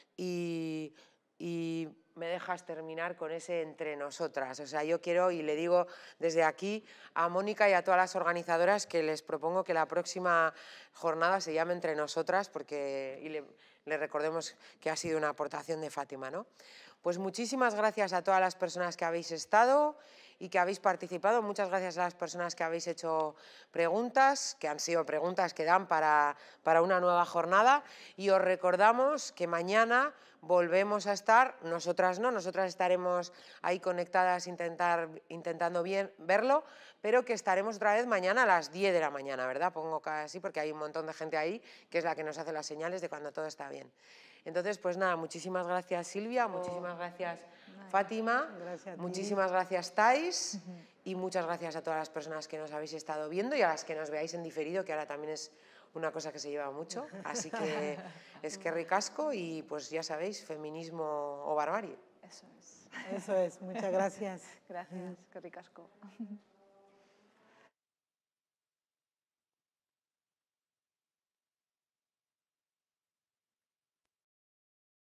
Y, y me dejas terminar con ese entre nosotras. O sea, yo quiero, y le digo desde aquí a Mónica y a todas las organizadoras, que les propongo que la próxima jornada se llame Entre Nosotras, porque y le, le recordemos que ha sido una aportación de Fátima, ¿no? Pues muchísimas gracias a todas las personas que habéis estado y que habéis participado. Muchas gracias a las personas que habéis hecho preguntas, que han sido preguntas que dan para, para una nueva jornada. Y os recordamos que mañana volvemos a estar, nosotras no, nosotras estaremos ahí conectadas intentar, intentando bien verlo, pero que estaremos otra vez mañana a las diez de la mañana, ¿verdad? Pongo casi porque hay un montón de gente ahí que es la que nos hace las señales de cuando todo está bien. Entonces, pues nada, muchísimas gracias Silvia, muchísimas gracias Fátima, Gracias a ti. muchísimas gracias Thais y muchas gracias a todas las personas que nos habéis estado viendo y a las que nos veáis en diferido, que ahora también es una cosa que se lleva mucho, así que es que ricasco y pues ya sabéis, feminismo o barbarie. Eso es. Eso es, muchas gracias. Gracias, que ricasco.